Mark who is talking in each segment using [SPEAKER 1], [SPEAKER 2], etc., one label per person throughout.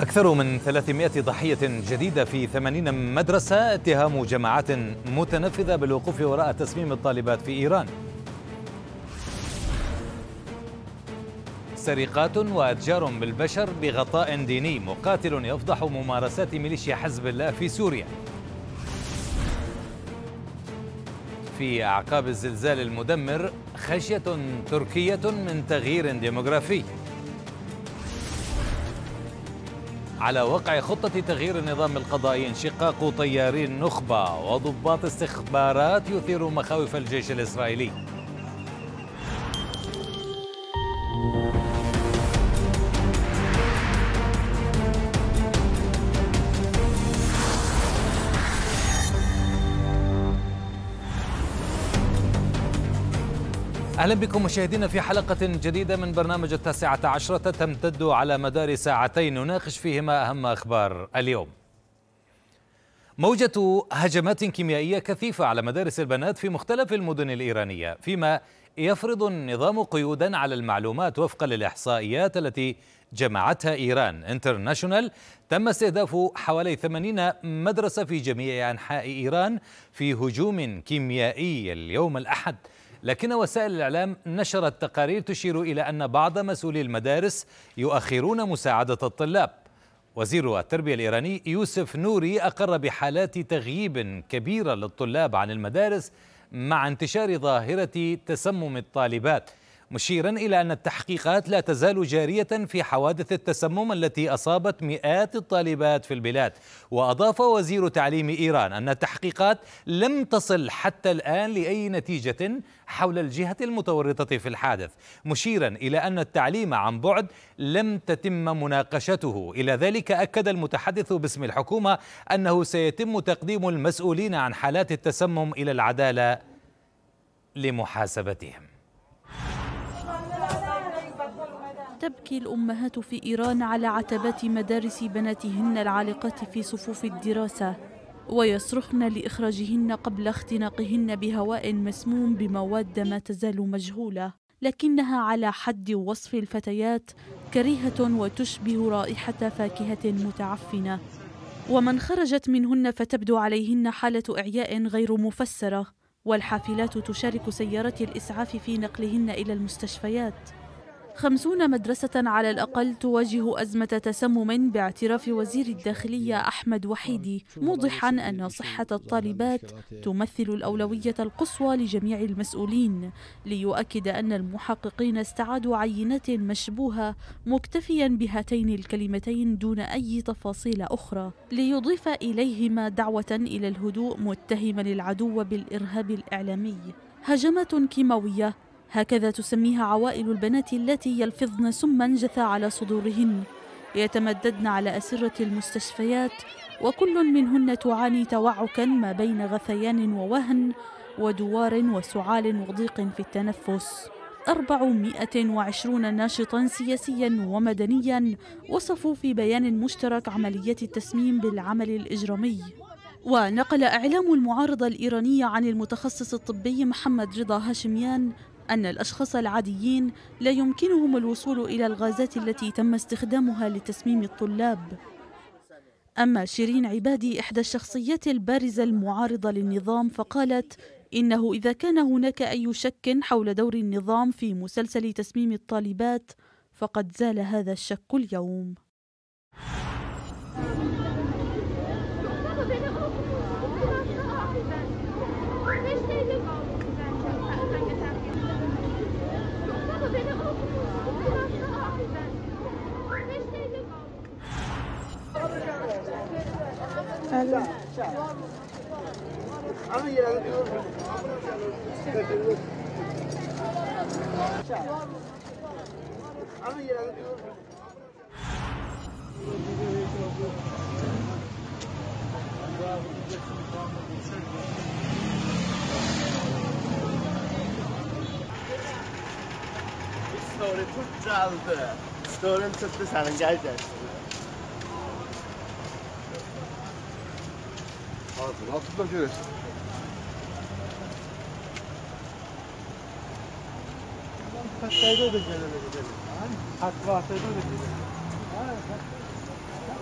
[SPEAKER 1] أكثر من 300 ضحية جديدة في 80 مدرسة، اتهام جماعات متنفذة بالوقوف وراء تسميم الطالبات في إيران. سرقات وأتجار بالبشر بغطاء ديني، مقاتل يفضح ممارسات ميليشيا حزب الله في سوريا. في أعقاب الزلزال المدمر خشية تركية من تغيير ديموغرافي. على وقع خطة تغيير النظام القضائي انشقاق طياري النخبة، وضباط استخبارات يثير مخاوف الجيش الإسرائيلي. أهلا بكم مشاهدينا في حلقة جديدة من برنامج 19 تمتد على مدار ساعتين نناقش فيهما أهم أخبار اليوم. موجة هجمات كيميائية كثيفة على مدارس البنات في مختلف المدن الإيرانية، فيما يفرض النظام قيودا على المعلومات وفقا للإحصائيات التي جمعتها إيران انترناشونال. تم استهداف حوالي 80 مدرسة في جميع أنحاء إيران في هجوم كيميائي اليوم الأحد، لكن وسائل الإعلام نشرت تقارير تشير إلى أن بعض مسؤولي المدارس يؤخرون مساعدة الطلاب. وزير التربية الإيراني يوسف نوري أقر بحالات تغييب كبيرة للطلاب عن المدارس مع انتشار ظاهرة تسمم الطالبات، مشيرا إلى أن التحقيقات لا تزال جارية في حوادث التسمم التي أصابت مئات الطالبات في البلاد. وأضاف وزير تعليم إيران أن التحقيقات لم تصل حتى الآن لأي نتيجة حول الجهة المتورطة في الحادث، مشيرا إلى أن التعليم عن بعد لم تتم مناقشته. إلى ذلك أكد المتحدث باسم الحكومة أنه سيتم تقديم المسؤولين عن حالات التسمم إلى العدالة لمحاسبتهم.
[SPEAKER 2] تبكي الأمهات في إيران على عتبات مدارس بناتهن العالقات في صفوف الدراسة، ويصرخن لإخراجهن قبل اختناقهن بهواء مسموم بمواد ما تزال مجهولة، لكنها على حد وصف الفتيات كريهة وتشبه رائحة فاكهة متعفنة. ومن خرجت منهن فتبدو عليهن حالة إعياء غير مفسرة، والحافلات تشارك سيارات الإسعاف في نقلهن إلى المستشفيات. 50 مدرسة على الأقل تواجه أزمة تسمم باعتراف وزير الداخلية أحمد وحيدي، موضحا أن صحة الطالبات تمثل الأولوية القصوى لجميع المسؤولين، ليؤكد أن المحققين استعادوا عينات مشبوهة مكتفيا بهاتين الكلمتين دون أي تفاصيل أخرى، ليضيف إليهما دعوة إلى الهدوء متهما العدو بالإرهاب الإعلامي. هجمات كيماوية، هكذا تسميها عوائل البنات اللاتي يلفظن سما جثى على صدورهن، يتمددن على أسرة المستشفيات، وكل منهن تعاني توعكا ما بين غثيان ووهن ودوار وسعال وضيق في التنفس. 420 ناشطا سياسيا ومدنيا وصفوا في بيان مشترك عملية التسميم بالعمل الإجرامي. ونقل إعلام المعارضة الإيرانية عن المتخصص الطبي محمد رضا هاشميان أن الأشخاص العاديين لا يمكنهم الوصول إلى الغازات التي تم استخدامها لتسميم الطلاب. أما شيرين عبادي إحدى الشخصيات البارزة المعارضة للنظام فقالت إنه إذا كان هناك أي شك حول دور النظام في مسلسل تسميم الطالبات فقد زال هذا الشك اليوم.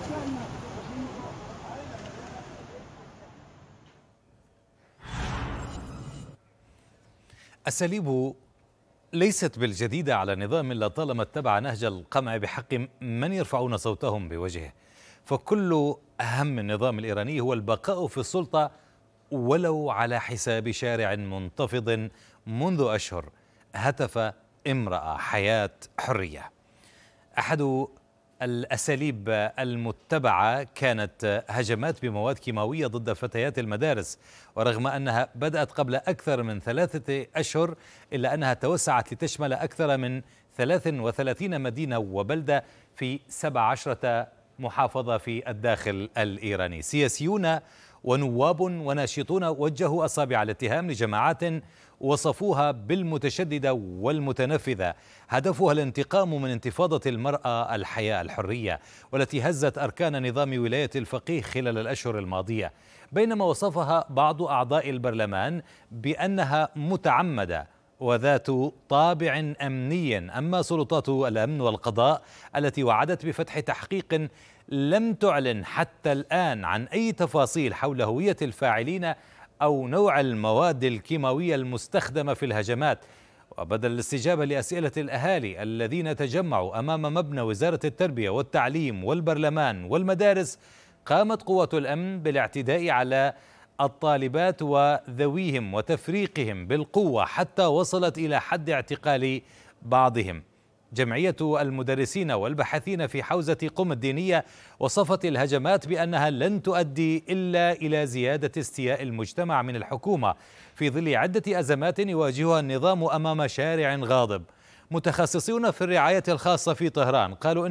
[SPEAKER 1] أساليب ليست بالجديدة على نظام لطالما اتبع نهج القمع بحق من يرفعون صوتهم بوجهه، فكل أهم النظام الإيراني هو البقاء في السلطة ولو على حساب شارع منتفض منذ أشهر هتف امرأة حياة حرية. أحد الأساليب المتبعة كانت هجمات بمواد كيماوية ضد فتيات المدارس، ورغم أنها بدأت قبل أكثر من 3 أشهر إلا أنها توسعت لتشمل أكثر من 33 مدينة وبلدة في 17 محافظة في الداخل الإيراني. سياسيون ونواب وناشطون وجهوا أصابع الاتهام لجماعات وصفوها بالمتشددة والمتنفذة، هدفها الانتقام من انتفاضة المرأة الحياة الحرية والتي هزت أركان نظام ولاية الفقيه خلال الأشهر الماضية، بينما وصفها بعض أعضاء البرلمان بأنها متعمدة وذات طابع أمني. أما سلطات الأمن والقضاء التي وعدت بفتح تحقيق لم تعلن حتى الآن عن أي تفاصيل حول هوية الفاعلين أو نوع المواد الكيماوية المستخدمة في الهجمات. وبدل الاستجابة لأسئلة الأهالي الذين تجمعوا أمام مبنى وزارة التربية والتعليم والبرلمان والمدارس، قامت قوات الأمن بالاعتداء على الطالبات وذويهم وتفريقهم بالقوة حتى وصلت إلى حد اعتقال بعضهم. جمعية المدرسين والباحثين في حوزة قم الدينية وصفت الهجمات بأنها لن تؤدي إلا إلى زيادة استياء المجتمع من الحكومة في ظل عدة أزمات يواجهها النظام أمام شارع غاضب. متخصصون في الرعاية الخاصة في طهران قالوا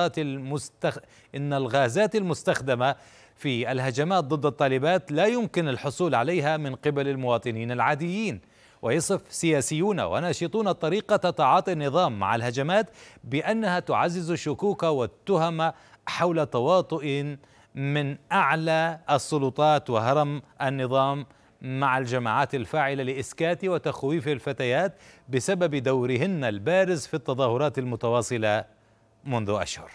[SPEAKER 1] إن الغازات المستخدمة في الهجمات ضد الطالبات لا يمكن الحصول عليها من قبل المواطنين العاديين. ويصف سياسيون وناشطون طريقة تعاطي النظام مع الهجمات بأنها تعزز الشكوك والتهم حول تواطؤ من أعلى السلطات وهرم النظام مع الجماعات الفاعلة لإسكات وتخويف الفتيات بسبب دورهن البارز في التظاهرات المتواصلة منذ أشهر.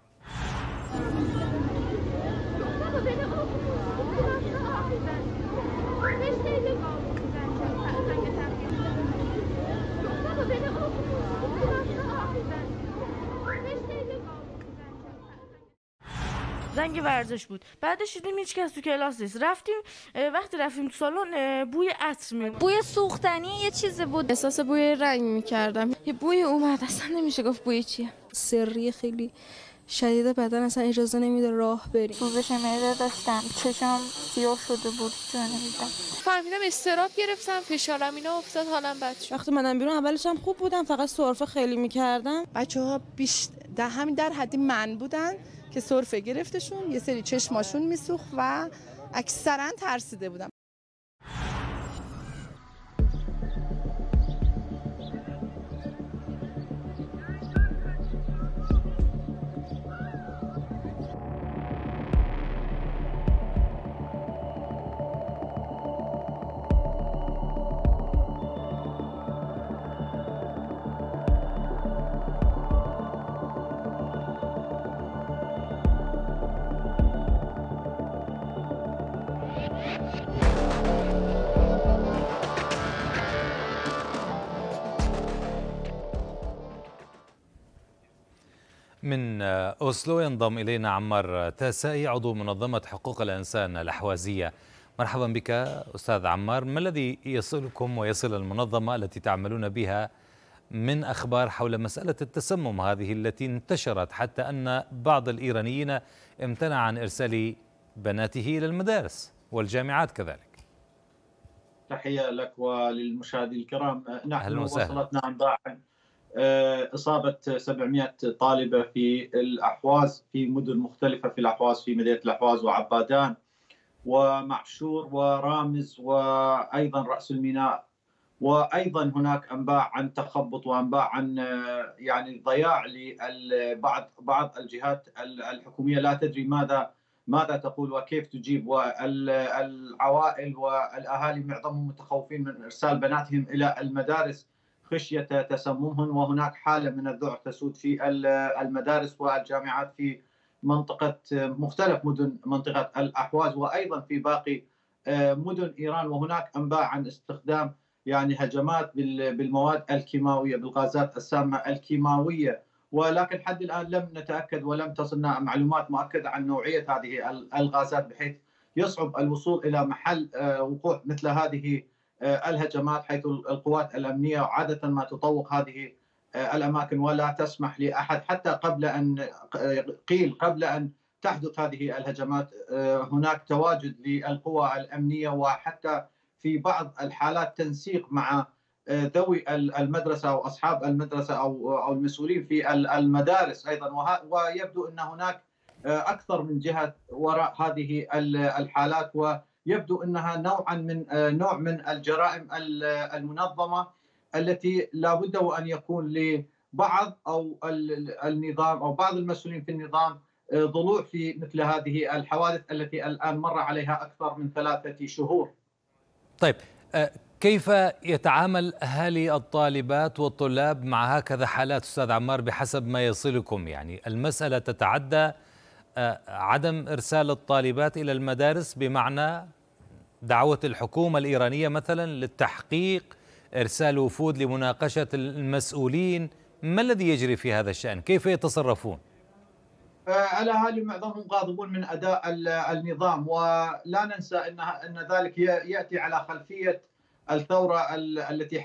[SPEAKER 3] زنگ ورزش بود. بعدش دیدیم هیچ کس تو کلاس نیست. رفتیم وقتی رفتیم تو سالن بوی عطر میومد.
[SPEAKER 4] بوی سوختنی یه چیزی بود. احساس بوی رنگ میکردم. یه بوی اومد اصلا نمیشه گفت بوی چیه.
[SPEAKER 5] سری خیلی شدیده، بدن اصلا اجازه نمیده راه بریم.
[SPEAKER 6] سوزش معده داشتم، چشم سیاه شده بود، جا نمیدم.
[SPEAKER 7] فهمیدم استراب گرفتم، فشارم اینا افتاد، حالم بد شد.
[SPEAKER 5] وقتی منم بیرون اولش هم خوب بودم، فقط سرفه خیلی میکردم.
[SPEAKER 8] بچه‌ها همین در حدی من بودن که سرفه گرفتشون، یه سری چشماشون میسوخت و اکثرا ترسیده بودن.
[SPEAKER 1] من أوسلو ينضم إلينا عمار تاسائي عضو منظمة حقوق الإنسان الأحوازية. مرحبا بك أستاذ عمار. ما الذي يصلكم ويصل المنظمة التي تعملون بها من أخبار حول مسألة التسمم هذه التي انتشرت حتى أن بعض الإيرانيين امتنع عن إرسال بناته إلى المدارس والجامعات كذلك؟
[SPEAKER 9] تحية لك وللمشاهدين الكرام. نحن وصلتنا أنباء إصابة 700 طالبة في الأحواز في مدن مختلفة في الأحواز، في مدينة الأحواز وعبادان ومعشور ورامز وأيضا رأس الميناء، وأيضا هناك أنباء عن تخبط وأنباء عن يعني ضياع لبعض الجهات الحكومية لا تدري ماذا تقول وكيف تجيب، والعوائل والأهالي معظمهم متخوفين من إرسال بناتهم إلى المدارس خشية تسممهن، وهناك حالة من الذعر تسود في المدارس والجامعات في مختلف مدن منطقة الأحواز وأيضا في باقي مدن إيران. وهناك أنباء عن استخدام يعني هجمات بالمواد الكيماوية، بالغازات السامة الكيماوية، ولكن حد الآن لم نتأكد ولم تصلنا معلومات مؤكدة عن نوعية هذه الغازات بحيث يصعب الوصول إلى محل وقوع مثل هذه الهجمات، حيث القوات الأمنية عادة ما تطوق هذه الأماكن ولا تسمح لأحد. حتى قبل أن تحدث هذه الهجمات هناك تواجد للقوى الأمنية، وحتى في بعض الحالات تنسيق مع ذوي المدرسة أو أصحاب المدرسة أو المسؤولين في المدارس أيضا. ويبدو أن هناك أكثر من جهة وراء هذه الحالات، ويبدو أنها نوع من الجرائم المنظمة التي لا بد وأن يكون لبعض أو النظام أو بعض المسؤولين في النظام ضلوع في مثل هذه الحوادث التي الآن مر عليها أكثر من 3 شهور.
[SPEAKER 1] طيب، كيف يتعامل أهالي الطالبات والطلاب مع هكذا حالات أستاذ عمار بحسب ما يصلكم؟ يعني المسألة تتعدى عدم إرسال الطالبات إلى المدارس بمعنى دعوة الحكومة الإيرانية مثلا للتحقيق، إرسال وفود لمناقشة المسؤولين. ما الذي يجري في هذا الشأن؟ كيف يتصرفون؟
[SPEAKER 9] الأهالي معظمهم غاضبون من أداء النظام، ولا ننسى أن ذلك يأتي على خلفية الثورة التي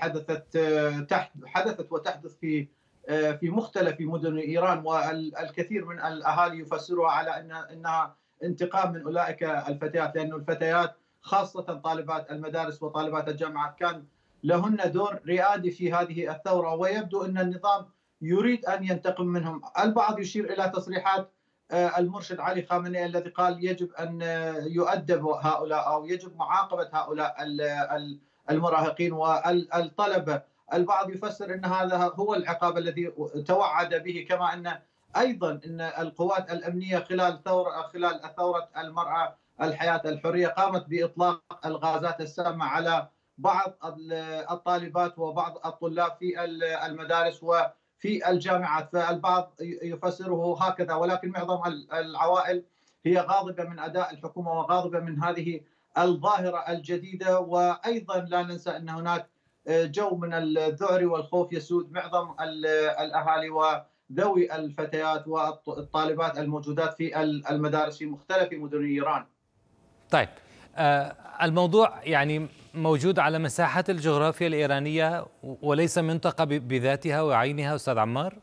[SPEAKER 9] حدثت وتحدث في مختلف مدن إيران، والكثير من الأهالي يفسرها على أنها انتقام من أولئك الفتيات، لأن الفتيات خاصة طالبات المدارس وطالبات الجامعات كان لهن دور رئادي في هذه الثورة، ويبدو أن النظام يريد أن ينتقم منهم. البعض يشير إلى تصريحات المرشد علي خامنئي الذي قال يجب أن يؤدب هؤلاء أو يجب معاقبة هؤلاء المراهقين والطلبة. البعض يفسر أن هذا هو العقاب الذي توعد به، كما أن أيضا أن القوات الأمنية خلال ثورة المرأة الحياة الحرية قامت بإطلاق الغازات السامة على بعض الطالبات وبعض الطلاب في المدارس وفي الجامعات. فالبعض يفسره هكذا، ولكن معظم العوائل هي غاضبة من أداء الحكومة وغاضبة من هذه الظاهرة الجديدة. وأيضا لا ننسى أن هناك جو من الذعر والخوف يسود معظم الأهالي وذوي الفتيات والطالبات الموجودات في المدارس في مختلف مدن إيران.
[SPEAKER 1] طيب، الموضوع يعني موجود على مساحة الجغرافيا الإيرانية وليس منطقة بذاتها وعينها أستاذ عمار؟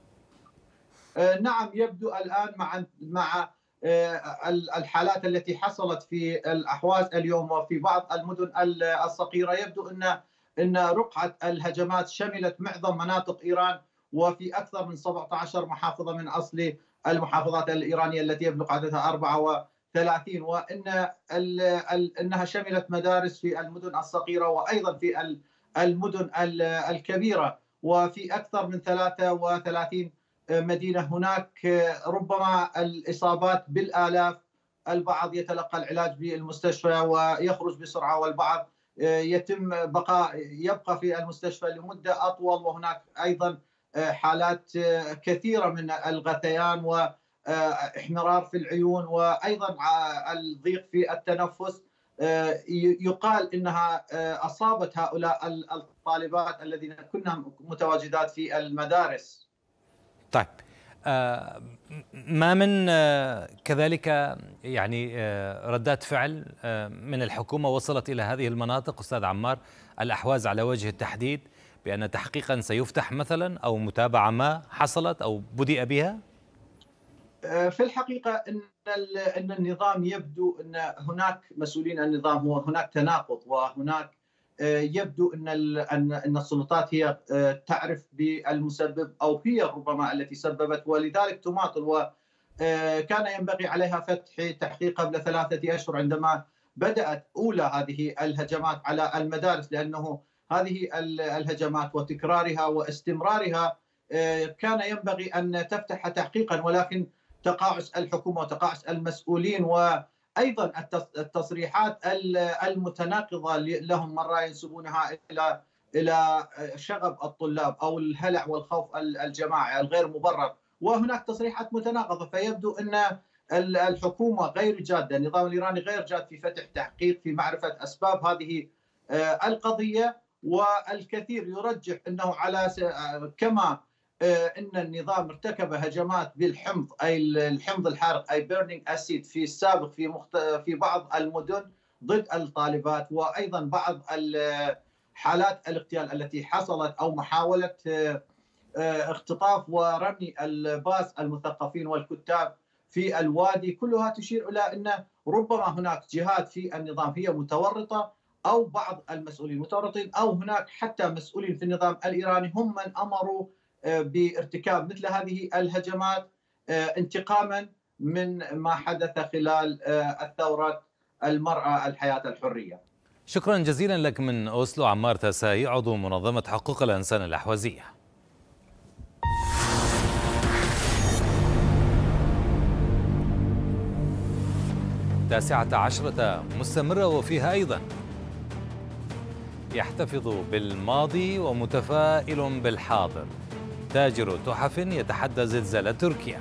[SPEAKER 9] نعم، يبدو الآن مع الحالات التي حصلت في الأحواز اليوم وفي بعض المدن الصغيرة، يبدو أن رقعة الهجمات شملت معظم مناطق إيران وفي أكثر من 17 محافظة من أصل المحافظات الإيرانية التي يبلغ عددها 34، وإنها شملت مدارس في المدن الصغيرة وأيضا في المدن الكبيرة، وفي أكثر من 33 مدينة هناك ربما الإصابات بالآلاف. البعض يتلقى العلاج بالمستشفى ويخرج بسرعة، والبعض يبقى في المستشفى لمدة أطول. وهناك أيضا حالات كثيرة من الغثيان واحمرار في العيون وأيضا الضيق في التنفس. يقال إنها أصابت هؤلاء الطالبات الذين كنا متواجدات في المدارس.
[SPEAKER 1] طيب، ما من كذلك يعني ردات فعل من الحكومة وصلت إلى هذه المناطق أستاذ عمار، الأحواز على وجه التحديد، بأن تحقيقا سيفتح مثلا أو متابعة ما حصلت أو بدأ بها؟
[SPEAKER 9] في الحقيقة أن النظام يبدو أن هناك مسؤولين النظام وهناك تناقض، وهناك يبدو أن السلطات هي تعرف بالمسبب أو هي ربما التي سببت ولذلك تماطل. وكان ينبغي عليها فتح تحقيق قبل 3 أشهر عندما بدأت أولى هذه الهجمات على المدارس، لأنه هذه الهجمات وتكرارها واستمرارها كان ينبغي أن تفتح تحقيقا، ولكن تقاعس الحكومة وتقاعس المسؤولين وأيضا التصريحات المتناقضة لهم مرة ينسبونها إلى شغب الطلاب أو الهلع والخوف الجماعي الغير مبرر، وهناك تصريحات متناقضة. فيبدو الحكومة غير جادة، النظام الإيراني غير جاد في فتح تحقيق في معرفة أسباب هذه القضية. والكثير يرجح أنه على كما أن النظام ارتكب هجمات بالحمض، أي الحمض الحارق، أي بيرنينج أسيد في السابق في بعض المدن ضد الطالبات، وأيضا بعض حالات الاغتيال التي حصلت أو محاولة اختطاف ورمي الباس المثقفين والكتاب في الوادي، كلها تشير إلى أن ربما هناك جهات في النظام هي متورطة، أو بعض المسؤولين متورطين، أو هناك حتى مسؤولين في النظام الإيراني هم من أمروا بارتكاب مثل هذه الهجمات انتقاما من ما حدث خلال الثورة المرأة الحياة الحرية.
[SPEAKER 1] شكرا جزيلا لك من أوسلو عمار تاساي، عضو منظمة حقوق الإنسان الأحوازية. 19 مستمرة وفيها أيضا يحتفظ بالماضي ومتفائل بالحاضر. تاجر تحف يتحدى زلزال تركيا.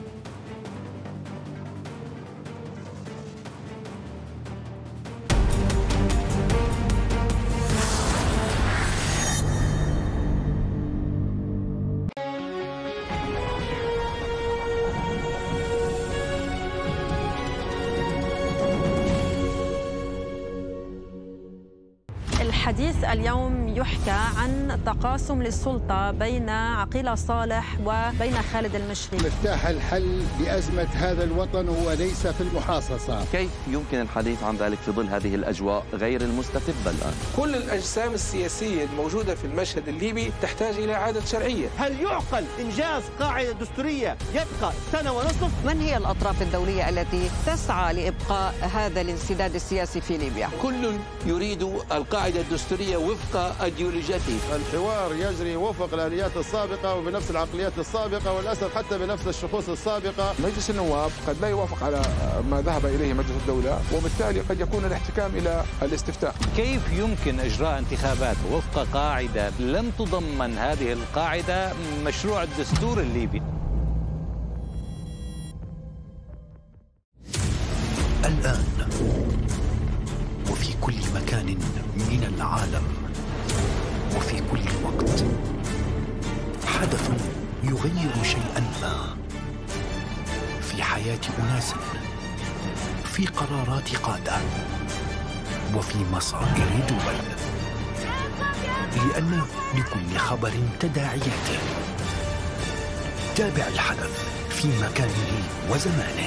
[SPEAKER 10] الحديث اليوم يحكى عن تقاسم للسلطة بين عقيلة صالح وبين خالد المشري.
[SPEAKER 11] مفتاح الحل لأزمة هذا الوطن هو ليس في المحاصصة.
[SPEAKER 12] كيف يمكن الحديث عن ذلك في ظل هذه الأجواء غير المستتبة الآن؟
[SPEAKER 13] كل الأجسام السياسية الموجودة في المشهد الليبي تحتاج إلى إعادة شرعية.
[SPEAKER 14] هل يعقل إنجاز قاعدة دستورية يبقى سنة ونصف؟
[SPEAKER 10] من هي الأطراف الدولية التي تسعى لإبقاء هذا الانسداد السياسي في ليبيا؟
[SPEAKER 13] كل يريد القاعدة الدستورية وفق أيديولوجيته.
[SPEAKER 11] الحوار يجري وفق الآليات السابقة وبنفس العقليات السابقة وللأسف حتى بنفس الشخوص السابقة.
[SPEAKER 15] مجلس النواب قد لا يوافق على ما ذهب إليه مجلس الدولة، وبالتالي قد يكون الاحتكام إلى الاستفتاء.
[SPEAKER 1] كيف يمكن إجراء انتخابات وفق قاعدة لم تضمن هذه القاعدة مشروع الدستور الليبي؟
[SPEAKER 16] الآن وفي كل مكان من العالم وفي كل وقت حدث يغير شيئا ما في حياة أناس، في قرارات قادة، وفي مصائر دول، لأن لكل خبر تداعياته. تابع الحدث في مكانه وزمانه.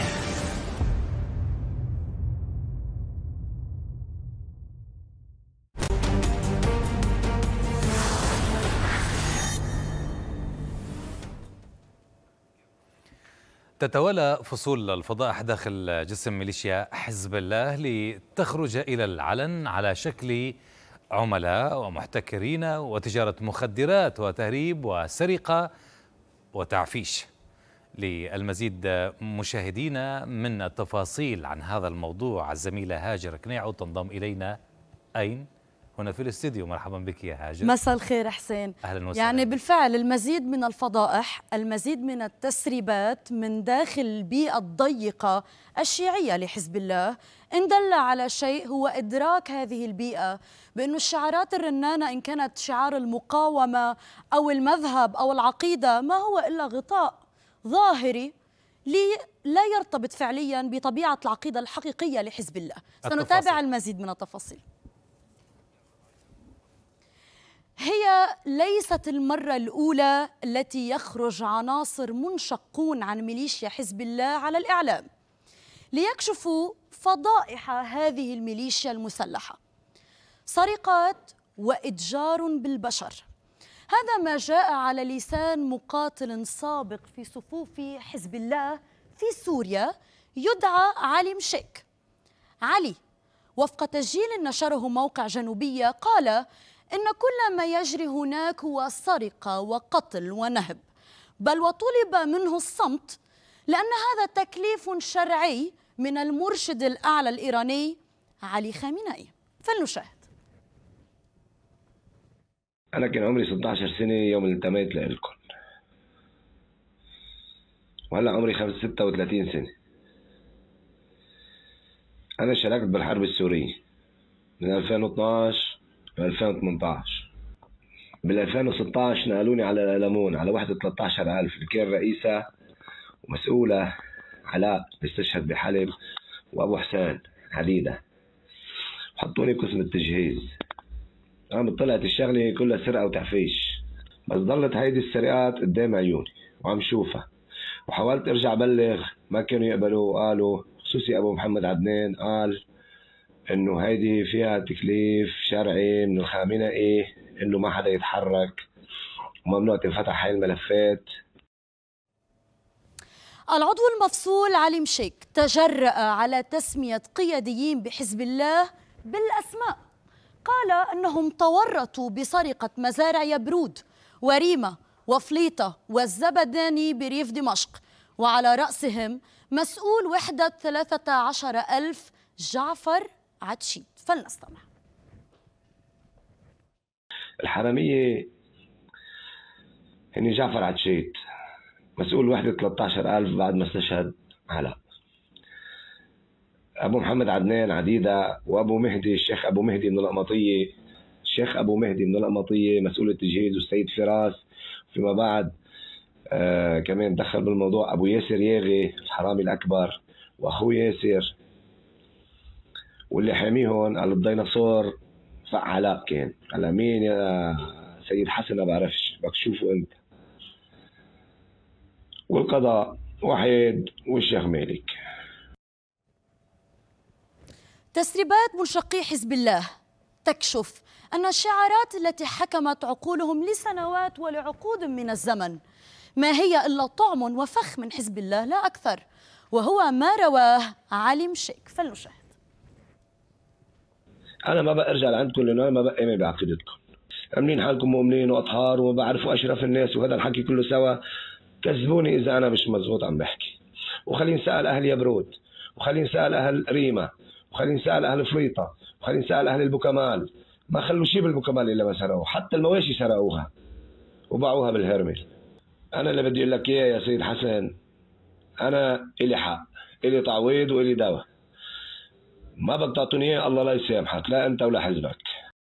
[SPEAKER 1] تتوالى فصول الفضائح داخل جسم ميليشيا حزب الله لتخرج إلى العلن على شكل عملاء ومحتكرين وتجارة مخدرات وتهريب وسرقة وتعفيش. للمزيد مشاهدينا من التفاصيل عن هذا الموضوع الزميلة هاجر كنيعو تنضم إلينا هنا في الاستديو. مرحبا بك يا هاجر.
[SPEAKER 17] مساء الخير حسين.
[SPEAKER 1] أهلا وسهلا.
[SPEAKER 17] يعني بالفعل المزيد من الفضائح، المزيد من التسريبات من داخل البيئة الضيقة الشيعية لحزب الله، إن دل على شيء هو إدراك هذه البيئة بأن الشعارات الرنانة إن كانت شعار المقاومة أو المذهب أو العقيدة ما هو إلا غطاء ظاهري لا يرتبط فعليا بطبيعة العقيدة الحقيقية لحزب الله. سنتابع المزيد من التفاصيل. هي ليست المرة الأولى التي يخرج عناصر منشقون عن ميليشيا حزب الله على الإعلام ليكشفوا فضائح هذه الميليشيا المسلحة. سرقات وإتجار بالبشر، هذا ما جاء على لسان مقاتل سابق في صفوف حزب الله في سوريا يدعى علي مشيك. علي وفق تسجيل نشره موقع جنوبية قال إن كل ما يجري هناك هو سرقة وقتل ونهب، بل وطلب منه الصمت لأن هذا تكليف شرعي من المرشد الأعلى الإيراني علي خامنئي. فلنشاهد.
[SPEAKER 18] أنا كان عمري 16 سنة يوم اللي انتميت لإلكم، وهلا عمري 36 سنة. أنا شاركت بالحرب السورية من 2012 ل 2018. بال 2016 نقلوني على ليمون على وحدة 13,000 اللي كان رئيسها ومسؤولة علاء بيستشهد بحلب وأبو حسين عديدة، حطوني بقسم التجهيز. أنا طلعت الشغلة كلها سرقة وتعفيش، بس ضلت هيدي السرقات قدام عيوني وعم شوفها، وحاولت ارجع بلغ ما كانوا يقبلوا. قالوا خصوصي ابو محمد عدنان قال انه هيدي فيها تكليف شرعي من الخامنئي انه ما حدا يتحرك وممنوع تنفتح هاي الملفات.
[SPEAKER 17] العضو المفصول علي مشيك تجرأ على تسمية قياديين بحزب الله بالأسماء، قال أنهم تورطوا بسرقة مزارع يبرود وريمة وفليطة والزبداني بريف دمشق، وعلى رأسهم مسؤول وحدة 13,000 جعفر عتشيد. فلنستمع.
[SPEAKER 18] الحرامية هني جعفر عتشيد مسؤول وحدة 13,000 بعد ما استشهد علاء. أبو محمد عدنان عديدة، وأبو مهدي الشيخ أبو مهدي من القمطية، الشيخ أبو مهدي من القمطية مسؤول التجهيز، والسيد فراس فيما بعد كمان دخل بالموضوع أبو ياسر ياغي الحرامي الأكبر وأخوه ياسر، واللي حاميهم على الديناصور علاء. كان على مين يا سيد حسن ما بعرفش، بدك تشوفوا أنت. والقضاء وحيد والشيخ مالك.
[SPEAKER 17] تسريبات منشقي حزب الله تكشف أن الشعارات التي حكمت عقولهم لسنوات ولعقود من الزمن ما هي إلا طعم وفخ من حزب الله لا أكثر، وهو ما رواه علي مشيك. فلنشاهد.
[SPEAKER 18] أنا ما بقى أرجع لعندكم لأنه أنا ما بقى آمن بعقيدتكم، أمنين حالكم مؤمنين وأطهار وما بعرفوا أشرف الناس وهذا الحكي كله سوا. كذبوني إذا أنا مش مزبوط عم بحكي، وخليني سأل أهل يبرود، وخليني سأل أهل ريمة، وخليني سأل أهل فليطة، وخليني سأل أهل البوكمال. ما خلوا شيء بالبوكمال إلا ما سرقوه، حتى المواشي سرقوها وباعوها بالهرمل. أنا اللي بدي أقول لك إياه يا سيد حسن، أنا إلي حق، إلي تعويض وإلي دواء. ما بدك تعطوني إياه الله لا يسامحك، لا أنت ولا حزبك.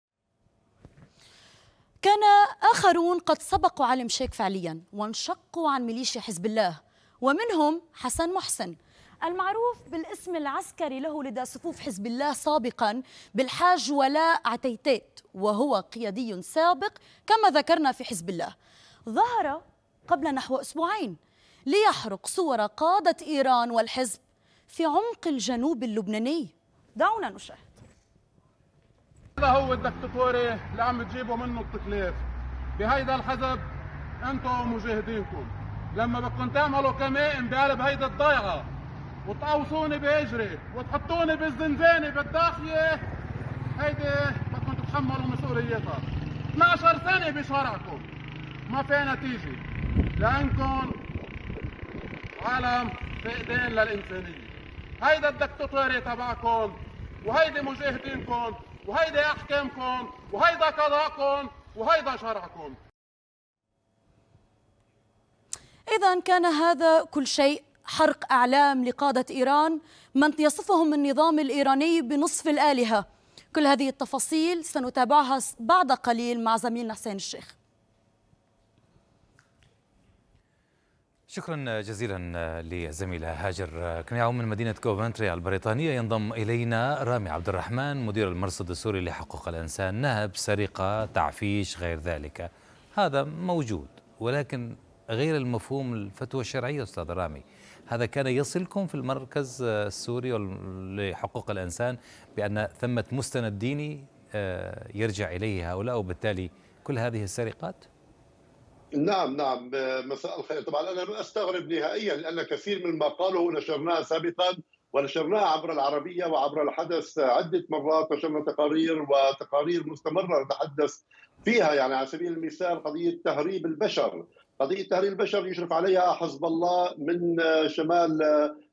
[SPEAKER 17] كان آخرون قد سبقوا علي مشيك فعليا وانشقوا عن ميليشيا حزب الله، ومنهم حسن محسن المعروف بالاسم العسكري له لدى صفوف حزب الله سابقا بالحاج ولاء عتيتات، وهو قيادي سابق كما ذكرنا في حزب الله. ظهر قبل نحو أسبوعين ليحرق صور قادة إيران والحزب في عمق الجنوب اللبناني. دعونا نشاهد.
[SPEAKER 19] هذا هو الدكتاتوري اللي عم تجيبوا منه التكليف بهيدا الحزب. انتم ومجاهدينكم لما بدكم تعملوا كمائن بقلب هيدا الضيعه وتقوصوني بهجري وتحطوني بالزنزانه بالداخيه، هيدي بدكم تتحملوا مسؤوليتها. 12 سنه بشرعكم ما في نتيجه، لانكم عالم فاقدين للانسانيه. هيدا الدكتاتوري تبعكم، وهيدي مجاهدينكم، وهيدي احكامكم، وهيدا قضاءكم، وهيدا شرعكم.
[SPEAKER 17] إذا كان هذا كل شيء حرق أعلام لقادة إيران من يصفهم النظام الإيراني بنصف الآلهة. كل هذه التفاصيل سنتابعها بعد قليل مع زميلنا حسين الشيخ.
[SPEAKER 1] شكرا جزيلا لزميلة هاجر كنيعو من مدينة كوفنتري البريطانية. ينضم إلينا رامي عبد الرحمن مدير المرصد السوري لحقوق الإنسان. نهب، سرقة، تعفيش، غير ذلك هذا موجود، ولكن غير المفهوم الفتوى الشرعية. أستاذ رامي، هذا كان يصلكم في المركز السوري لحقوق الإنسان بأن ثمة مستند ديني يرجع إليه هؤلاء وبالتالي كل هذه السرقات؟
[SPEAKER 20] نعم مساء الخير. طبعا أنا أستغرب نهائيا لأن كثير من ما قاله نشرناه سابقا ونشرناها عبر العربية وعبر الحدث عدة مرات. نشرنا تقارير مستمرة نتحدث فيها، يعني على سبيل المثال قضية تهريب البشر. قضية تهريب البشر يشرف عليها حزب الله من شمال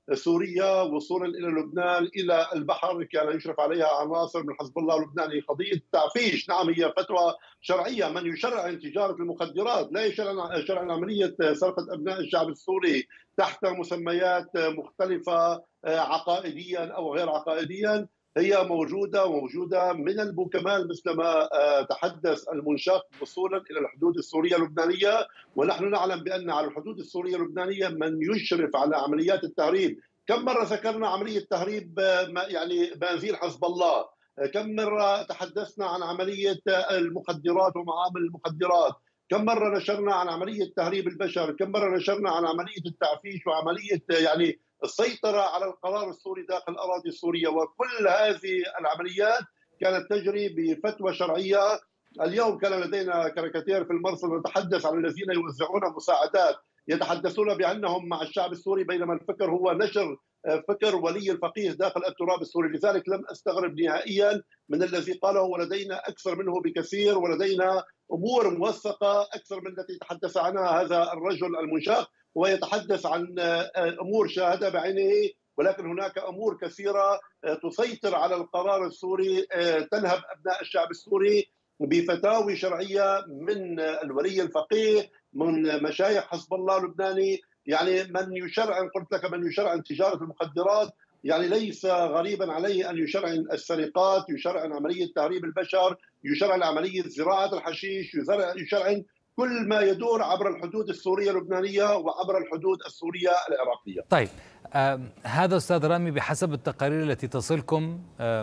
[SPEAKER 20] سوريا وصولا إلى لبنان إلى البحر كان يشرف عليها عناصر من حزب الله اللبناني. قضية التعفيش نعم هي فتوى شرعية، من يشرع عن تجارة المخدرات لا يشرع عن عملية سرقة أبناء الشعب السوري تحت مسميات مختلفة عقائديا أو غير عقائديا، هي موجودة من أبو كمال مثل ما تحدث المنشق وصولا إلى الحدود السورية اللبنانية. ونحن نعلم بأن على الحدود السورية اللبنانية من يشرف على عمليات التهريب. كم مرة ذكرنا عملية تهريب يعني بنزين حزب الله، كم مرة تحدثنا عن عملية المخدرات ومعامل المخدرات، كم مرة نشرنا عن عملية تهريب البشر، كم مرة نشرنا عن عملية التعفيش وعملية يعني السيطرة على القرار السوري داخل الأراضي السورية. وكل هذه العمليات كانت تجري بفتوى شرعية. اليوم كان لدينا كاريكاتير في المرصد نتحدث عن الذين يوزعون مساعدات، يتحدثون بأنهم مع الشعب السوري، بينما الفكر هو نشر فكر ولي الفقيه داخل التراب السوري. لذلك لم أستغرب نهائيا من الذي قاله، ولدينا أكثر منه بكثير، ولدينا أمور موثقة أكثر من التي تحدث عنها هذا الرجل المنشق. هو يتحدث عن أمور شاهدها بعينه، ولكن هناك أمور كثيرة تسيطر على القرار السوري، تنهب أبناء الشعب السوري بفتاوي شرعية من الولي الفقيه، من مشايخ حزب الله اللبناني. يعني من يشرع، قلت لك من يشرع تجارة المخدرات، يعني ليس غريبا عليه أن يشرع السرقات، يشرع عملية تهريب البشر، يشرع عملية زراعة الحشيش، يشرع كل ما يدور عبر الحدود السورية اللبنانية وعبر الحدود السورية العراقية.
[SPEAKER 1] طيب هذا أستاذ رامي بحسب التقارير التي تصلكم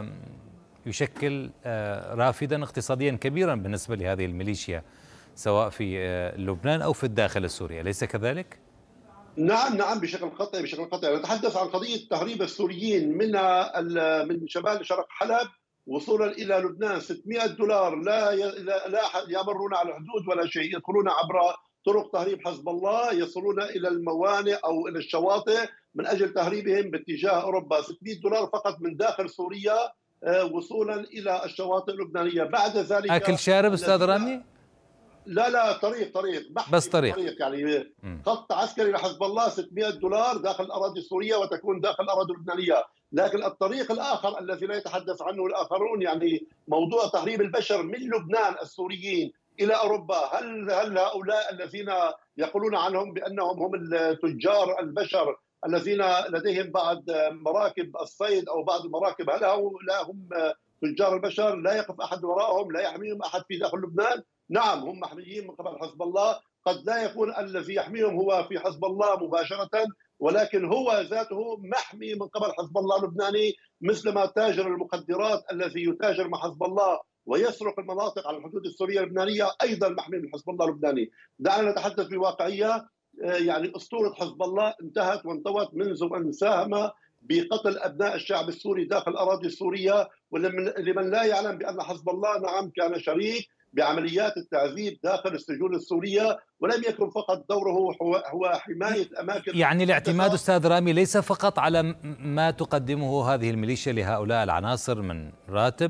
[SPEAKER 1] يشكل رافدا اقتصاديا كبيرا بالنسبة لهذه الميليشيا سواء في لبنان أو في الداخل السوري، أليس كذلك؟
[SPEAKER 20] نعم بشكل قطعي نتحدث عن قضية تهريب السوريين من شمال شرق حلب وصولا إلى لبنان. $600 لا يمرون على الحدود ولا شيء، يدخلون عبر طرق تهريب حزب الله، يصلون إلى الموانئ أو إلى الشواطئ من أجل تهريبهم باتجاه أوروبا. $600 فقط من داخل سوريا وصولا إلى الشواطئ اللبنانية. بعد ذلك
[SPEAKER 1] أكل شارب أستاذ رامي؟
[SPEAKER 20] لا طريق
[SPEAKER 1] بس طريق
[SPEAKER 20] يعني خط عسكري لحزب الله $600 داخل الأراضي السورية وتكون داخل الأراضي اللبنانية. لكن الطريق الآخر الذي لا يتحدث عنه الآخرون، يعني موضوع تهريب البشر من لبنان السوريين إلى أوروبا. هل هؤلاء الذين يقولون عنهم بأنهم هم تجار البشر الذين لديهم بعض مراكب الصيد أو بعض المراكب، هل هم تجار البشر لا يقف أحد وراءهم، لا يحميهم أحد في داخل لبنان؟ نعم هم محميين من قبل حزب الله، قد لا يكون الذي يحميهم هو في حزب الله مباشرة، ولكن هو ذاته محمي من قبل حزب الله اللبناني، مثلما تاجر المخدرات الذي يتاجر مع حزب الله ويسرق المناطق على الحدود السورية اللبنانية أيضا محمي من حزب الله اللبناني. دعنا نتحدث بواقعية، يعني أسطورة حزب الله انتهت وانطوت منذ أن ساهم بقتل أبناء الشعب السوري داخل الأراضي السورية. ولمن لا يعلم بأن حزب الله نعم كان شريك بعمليات التعذيب داخل السجون السورية، ولم يكن فقط دوره هو حماية أماكن.
[SPEAKER 1] يعني الاعتماد أستاذ رامي ليس فقط على ما تقدمه هذه الميليشيا لهؤلاء العناصر من راتب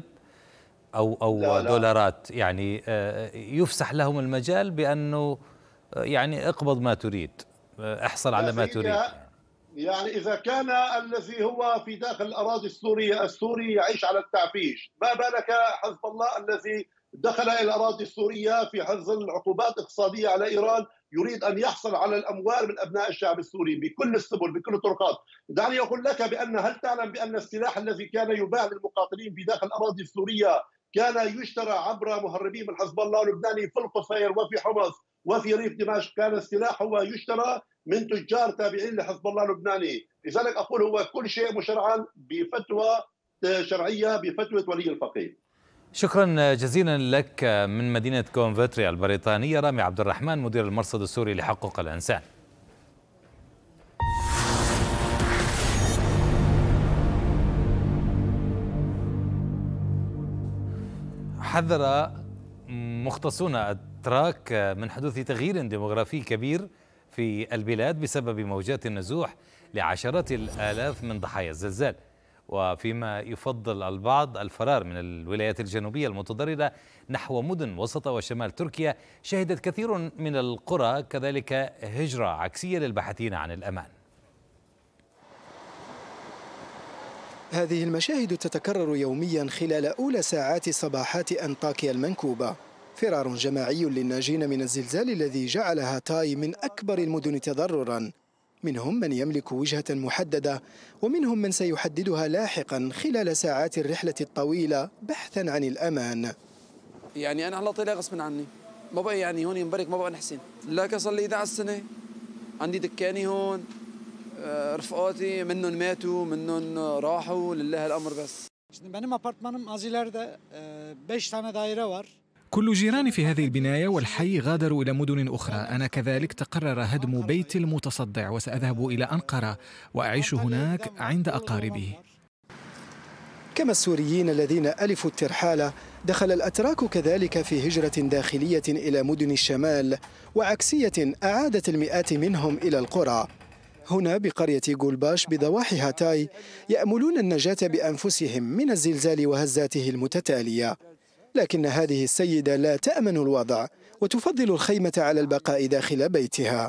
[SPEAKER 1] أو لا دولارات، يعني يفسح لهم المجال بأنه يعني اقبض ما تريد، احصل على ما تريد.
[SPEAKER 20] يعني إذا كان الذي هو في داخل الأراضي السوري يعيش على التعفيش، ما بالك حزب الله الذي دخل إلى الأراضي السورية في ظل عقوبات اقتصادية على إيران، يريد أن يحصل على الأموال من أبناء الشعب السوري بكل السبل بكل الطرقات. دعني أقول لك بأن هل تعلم بأن السلاح الذي كان يباع للمقاتلين في داخل الأراضي السورية كان يشترى عبر مهربين من حزب الله اللبناني في القصير وفي حمص وفي ريف دمشق؟ كان السلاح هو يشترى من تجار تابعين لحزب الله اللبناني. لذلك أقول هو كل شيء مشرعا بفتوى شرعية بفتوى ولي الفقيه.
[SPEAKER 1] شكرا جزيلا لك من مدينة كونفتري البريطانية رامي عبد الرحمن مدير المرصد السوري لحقوق الإنسان. حذر مختصون التراك من حدوث تغيير ديموغرافي كبير في البلاد بسبب موجات النزوح لعشرات الآلاف من ضحايا الزلزال، وفيما يفضل البعض الفرار من الولايات الجنوبية المتضررة نحو مدن وسط وشمال تركيا. شهدت كثير من القرى كذلك هجرة عكسية للباحثين عن الأمان.
[SPEAKER 21] هذه المشاهد تتكرر يوميا خلال أولى ساعات صباحات أنطاكيا المنكوبة. فرار جماعي للناجين من الزلزال الذي جعل هاتاي من أكبر المدن تضررا. منهم من يملك وجهة محددة، ومنهم من سيحددها لاحقا خلال ساعات الرحلة الطويلة بحثا عن الأمان.
[SPEAKER 22] يعني أنا على طريقة غصب عني، ما بقى يعني هون ينبرك، ما بقى نحسن. لك صار لي 11 سنة عندي دكاني هون، رفقاتي منهم ماتوا منهم راحوا، لله الأمر بس.
[SPEAKER 23] Benim apartmanım az ileride 5 tane daire var.
[SPEAKER 24] كل جيراني في هذه البناية والحي غادروا إلى مدن أخرى. أنا كذلك تقرر هدم بيتي المتصدع وسأذهب إلى أنقرة وأعيش هناك عند أقاربي.
[SPEAKER 21] كما السوريين الذين ألفوا الترحال، دخل الأتراك كذلك في هجرة داخلية إلى مدن الشمال وعكسية أعادت المئات منهم إلى القرى. هنا بقرية غولباش بضواحي هاتاي يأملون النجاة بأنفسهم من الزلزال وهزاته المتتالية، لكن هذه السيدة لا تأمن الوضع وتفضل الخيمة على البقاء داخل بيتها.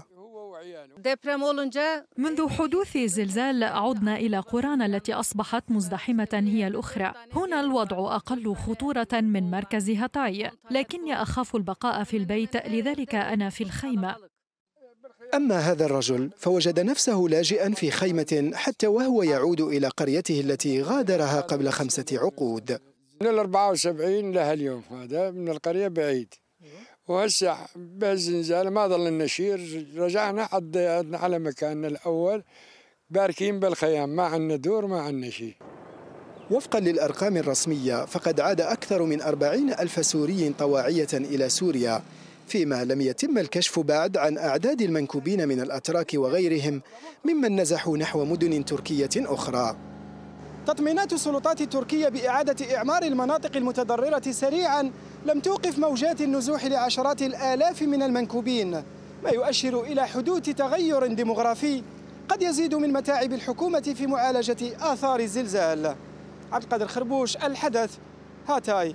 [SPEAKER 25] منذ حدوث الزلزال عدنا إلى قرانا التي أصبحت مزدحمة هي الأخرى. هنا الوضع أقل خطورة من مركز هاتاي، لكني أخاف البقاء في البيت، لذلك أنا في الخيمة.
[SPEAKER 21] أما هذا الرجل فوجد نفسه لاجئا في خيمة حتى وهو يعود إلى قريته التي غادرها قبل 5 عقود.
[SPEAKER 26] من 74 لها اليوم، هذا من القرية بعيد، وهسه بالزلزال ما ظل النشير، رجعنا عدنا على مكاننا الأول باركين بالخيام، ما عندنا دور ما عندنا شيء.
[SPEAKER 21] وفقا للأرقام الرسمية فقد عاد أكثر من 40,000 سوري طواعية إلى سوريا، فيما لم يتم الكشف بعد عن أعداد المنكوبين من الأتراك وغيرهم ممن نزحوا نحو مدن تركية أخرى.
[SPEAKER 23] تطمينات السلطات التركية بإعادة إعمار المناطق المتضررة سريعا لم توقف موجات النزوح لعشرات الآلاف من المنكوبين، ما يؤشر إلى حدوث تغير ديمغرافي قد يزيد من متاعب الحكومة في معالجة آثار الزلزال. عبد القادر خربوش، الحدث، هاتاي.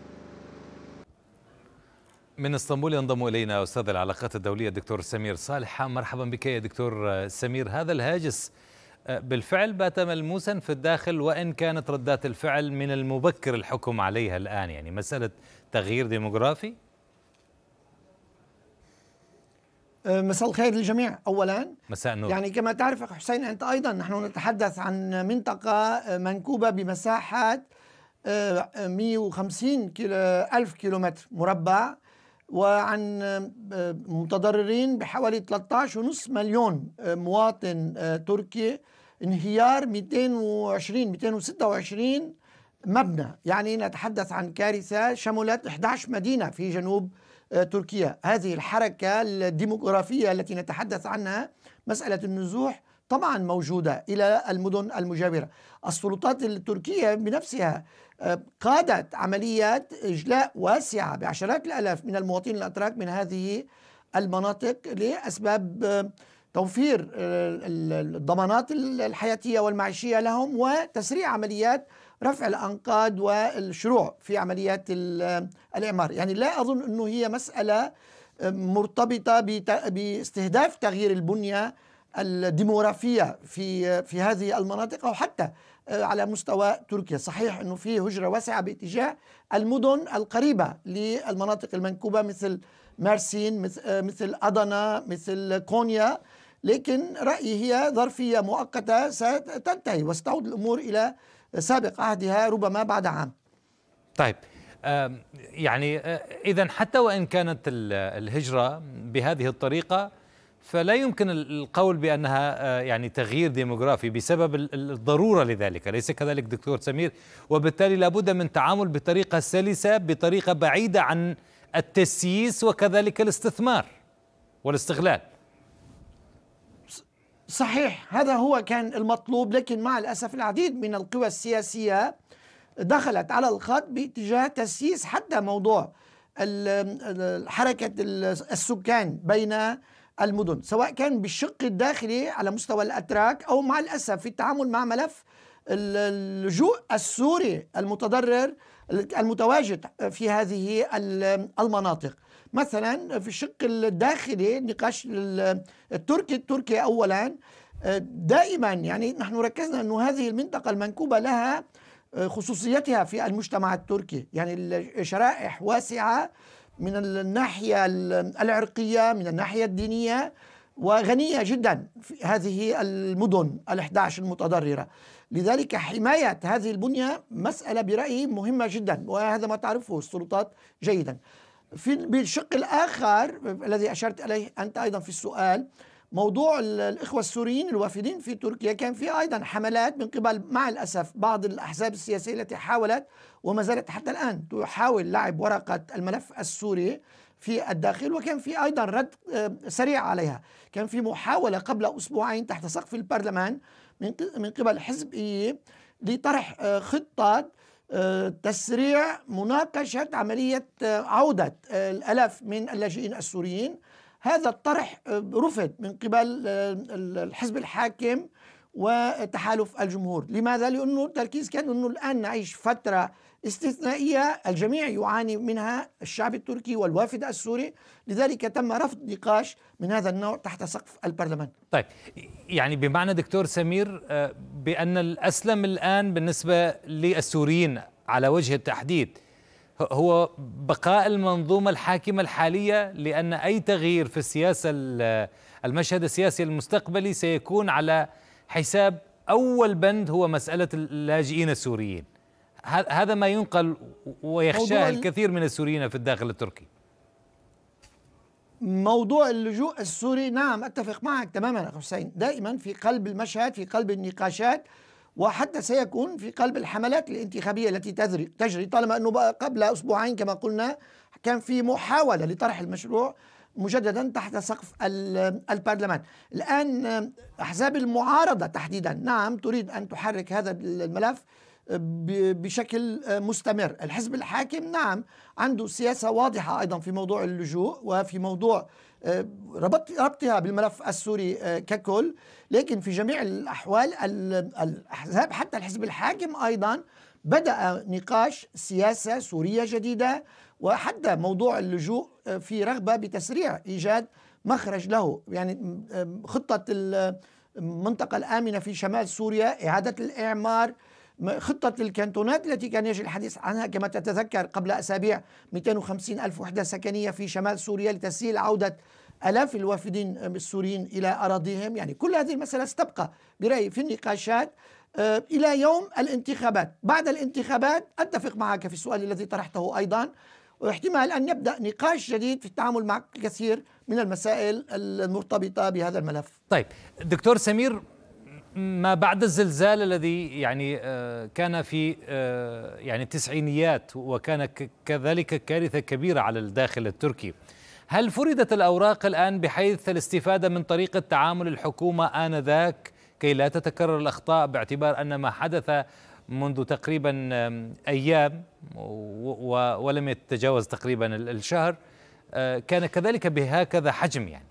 [SPEAKER 1] من اسطنبول ينضم إلينا أستاذ العلاقات الدولية الدكتور سمير صالح. مرحبا بك يا دكتور سمير. هذا الهاجس بالفعل بات ملموسا في الداخل، وإن كانت ردات الفعل من المبكر الحكم عليها الآن، يعني مسألة تغيير ديموغرافي.
[SPEAKER 27] مساء الخير للجميع. أولا
[SPEAKER 1] مساء النور.
[SPEAKER 27] يعني كما تعرف أخي حسين أنت أيضا، نحن نتحدث عن منطقة منكوبة بمساحات 150 ألف كيلومتر مربع، وعن متضررين بحوالي 13.5 مليون مواطن تركي، انهيار 226 مبنى، يعني نتحدث عن كارثة شملت 11 مدينة في جنوب تركيا. هذه الحركة الديموغرافية التي نتحدث عنها، مسألة النزوح طبعا موجودة إلى المدن المجاورة. السلطات التركية بنفسها قادت عمليات إجلاء واسعة بعشرات الآلاف من المواطنين الأتراك من هذه المناطق لأسباب توفير الضمانات الحياتية والمعيشية لهم وتسريع عمليات رفع الأنقاض والشروع في عمليات الإعمار. يعني لا أظن أنه هي مسألة مرتبطة باستهداف تغيير البنية الديموغرافية في هذه المناطق أو حتى على مستوى تركيا. صحيح أنه في هجرة واسعة باتجاه المدن القريبة للمناطق المنكوبة مثل مارسين، مثل أدنا، مثل كونيا، لكن رأيي هي ظرفية مؤقتة ستنتهي وستعود الأمور إلى سابق عهدها ربما بعد عام.
[SPEAKER 1] طيب يعني إذن حتى وإن كانت الهجرة بهذه الطريقة فلا يمكن القول بأنها يعني تغيير ديموغرافي بسبب الضرورة لذلك، أليس كذلك دكتور سمير؟ وبالتالي لابد من تعامل بطريقة سلسة، بطريقة بعيدة عن التسييس وكذلك الاستثمار والاستغلال.
[SPEAKER 27] صحيح، هذا هو كان المطلوب، لكن مع الأسف العديد من القوى السياسية دخلت على الخط باتجاه تسييس حتى موضوع حركة السكان بين المدن، سواء كان بالشق الداخلي على مستوى الأتراك أو مع الأسف في التعامل مع ملف اللجوء السوري المتضرر المتواجد في هذه المناطق. مثلا في الشق الداخلي النقاش التركي أولا دائما يعني نحن ركزنا أنه هذه المنطقة المنكوبة لها خصوصيتها في المجتمع التركي، يعني الشرائح واسعة من الناحية العرقية، من الناحية الدينية، وغنية جدا في هذه المدن ال11 المتضررة. لذلك حماية هذه البنية مسألة برأيي مهمة جدا، وهذا ما تعرفه السلطات جيدا. بالشق الآخر الذي أشرت إليه أنت أيضا في السؤال، موضوع الإخوة السوريين الوافدين في تركيا، كان في أيضا حملات من قبل مع الأسف بعض الأحزاب السياسية التي حاولت وما زالت حتى الآن تحاول لعب ورقة الملف السوري في الداخل، وكان في أيضا رد سريع عليها. كان في محاولة قبل أسبوعين تحت سقف البرلمان من قبل حزب إيه لطرح خطة تسريع مناقشة عملية عودة الآلاف من اللاجئين السوريين. هذا الطرح رفض من قبل الحزب الحاكم وتحالف الجمهور. لماذا؟ لأنه التركيز كان أنه الآن نعيش فترة استثنائية الجميع يعاني منها، الشعب التركي والوافد السوري، لذلك تم رفض نقاش من هذا النوع تحت سقف البرلمان.
[SPEAKER 1] طيب، يعني بمعنى دكتور سمير بأن الأسلم الآن بالنسبة للسوريين على وجه التحديد هو بقاء المنظومة الحاكمة الحالية، لأن أي تغيير في السياسة المشهد السياسي المستقبلي سيكون على حساب أول بند هو مسألة اللاجئين السوريين. هذا ما ينقل ويخشاه الكثير من السوريين في الداخل التركي.
[SPEAKER 27] موضوع اللجوء السوري، نعم أتفق معك تماما أخي حسين، دائما في قلب المشهد، في قلب النقاشات، وحتى سيكون في قلب الحملات الانتخابية التي تجري، طالما أنه قبل أسبوعين كما قلنا كان في محاولة لطرح المشروع مجددا تحت سقف البرلمان. الآن أحزاب المعارضة تحديدا نعم تريد أن تحرك هذا الملف بشكل مستمر. الحزب الحاكم نعم عنده سياسة واضحة أيضا في موضوع اللجوء وفي موضوع ربطها بالملف السوري ككل، لكن في جميع الأحوال الأحزاب حتى الحزب الحاكم أيضا بدأ نقاش سياسة سورية جديدة، وحتى موضوع اللجوء في رغبة بتسريع إيجاد مخرج له. يعني خطة المنطقة الآمنة في شمال سوريا، إعادة الإعمار، خطة الكانتونات التي كان يجري الحديث عنها كما تتذكر قبل أسابيع 250 ألف وحدة سكنية في شمال سوريا لتسهيل عودة آلاف الوافدين السوريين إلى أراضيهم. يعني كل هذه المسألة ستبقى برأيي في النقاشات إلى يوم الانتخابات. بعد الانتخابات أتفق معك في السؤال الذي طرحته أيضا، واحتمال أن يبدأ نقاش جديد في التعامل مع كثير من المسائل المرتبطة بهذا الملف.
[SPEAKER 1] طيب دكتور سمير، ما بعد الزلزال الذي يعني كان في يعني التسعينيات وكان كذلك كارثة كبيرة على الداخل التركي، هل فرضت الأوراق الآن بحيث الاستفادة من طريقة تعامل الحكومة آنذاك كي لا تتكرر الأخطاء، باعتبار أن ما حدث منذ تقريبا أيام ولم يتجاوز تقريبا الشهر كان كذلك بهكذا حجم؟ يعني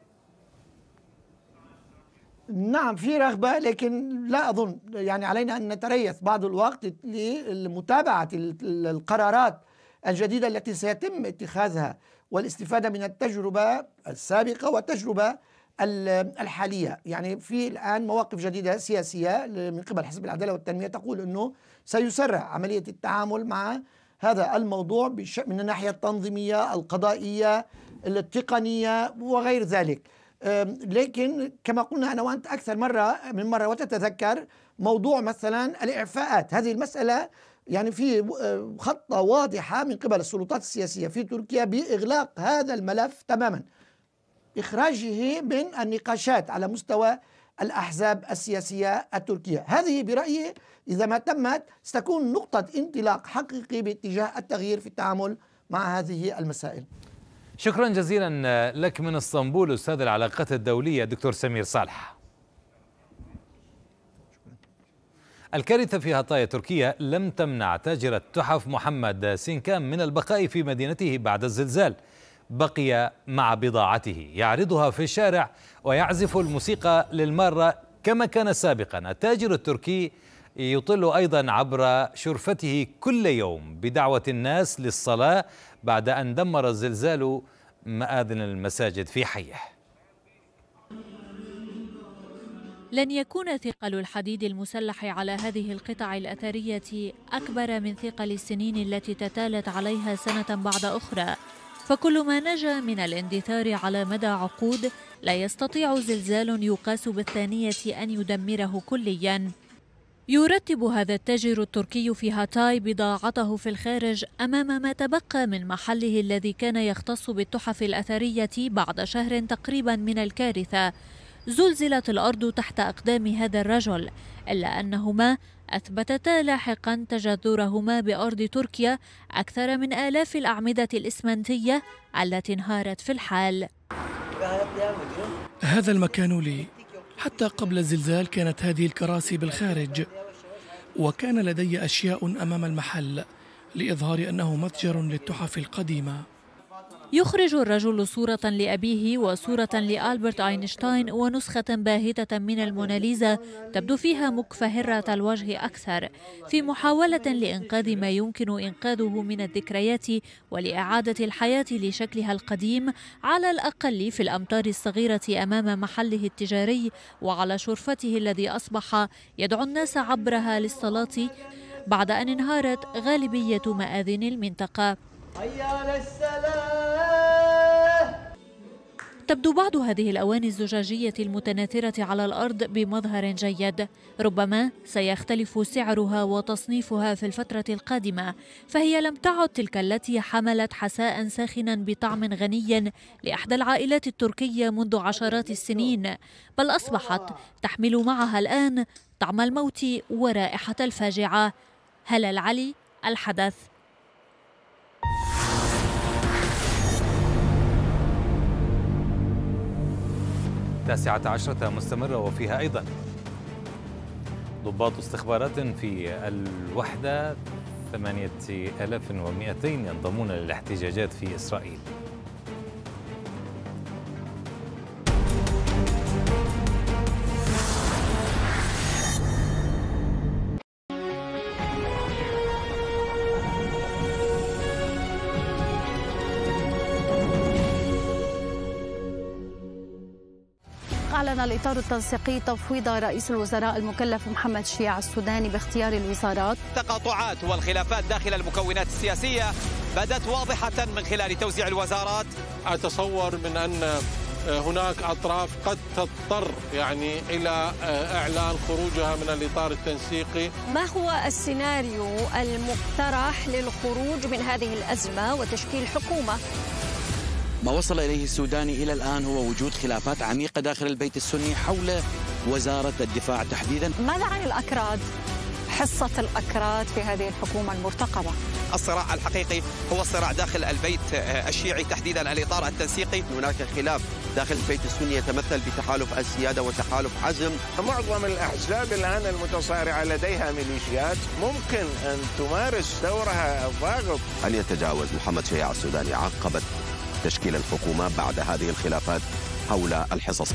[SPEAKER 27] نعم في رغبة، لكن لا أظن يعني علينا أن نتريث بعض الوقت لمتابعة القرارات الجديدة التي سيتم اتخاذها والاستفادة من التجربة السابقة والتجربة الحالية. يعني في الآن مواقف جديدة سياسية من قبل حزب العدالة والتنمية تقول أنه سيسرع عملية التعامل مع هذا الموضوع من الناحية التنظيمية، القضائية، التقنية وغير ذلك. لكن كما قلنا أنا وأنت أكثر من مرة وتتذكر موضوع مثلا الإعفاءات، هذه المسألة يعني في خطة واضحة من قبل السلطات السياسية في تركيا بإغلاق هذا الملف تماما، إخراجه من النقاشات على مستوى الأحزاب السياسية التركية. هذه برأيي إذا ما تمت ستكون نقطة انطلاق حقيقي باتجاه التغيير في التعامل مع هذه المسائل.
[SPEAKER 1] شكرا جزيلا لك من اسطنبول أستاذ العلاقات الدولية دكتور سمير صالح. الكارثة في هاتايا تركيا لم تمنع تاجر التحف محمد سينكام من البقاء في مدينته بعد الزلزال. بقي مع بضاعته يعرضها في الشارع ويعزف الموسيقى للمارة كما كان سابقا. التاجر التركي يطل أيضا عبر شرفته كل يوم بدعوة الناس للصلاة بعد أن دمر الزلزال مآذن المساجد في حيه.
[SPEAKER 25] لن يكون ثقل الحديد المسلح على هذه القطع الأثرية أكبر من ثقل السنين التي تتالت عليها سنة بعد أخرى، فكل ما نجا من الاندثار على مدى عقود لا يستطيع زلزال يقاس بالثانية أن يدمره كلياً. يرتب هذا التاجر التركي في هاتاي بضاعته في الخارج أمام ما تبقى من محله الذي كان يختص بالتحف الأثرية بعد شهر تقريبا من الكارثة. زلزلت الأرض تحت أقدام هذا الرجل، إلا أنهما أثبتتا لاحقا تجذرهما بأرض تركيا أكثر من آلاف الأعمدة الإسمنتية التي انهارت في الحال.
[SPEAKER 2] هذا المكان لي. حتى قبل الزلزال كانت هذه الكراسي بالخارج، وكان لدي أشياء أمام المحل لإظهار أنه متجر للتحف القديمة.
[SPEAKER 25] يخرج الرجل صورة لأبيه وصورة لألبرت أينشتاين ونسخة باهتة من الموناليزا تبدو فيها مكفهرة الوجه أكثر، في محاولة لإنقاذ ما يمكن إنقاذه من الذكريات ولإعادة الحياة لشكلها القديم، على الأقل في الأمتار الصغيرة أمام محله التجاري وعلى شرفته الذي أصبح يدعو الناس عبرها للصلاة بعد أن انهارت غالبية مآذن المنطقة. تبدو بعض هذه الأواني الزجاجية المتناثرة على الأرض بمظهر جيد، ربما سيختلف سعرها وتصنيفها في الفترة القادمة، فهي لم تعد تلك التي حملت حساء ساخنا بطعم غني لإحدى العائلات التركية منذ عشرات السنين، بل أصبحت تحمل معها الآن طعم الموت ورائحة الفاجعة. هلا العلي، الحدث.
[SPEAKER 1] 19 مستمرة وفيها أيضا ضباط استخبارات في الوحدة 8200 ينضمون للاحتجاجات في إسرائيل.
[SPEAKER 10] أعلن الإطار التنسيقي تفويض رئيس الوزراء المكلف محمد شيع السوداني باختيار الوزارات.
[SPEAKER 3] التقاطعات والخلافات داخل المكونات السياسية بدت واضحة من خلال توزيع الوزارات.
[SPEAKER 19] أتصور من أن هناك أطراف قد تضطر إلى إعلان خروجها من الإطار التنسيقي.
[SPEAKER 10] ما هو السيناريو المقترح للخروج من هذه الأزمة وتشكيل حكومة؟
[SPEAKER 4] ما وصل إليه السوداني إلى الآن هو وجود خلافات عميقة داخل البيت السني حول وزارة الدفاع تحديدا.
[SPEAKER 10] ماذا عن الأكراد؟ حصة الأكراد في هذه الحكومة المرتقبة.
[SPEAKER 3] الصراع الحقيقي هو الصراع داخل البيت الشيعي تحديدا الإطار التنسيقي.
[SPEAKER 5] هناك خلاف داخل البيت السني يتمثل بتحالف السيادة وتحالف حزم.
[SPEAKER 6] معظم الأحزاب الآن المتصارعة لديها ميليشيات ممكن أن تمارس دورها الضاغط.
[SPEAKER 5] أن يتجاوز محمد شيع السوداني عقبة تشكيل الحكومة بعد هذه الخلافات حول الحصص.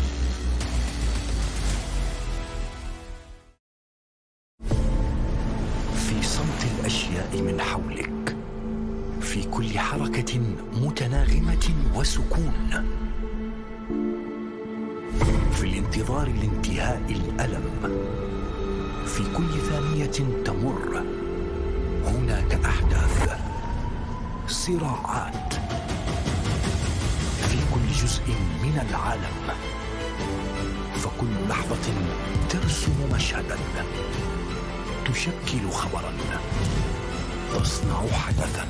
[SPEAKER 16] في صمت الأشياء من حولك، في كل حركة متناغمة وسكون، في الانتظار لانتهاء الألم، في كل ثانية تمر هناك أحداث، صراعات، في كل جزء من العالم، فكل لحظة ترسم مشهدا، تشكل خبرا، تصنع حدثا.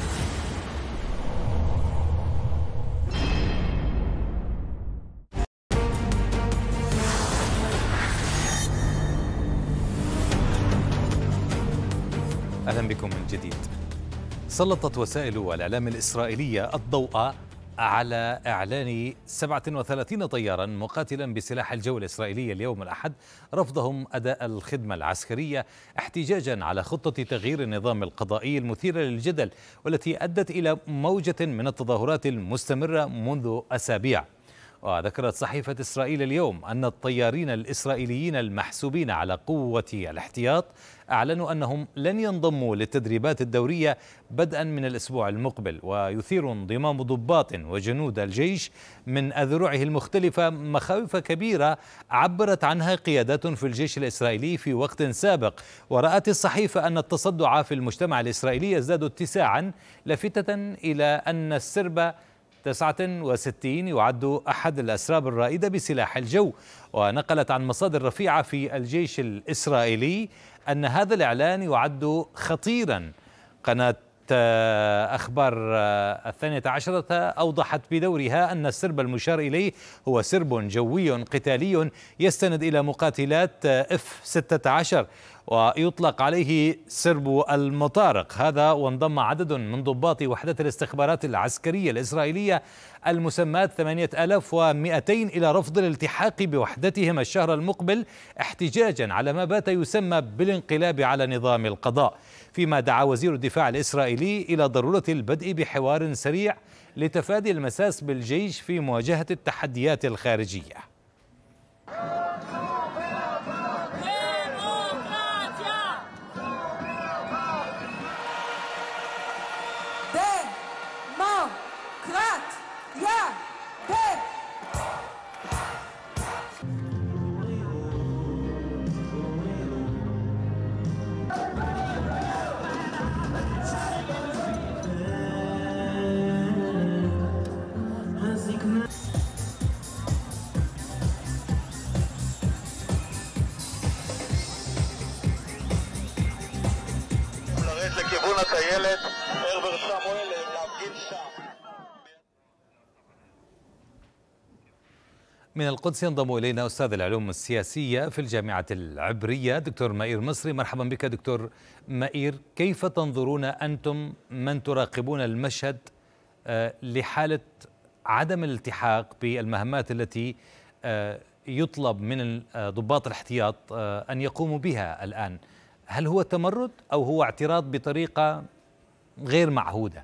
[SPEAKER 1] أهلا بكم من جديد. سلطت وسائل الإعلام الإسرائيلية الضوء على إعلان 37 طيارا مقاتلا بسلاح الجو الإسرائيلي اليوم الأحد رفضهم أداء الخدمة العسكرية احتجاجا على خطة تغيير النظام القضائي المثيرة للجدل والتي أدت إلى موجة من التظاهرات المستمرة منذ أسابيع. وذكرت صحيفة إسرائيل اليوم أن الطيارين الإسرائيليين المحسوبين على قوة الاحتياط أعلنوا أنهم لن ينضموا للتدريبات الدورية بدءا من الأسبوع المقبل. ويثير انضمام ضباط وجنود الجيش من أذرعه المختلفة مخاوف كبيرة عبرت عنها قيادات في الجيش الإسرائيلي في وقت سابق. ورأت الصحيفة أن التصدع في المجتمع الإسرائيلي يزداد اتساعا، لافتة إلى أن السرب 69 يعد أحد الأسراب الرائدة بسلاح الجو. ونقلت عن مصادر رفيعة في الجيش الإسرائيلي أن هذا الإعلان يعد خطيرا. قناة أخبار 12 أوضحت بدورها أن السرب المشار إليه هو سرب جوي قتالي يستند إلى مقاتلات F-16 ويطلق عليه سرب المطارق. هذا وانضم عدد من ضباط وحدة الاستخبارات العسكرية الإسرائيلية المسماة 8200 إلى رفض الالتحاق بوحدتهم الشهر المقبل احتجاجا على ما بات يسمى بالانقلاب على نظام القضاء. فيما دعا وزير الدفاع الإسرائيلي إلى ضرورة البدء بحوار سريع لتفادي المساس بالجيش في مواجهة التحديات الخارجية.
[SPEAKER 7] לכיוון הטיילת, הרברט סמואל להפגין שם.
[SPEAKER 1] من القدس ينضم إلينا أستاذ العلوم السياسية في الجامعة العبرية دكتور مائير مصري. مرحبا بك دكتور مائير. كيف تنظرون أنتم من تراقبون المشهد لحالة عدم الالتحاق بالمهمات التي يطلب من ضباط الاحتياط أن يقوموا بها الآن؟ هل هو تمرد أو هو اعتراض بطريقة غير معهودة؟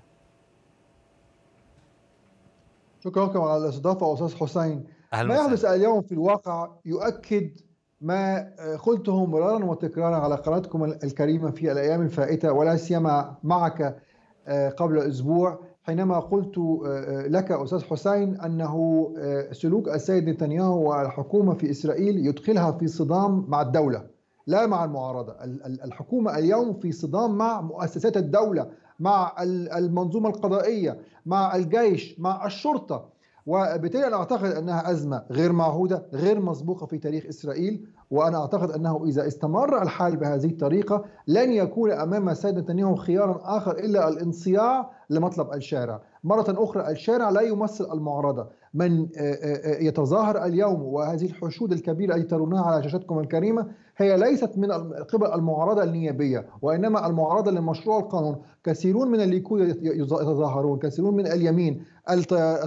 [SPEAKER 8] شكرا لكم على الاستضافة أستاذ حسين. ما يحدث اليوم في الواقع يؤكد ما قلته مرارا وتكرارا على قناتكم الكريمة في الأيام الفائتة، ولا سيما معك قبل أسبوع حينما قلت لك أستاذ حسين أنه سلوك السيد نتنياهو والحكومة في إسرائيل يدخلها في صدام مع الدولة لا مع المعارضة. الحكومة اليوم في صدام مع مؤسسات الدولة، مع المنظومة القضائية، مع الجيش، مع الشرطة، وبالتالي أنا أعتقد أنها أزمة غير معهودة غير مسبوقة في تاريخ إسرائيل. وأنا أعتقد أنه إذا استمر الحال بهذه الطريقة لن يكون أمام السيد نتنياهو خيارا آخر إلا الانصياع لمطلب الشارع. مرة أخرى الشارع لا يمثل المعارضة. من يتظاهر اليوم وهذه الحشود الكبيرة التي ترونها على شاشتكم الكريمة هي ليست من قبل المعارضة النيابية، وإنما المعارضة لمشروع القانون. كثيرون من الليكود يتظاهرون، كثيرون من اليمين، ال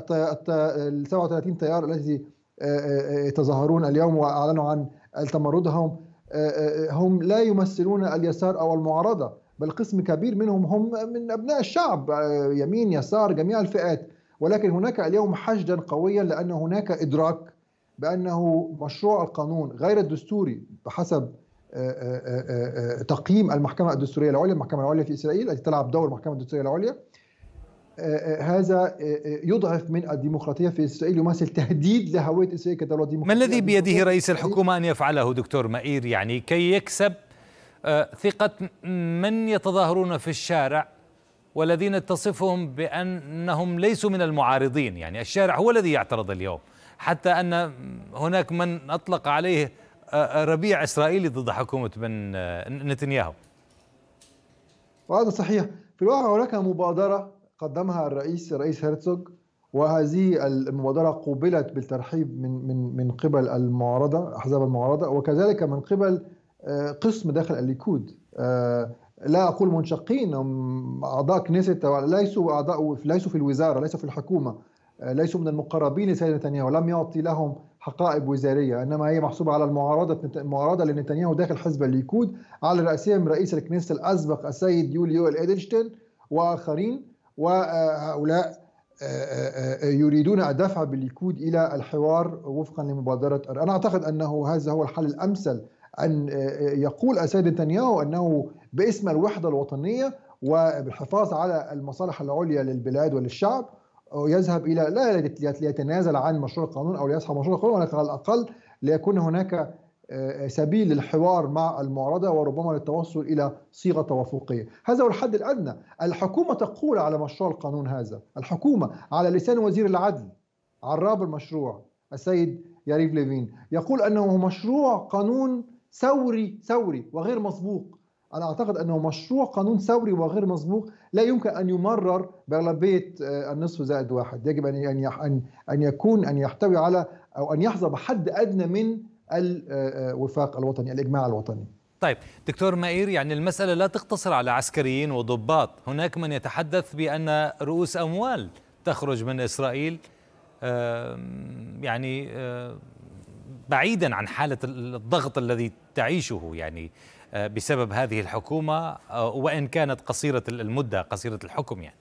[SPEAKER 8] 37 تيار الذي يتظاهرون اليوم وأعلنوا عن تمردهم هم لا يمثلون اليسار أو المعارضة، بل قسم كبير منهم هم من أبناء الشعب، يمين يسار جميع الفئات. ولكن هناك اليوم حشدا قويا لأن هناك إدراك بأنه مشروع القانون غير الدستوري بحسب تقييم المحكمة الدستورية العليا، المحكمة العليا في إسرائيل التي تلعب دور المحكمة الدستورية العليا. هذا يضعف من الديمقراطية في إسرائيل، يمثل تهديد لهوية إسرائيل كدولة ديمقراطية.
[SPEAKER 1] ما الذي بيده رئيس الحكومة أن يفعله دكتور مائير يعني كي يكسب ثقة من يتظاهرون في الشارع والذين تصفهم بأنهم ليسوا من المعارضين؟ يعني الشارع هو الذي يعترض اليوم، حتى أن هناك من أطلق عليه ربيع إسرائيلي ضد حكومة نتنياهو.
[SPEAKER 8] وهذا صحيح. في الواقع هناك مبادرة قدمها الرئيس هرتزوغ، وهذه المبادرة قوبلت بالترحيب من قبل المعارضة، أحزاب المعارضة، وكذلك من قبل قسم داخل الليكود. لا أقول منشقين، أعضاء كنيست، ليسوا في الوزارة، ليسوا في الحكومة، ليسوا من المقربين لسيد نتنياهو، لم يعطي لهم حقائب وزارية، إنما هي محسوبة على المعارضة لنتنياهو داخل حزب الليكود، على رأسهم رئيس الكنيست الأسبق السيد يوليو إيدلشتاين وآخرين. وهؤلاء يريدون الدفع بالليكود إلى الحوار وفقا لمبادرة أنا أعتقد أنه هذا هو الحل الأمثل، أن يقول السيد نتنياهو أنه باسم الوحدة الوطنية وبالحفاظ على المصالح العليا للبلاد وللشعب يذهب إلى لا ليتنازل عن مشروع القانون أو ليصحى مشروع القانون، ولكن على الأقل ليكون هناك سبيل للحوار مع المعارضة وربما للتوصل إلى صيغة توافقية. هذا هو الحد الأدنى. الحكومة تقول على مشروع القانون هذا، الحكومة على لسان وزير العدل عراب المشروع السيد ياريف ليفين يقول أنه مشروع قانون ثوري وغير مسبوق. أنا أعتقد أنه مشروع قانون ثوري وغير مسبوق لا يمكن أن يمرر بأغلبية النصف زائد واحد. يجب أن يحتوي على أو أن يحظى بحد أدنى من الوفاق الوطني، الإجماع الوطني.
[SPEAKER 1] طيب دكتور مائير، يعني المسألة لا تقتصر على عسكريين وضباط، هناك من يتحدث بأن رؤوس أموال تخرج من إسرائيل يعني بعيدا عن حالة الضغط الذي تعيشه يعني بسبب هذه الحكومة، وإن كانت قصيرة المدة قصيرة الحكم يعني.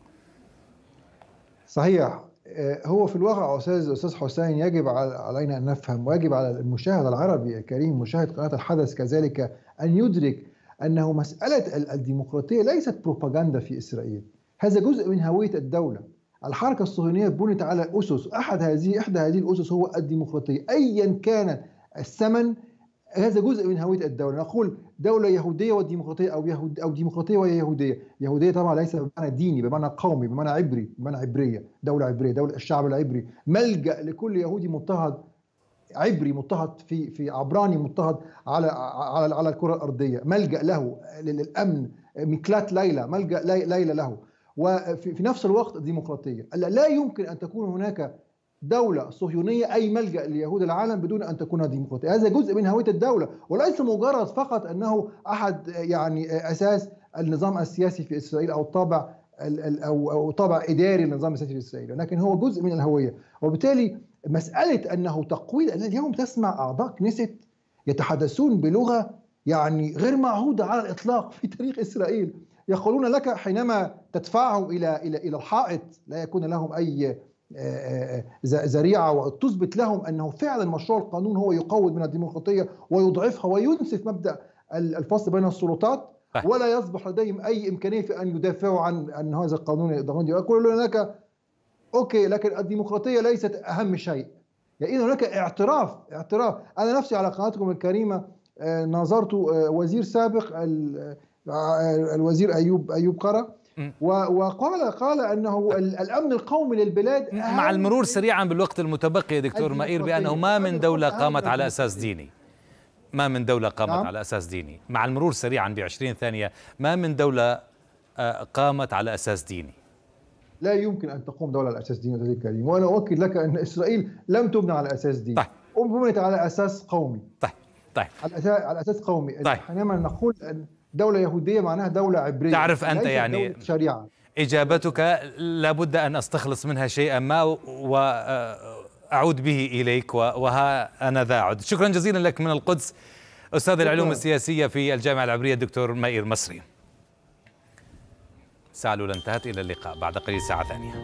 [SPEAKER 8] صحيح. هو في الواقع أستاذ حسين يجب علينا أن نفهم، ويجب على المشاهد العربي الكريم مشاهد قناة الحدث كذلك أن يدرك أنه مسألة الديمقراطية ليست بروباغندا في إسرائيل، هذا جزء من هوية الدولة. الحركة الصهيونية بنيت على أسس، إحدى هذه الأسس هو الديمقراطية أيا كان الثمن. هذا جزء من هوية الدولة. نقول دولة يهودية وديمقراطية أو ديمقراطية ويهودية. يهودية طبعا ليس بمعنى ديني، بمعنى قومي، بمعنى عبري، بمعنى عبرية، دولة عبرية، دولة الشعب العبري، ملجأ لكل يهودي مضطهد عبري، مضطهد في عبراني، مضطهد على الكرة الأرضية، ملجأ له للأمن، مكلات ليلى، ملجأ ليلى له. وفي نفس الوقت ديمقراطية. لا يمكن أن تكون هناك دولة صهيونية أي ملجأ ليهود العالم بدون أن تكون ديمقراطية. هذا جزء من هوية الدولة، وليس مجرد فقط أنه أحد يعني أساس النظام السياسي في إسرائيل أو طابع أو طابع إداري للنظام السياسي في إسرائيل، لكن هو جزء من الهوية. وبالتالي مسألة أنه تقويض، اليوم تسمع أعضاء كنيست يتحدثون بلغة يعني غير معهودة على الإطلاق في تاريخ إسرائيل. يقولون لك حينما تدفعهم إلى الحائط لا يكون لهم أي ذريعة وتثبت لهم أنه فعلا مشروع القانون هو يقوض من الديمقراطية ويضعفها وينسف مبدأ الفصل بين السلطات، ولا يصبح لديهم أي إمكانية في أن يدافعوا عن هذا القانون. يقولون لك أوكي، لكن الديمقراطية ليست أهم شيء. يعني هناك اعتراف. أنا نفسي على قناتكم الكريمة نظرت وزير سابق الوزير أيوب قرة، وقال أنه الأمن القومي للبلاد
[SPEAKER 1] مع المرور سريعا بالوقت المتبقي دكتور مائير بأنه ما من دولة قامت على أساس ديني، ما من دولة قامت على أساس ديني، مع المرور سريعا ب20 ثانية، ما من دولة قامت على أساس ديني.
[SPEAKER 8] لا يمكن أن تقوم دولة على أساس ديني أستاذ الكريم، وأنا أؤكد لك أن إسرائيل لم تبنى على أساس ديني، بنيت على أساس قومي.
[SPEAKER 1] طيب
[SPEAKER 8] على أساس قومي. حينما نقول دولة يهودية معناها دولة عبرية.
[SPEAKER 1] تعرف أنت يعني
[SPEAKER 8] شريعة.
[SPEAKER 1] إجابتك لابد أن أستخلص منها شيئا ما وأعود به إليك، وها أنا ذا أعد. شكرا جزيلا لك من القدس أستاذ العلوم السياسية في الجامعة العبرية الدكتور مائير مصري. الساعة الأولى انتهت، إلى اللقاء بعد قليل ساعة ثانية.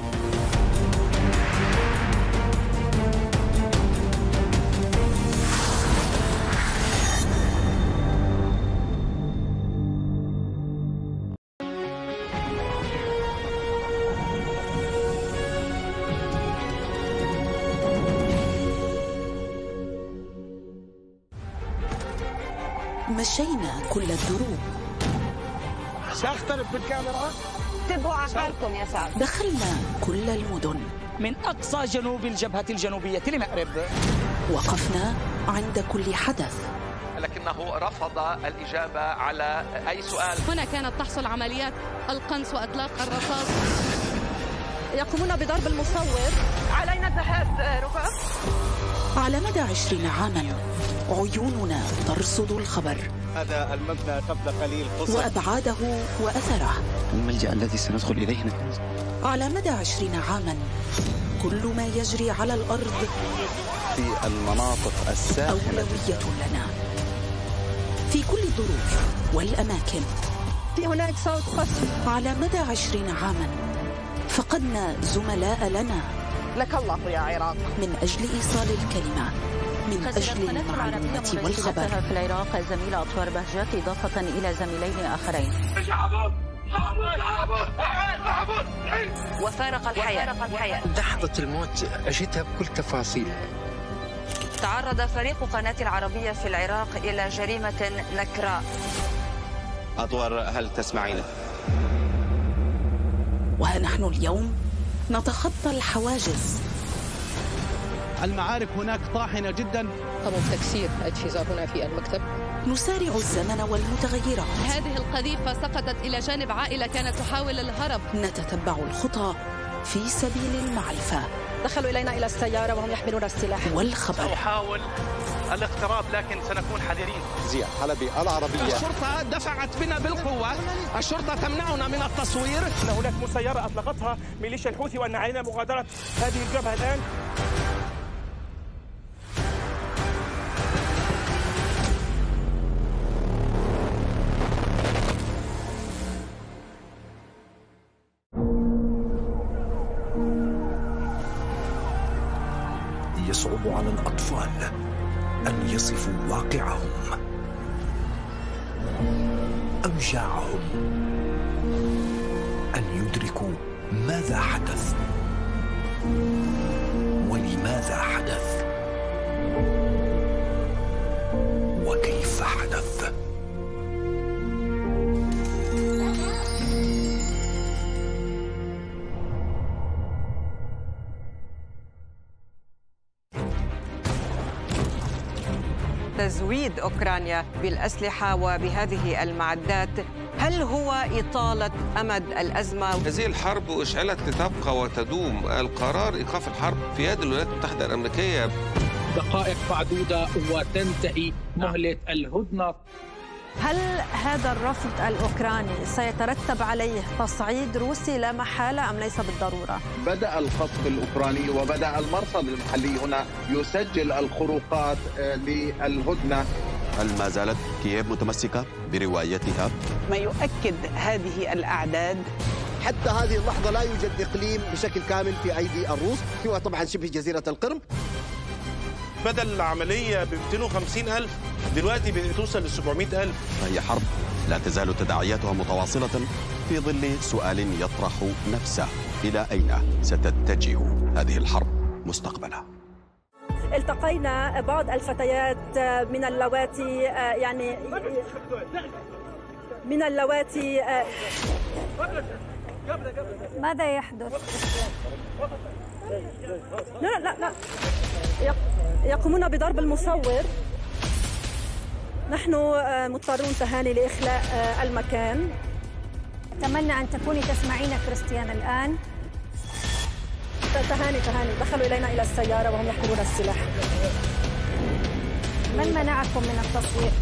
[SPEAKER 9] مشينا كل الدروب،
[SPEAKER 11] سأختلف بالكاميرا،
[SPEAKER 9] تبعوا عقاركم يا سعد. دخلنا كل المدن
[SPEAKER 11] من أقصى جنوب الجبهة الجنوبية لمأرب،
[SPEAKER 9] وقفنا عند كل حدث،
[SPEAKER 12] لكنه رفض الإجابة على أي سؤال.
[SPEAKER 13] هنا كانت تحصل عمليات القنص وإطلاق الرصاص.
[SPEAKER 10] يقومون بضرب المصور. علينا الذهاب رفاق.
[SPEAKER 9] على مدى 20 عاما عيوننا ترصد الخبر،
[SPEAKER 11] هذا المبنى قبل قليل قصر،
[SPEAKER 9] وأبعاده وأثره،
[SPEAKER 4] الملجأ الذي سندخل إليه.
[SPEAKER 9] على مدى 20 عاما كل ما يجري على الأرض
[SPEAKER 4] في المناطق الساحلة
[SPEAKER 9] أولوية لنا، في كل الظروف والأماكن.
[SPEAKER 10] في هناك صوت قصف.
[SPEAKER 9] على مدى 20 عاما فقدنا زملاء لنا.
[SPEAKER 14] لك الله يا عراق.
[SPEAKER 9] من أجل إيصال الكلمة، من أجل المعلومة والخبر.
[SPEAKER 10] في العراق الزميلة أطوار بهجت إضافة إلى زميلين آخرين. وفارق الحياة.
[SPEAKER 16] لحظة الموت عشتها بكل تفاصيلها.
[SPEAKER 10] تعرض فريق قناة العربية في العراق إلى جريمة نكراء.
[SPEAKER 5] أطوار، هل تسمعين؟
[SPEAKER 9] وها نحن اليوم نتخطى الحواجز.
[SPEAKER 11] المعارك هناك طاحنة جدا.
[SPEAKER 13] قاموا بتكسير أجهزة هنا في المكتب.
[SPEAKER 9] نسارع الزمن والمتغيرات.
[SPEAKER 13] هذه القذيفة سقطت إلى جانب عائلة كانت تحاول الهرب.
[SPEAKER 9] نتتبع الخطى في سبيل المعرفة.
[SPEAKER 14] دخلوا إلينا إلى السيارة وهم يحملون السلاح
[SPEAKER 9] والخبر.
[SPEAKER 11] سأحاول الاقتراب لكن سنكون حذرين.
[SPEAKER 5] زياد حلبي، العربية.
[SPEAKER 11] الشرطة دفعت بنا بالقوة، الشرطة تمنعنا من التصوير.
[SPEAKER 15] أن هناك مسيرة أطلقتها ميليشيا الحوثي وأن علينا مغادرة هذه الجبهة الآن.
[SPEAKER 16] يصعب على الأطفال أن يصفوا واقعهم، أوجاعهم، أن يدركوا ماذا حدث ولماذا حدث وكيف حدث.
[SPEAKER 10] تزويد أوكرانيا بالأسلحة وبهذه المعدات، هل هو إطالة أمد الأزمة؟
[SPEAKER 17] هذه الحرب أشعلت لتبقى وتدوم. القرار إيقاف الحرب في يد الولايات المتحدة الأمريكية.
[SPEAKER 11] دقائق معدودة وتنتهي مهلة الهدنة.
[SPEAKER 10] هل هذا الرفض الأوكراني سيترتب عليه تصعيد روسي لا محالة أم ليس بالضرورة؟
[SPEAKER 18] بدأ الخطف الأوكراني وبدأ المرصد المحلي هنا يسجل الخروقات للهدنة.
[SPEAKER 5] هل ما زالت كييف متمسكة بروايتها؟
[SPEAKER 14] ما يؤكد هذه الأعداد
[SPEAKER 20] حتى هذه اللحظة لا يوجد إقليم بشكل كامل في أيدي الروس، سوى طبعا شبه جزيرة القرم.
[SPEAKER 15] بدل العملية ب 250,000 دلوقتي بتوصل ل 700,000.
[SPEAKER 5] فهي حرب لا تزال تداعياتها متواصلة في ظل سؤال يطرح نفسه: إلى أين ستتجه هذه الحرب مستقبلا؟
[SPEAKER 22] التقينا بعض الفتيات من اللواتي
[SPEAKER 10] ماذا يحدث؟
[SPEAKER 22] لا يقومون بضرب المصور. نحن مضطرون تهاني لإخلاء المكان.
[SPEAKER 10] أتمنى أن تكوني تسمعين كريستيان الآن.
[SPEAKER 22] تهاني دخلوا إلينا إلى السيارة وهم يحملون السلاح.
[SPEAKER 10] من منعكم من التصوير؟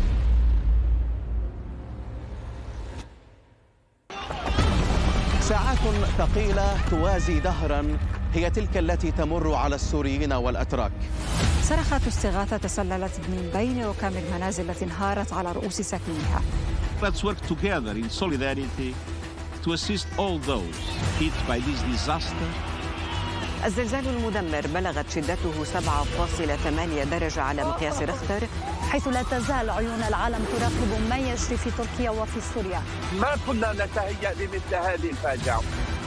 [SPEAKER 18] ساعات ثقيلة توازي دهرا هي تلك التي تمر على السوريين والأتراك.
[SPEAKER 10] صرخات استغاثة تسللت من بين ركام المنازل التي انهارت على رؤوس ساكنيها.
[SPEAKER 24] Let's work together in solidarity to assist all those hit by this disaster.
[SPEAKER 10] الزلزال المدمر بلغت شدته 7.8 درجة على مقياس ريختر، حيث لا تزال عيون العالم تراقب ما يجري في تركيا وفي سوريا.
[SPEAKER 18] ما كنا نتهيأ لمثل هذه الفاجعة.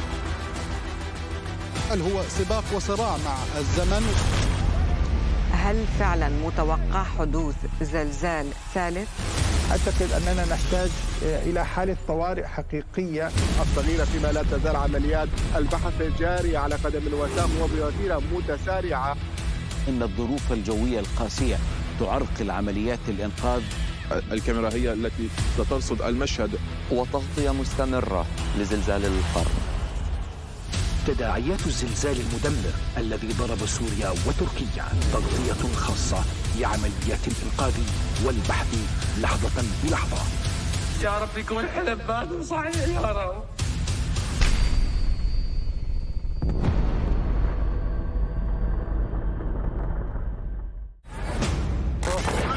[SPEAKER 28] هل هو سباق وصراع مع الزمن؟
[SPEAKER 10] هل فعلا متوقع حدوث زلزال ثالث؟
[SPEAKER 18] أعتقد أننا نحتاج إلى حالة طوارئ حقيقية. الصغيرة فيما لا تزال عمليات البحث جارية على قدم الوساق وبوتيرة متسارعة.
[SPEAKER 4] إن الظروف الجوية القاسية تعرقل عمليات الإنقاذ.
[SPEAKER 18] الكاميرا هي التي سترصد المشهد.
[SPEAKER 4] وتغطية مستمرة لزلزال القرن.
[SPEAKER 16] تداعيات الزلزال المدمر الذي ضرب سوريا وتركيا، تغطية خاصة لعمليات الإنقاذ والبحث لحظة بلحظة.
[SPEAKER 18] يا رب يكون حلم بعد صحيح يا رب.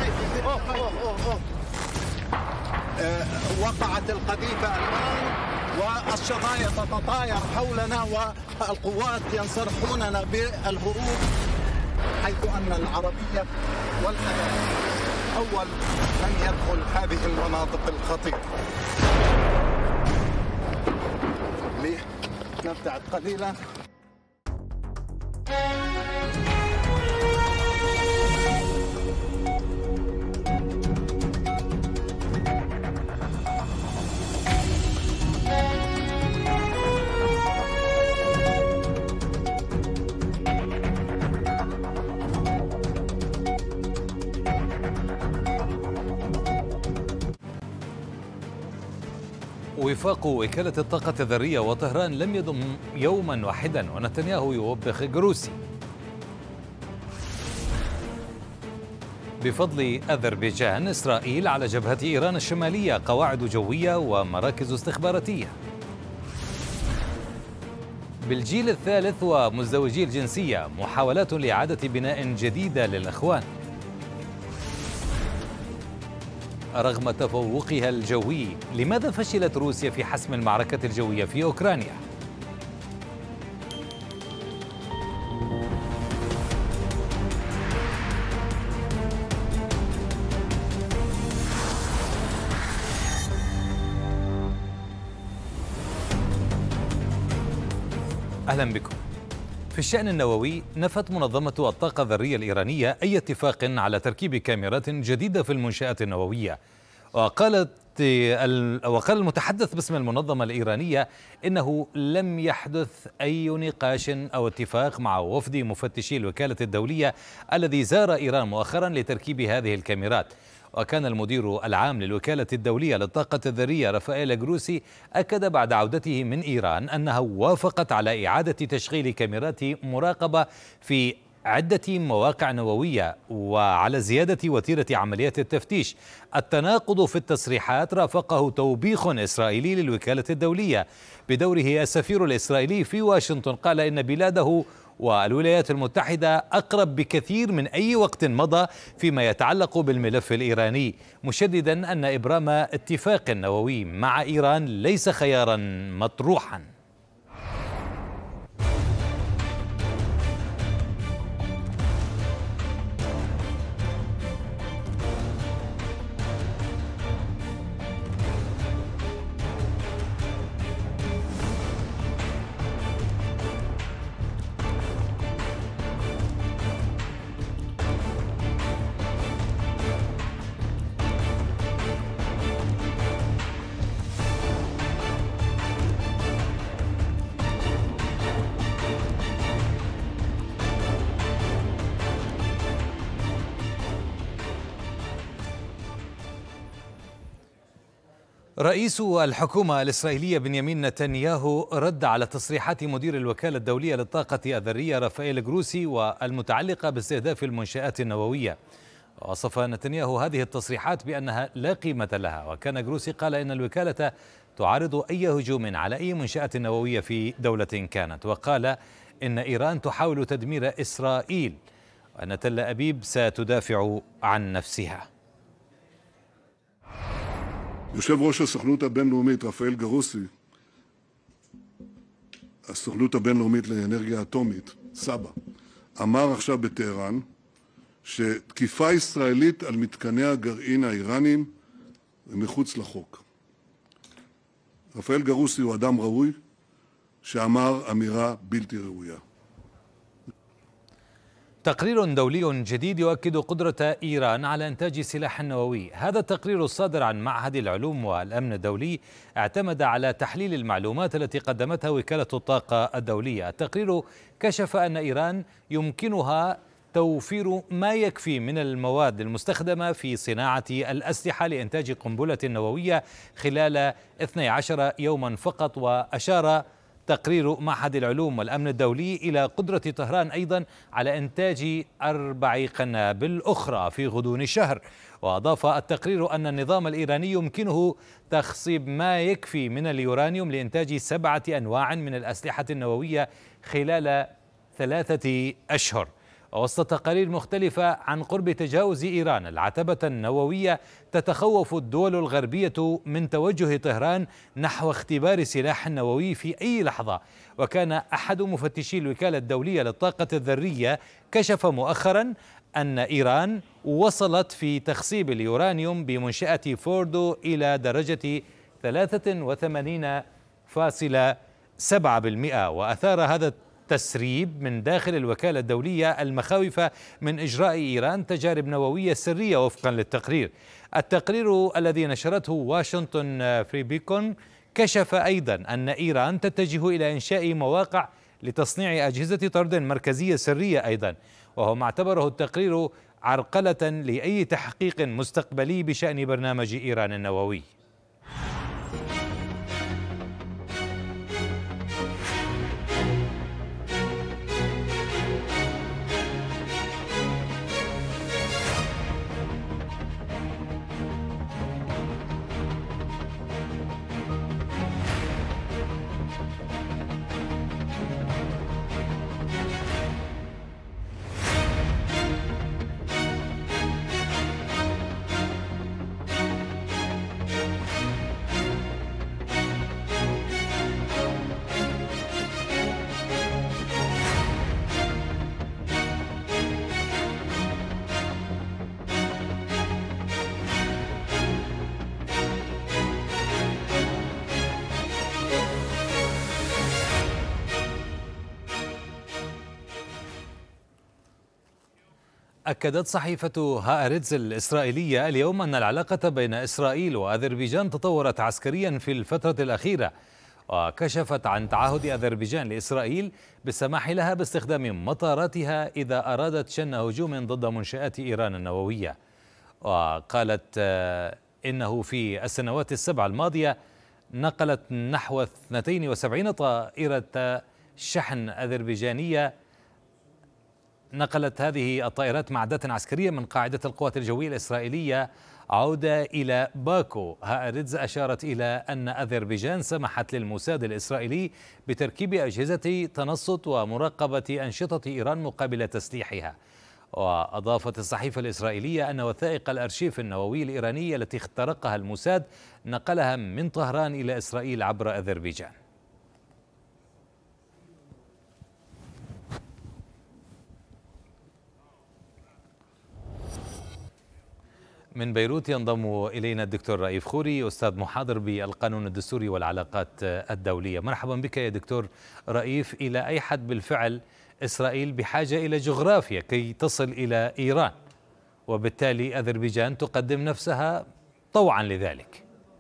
[SPEAKER 18] وقعت القذيفة الآن
[SPEAKER 28] والشظايا تتطاير حولنا والقوات ينصرفوننا بالهروب، حيث أن العربية والخيال أول من يدخل هذه المناطق الخطيرة. نبتعد قليلا.
[SPEAKER 1] وفاق وكالة الطاقة الذرية وطهران لم يدم يوما واحدا ونتنياهو يوبخ جروسي. بفضل أذربيجان إسرائيل على جبهة إيران الشمالية قواعد جوية ومراكز استخباراتية. بالجيل الثالث ومزدوجي الجنسية محاولات لإعادة بناء جديدة للإخوان. رغم تفوقها الجوي، لماذا فشلت روسيا في حسم المعركة الجوية في أوكرانيا؟ أهلا بكم. في الشأن النووي، نفت منظمة الطاقة الذرية الإيرانية أي اتفاق على تركيب كاميرات جديدة في المنشآت النووية. وقال المتحدث باسم المنظمة الإيرانية إنه لم يحدث أي نقاش أو اتفاق مع وفد مفتشي الوكالة الدولية الذي زار إيران مؤخرا لتركيب هذه الكاميرات. وكان المدير العام للوكالة الدولية للطاقة الذرية رافائيل جروسي أكد بعد عودته من إيران أنها وافقت على إعادة تشغيل كاميرات مراقبة في عدة مواقع نووية وعلى زيادة وتيرة عمليات التفتيش. التناقض في التصريحات رافقه توبيخ إسرائيلي للوكالة الدولية. بدوره السفير الإسرائيلي في واشنطن قال إن بلاده والولايات المتحدة أقرب بكثير من أي وقت مضى فيما يتعلق بالملف الإيراني، مشددا أن إبرام اتفاق نووي مع إيران ليس خيارا مطروحا. رئيس الحكومة الإسرائيلية بنيامين نتنياهو رد على تصريحات مدير الوكالة الدولية للطاقة الذرية رافائيل جروسي والمتعلقة باستهداف المنشآت النووية. وصف نتنياهو هذه التصريحات بأنها لا قيمة لها، وكان جروسي قال إن الوكالة تعارض أي هجوم على أي منشآت نووية في دولة كانت، وقال إن إيران تحاول تدمير إسرائيل وأن تل أبيب ستدافع عن نفسها.
[SPEAKER 2] יושב ראש הסוכנות הבינלאומית רפאל גרוסי, הסוכנות הבינלאומית לאנרגיה אטומית, סבא, אמר עכשיו בטהרן שתקיפה ישראלית על מתקני הגרעין האיראנים מחוץ לחוק. רפאל גרוסי הוא אדם ראוי שאמר אמירה בלתי ראויה.
[SPEAKER 1] تقرير دولي جديد يؤكد قدرة إيران على إنتاج سلاح نووي. هذا التقرير الصادر عن معهد العلوم والأمن الدولي اعتمد على تحليل المعلومات التي قدمتها وكالة الطاقة الدولية. التقرير كشف أن إيران يمكنها توفير ما يكفي من المواد المستخدمة في صناعة الأسلحة لإنتاج قنبلة نووية خلال 12 يوما فقط. وأشار تقرير معهد العلوم والأمن الدولي إلى قدرة طهران أيضا على إنتاج 4 قنابل أخرى في غضون الشهر. وأضاف التقرير أن النظام الإيراني يمكنه تخصيب ما يكفي من اليورانيوم لإنتاج 7 أنواع من الأسلحة النووية خلال 3 أشهر. ووسط تقارير مختلفة عن قرب تجاوز إيران العتبة النووية، تتخوف الدول الغربية من توجه طهران نحو اختبار سلاح نووي في أي لحظة. وكان أحد مفتشي الوكالة الدولية للطاقة الذرية كشف مؤخرا أن إيران وصلت في تخصيب اليورانيوم بمنشأة فوردو إلى درجة 83.7%. وأثار هذا التسريب من داخل الوكالة الدولية المخاوف من إجراء إيران تجارب نووية سرية وفقا للتقرير. التقرير الذي نشرته واشنطن فري بيكون كشف أيضا أن إيران تتجه إلى إنشاء مواقع لتصنيع أجهزة طرد مركزية سرية أيضا، وهو ما اعتبره التقرير عرقلة لأي تحقيق مستقبلي بشأن برنامج إيران النووي. أكدت صحيفة هآرتز الإسرائيلية اليوم أن العلاقة بين إسرائيل وأذربيجان تطورت عسكريا في الفترة الأخيرة، وكشفت عن تعهد أذربيجان لإسرائيل بالسماح لها باستخدام مطاراتها إذا أرادت شن هجوم ضد منشآت إيران النووية. وقالت إنه في السنوات السبع الماضية نقلت نحو 72 طائرة شحن أذربيجانية. نقلت هذه الطائرات معدات عسكرية من قاعدة القوات الجوية الإسرائيلية عودة إلى باكو. هآرتز أشارت إلى أن أذربيجان سمحت للموساد الإسرائيلي بتركيب أجهزة تنصت ومراقبة أنشطة إيران مقابل تسليحها. وأضافت الصحيفة الإسرائيلية أن وثائق الأرشيف النووي الإيراني التي اخترقها الموساد نقلها من طهران إلى إسرائيل عبر أذربيجان. من بيروت ينضم إلينا الدكتور رئيف خوري، أستاذ محاضر بالقانون الدستوري والعلاقات الدولية. مرحبا بك يا دكتور رئيف. إلى أي حد بالفعل إسرائيل بحاجة إلى جغرافيا كي تصل إلى إيران، وبالتالي أذربيجان تقدم نفسها طوعا لذلك؟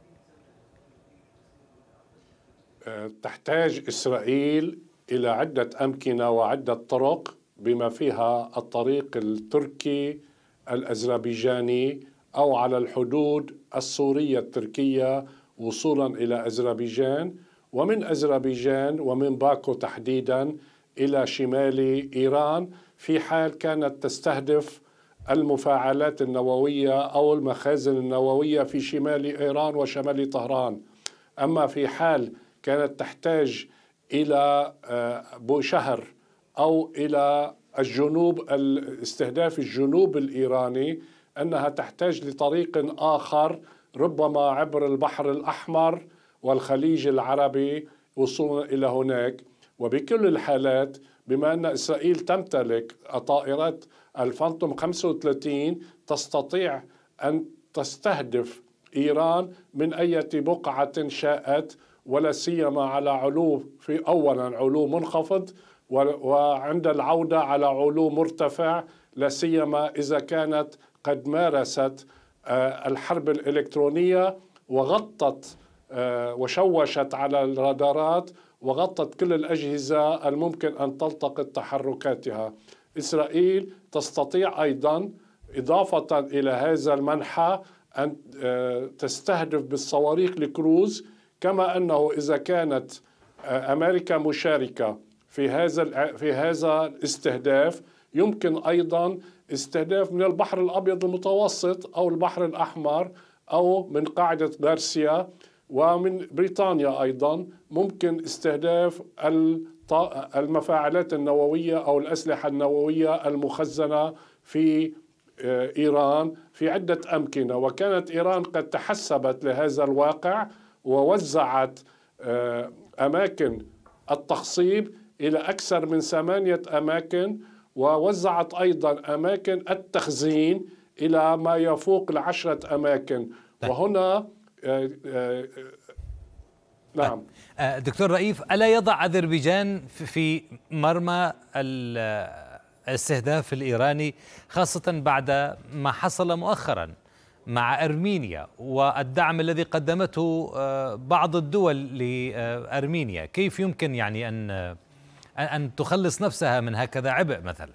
[SPEAKER 3] تحتاج إسرائيل إلى عدة أمكنة وعدة طرق، بما فيها الطريق التركي الأذربيجاني أو على الحدود السورية التركية وصولا إلى أذربيجان، ومن أذربيجان ومن باكو تحديدا إلى شمال إيران، في حال كانت تستهدف المفاعلات النووية أو المخازن النووية في شمال إيران وشمال طهران. أما في حال كانت تحتاج إلى بوشهر أو إلى الجنوب، استهداف الجنوب الإيراني، أنها تحتاج لطريق آخر ربما عبر البحر الأحمر والخليج العربي وصولا إلى هناك. وبكل الحالات بما أن إسرائيل تمتلك طائرات الفانتوم 35 تستطيع أن تستهدف إيران من أي بقعة شاءت، ولا سيما على علو، في أولا علو منخفض، وعند العودة على علو مرتفع، لا سيما إذا كانت قد مارست الحرب الإلكترونية وغطت وشوشت على الرادارات وغطت كل الأجهزة الممكن أن تلتقط تحركاتها. إسرائيل تستطيع أيضا إضافة إلى هذا المنحى أن تستهدف بالصواريخ الكروز، كما أنه إذا كانت أمريكا مشاركة في هذا الاستهداف، يمكن أيضا استهداف من البحر الأبيض المتوسط أو البحر الأحمر أو من قاعدة غارسيا، ومن بريطانيا أيضا ممكن استهداف المفاعلات النووية أو الأسلحة النووية المخزنة في إيران في عدة أمكنة. وكانت إيران قد تحسبت لهذا الواقع ووزعت أماكن التخصيب إلى أكثر من 8 أماكن، ووزعت أيضا أماكن التخزين إلى ما يفوق 10 أماكن. وهنا نعم
[SPEAKER 1] دكتور رئيف، ألا يضع أذربيجان في مرمى الاستهداف الإيراني، خاصة بعد ما حصل مؤخرا مع أرمينيا والدعم الذي قدمته بعض الدول لأرمينيا؟ كيف يمكن يعني أن تخلص نفسها من هكذا عبء مثلا؟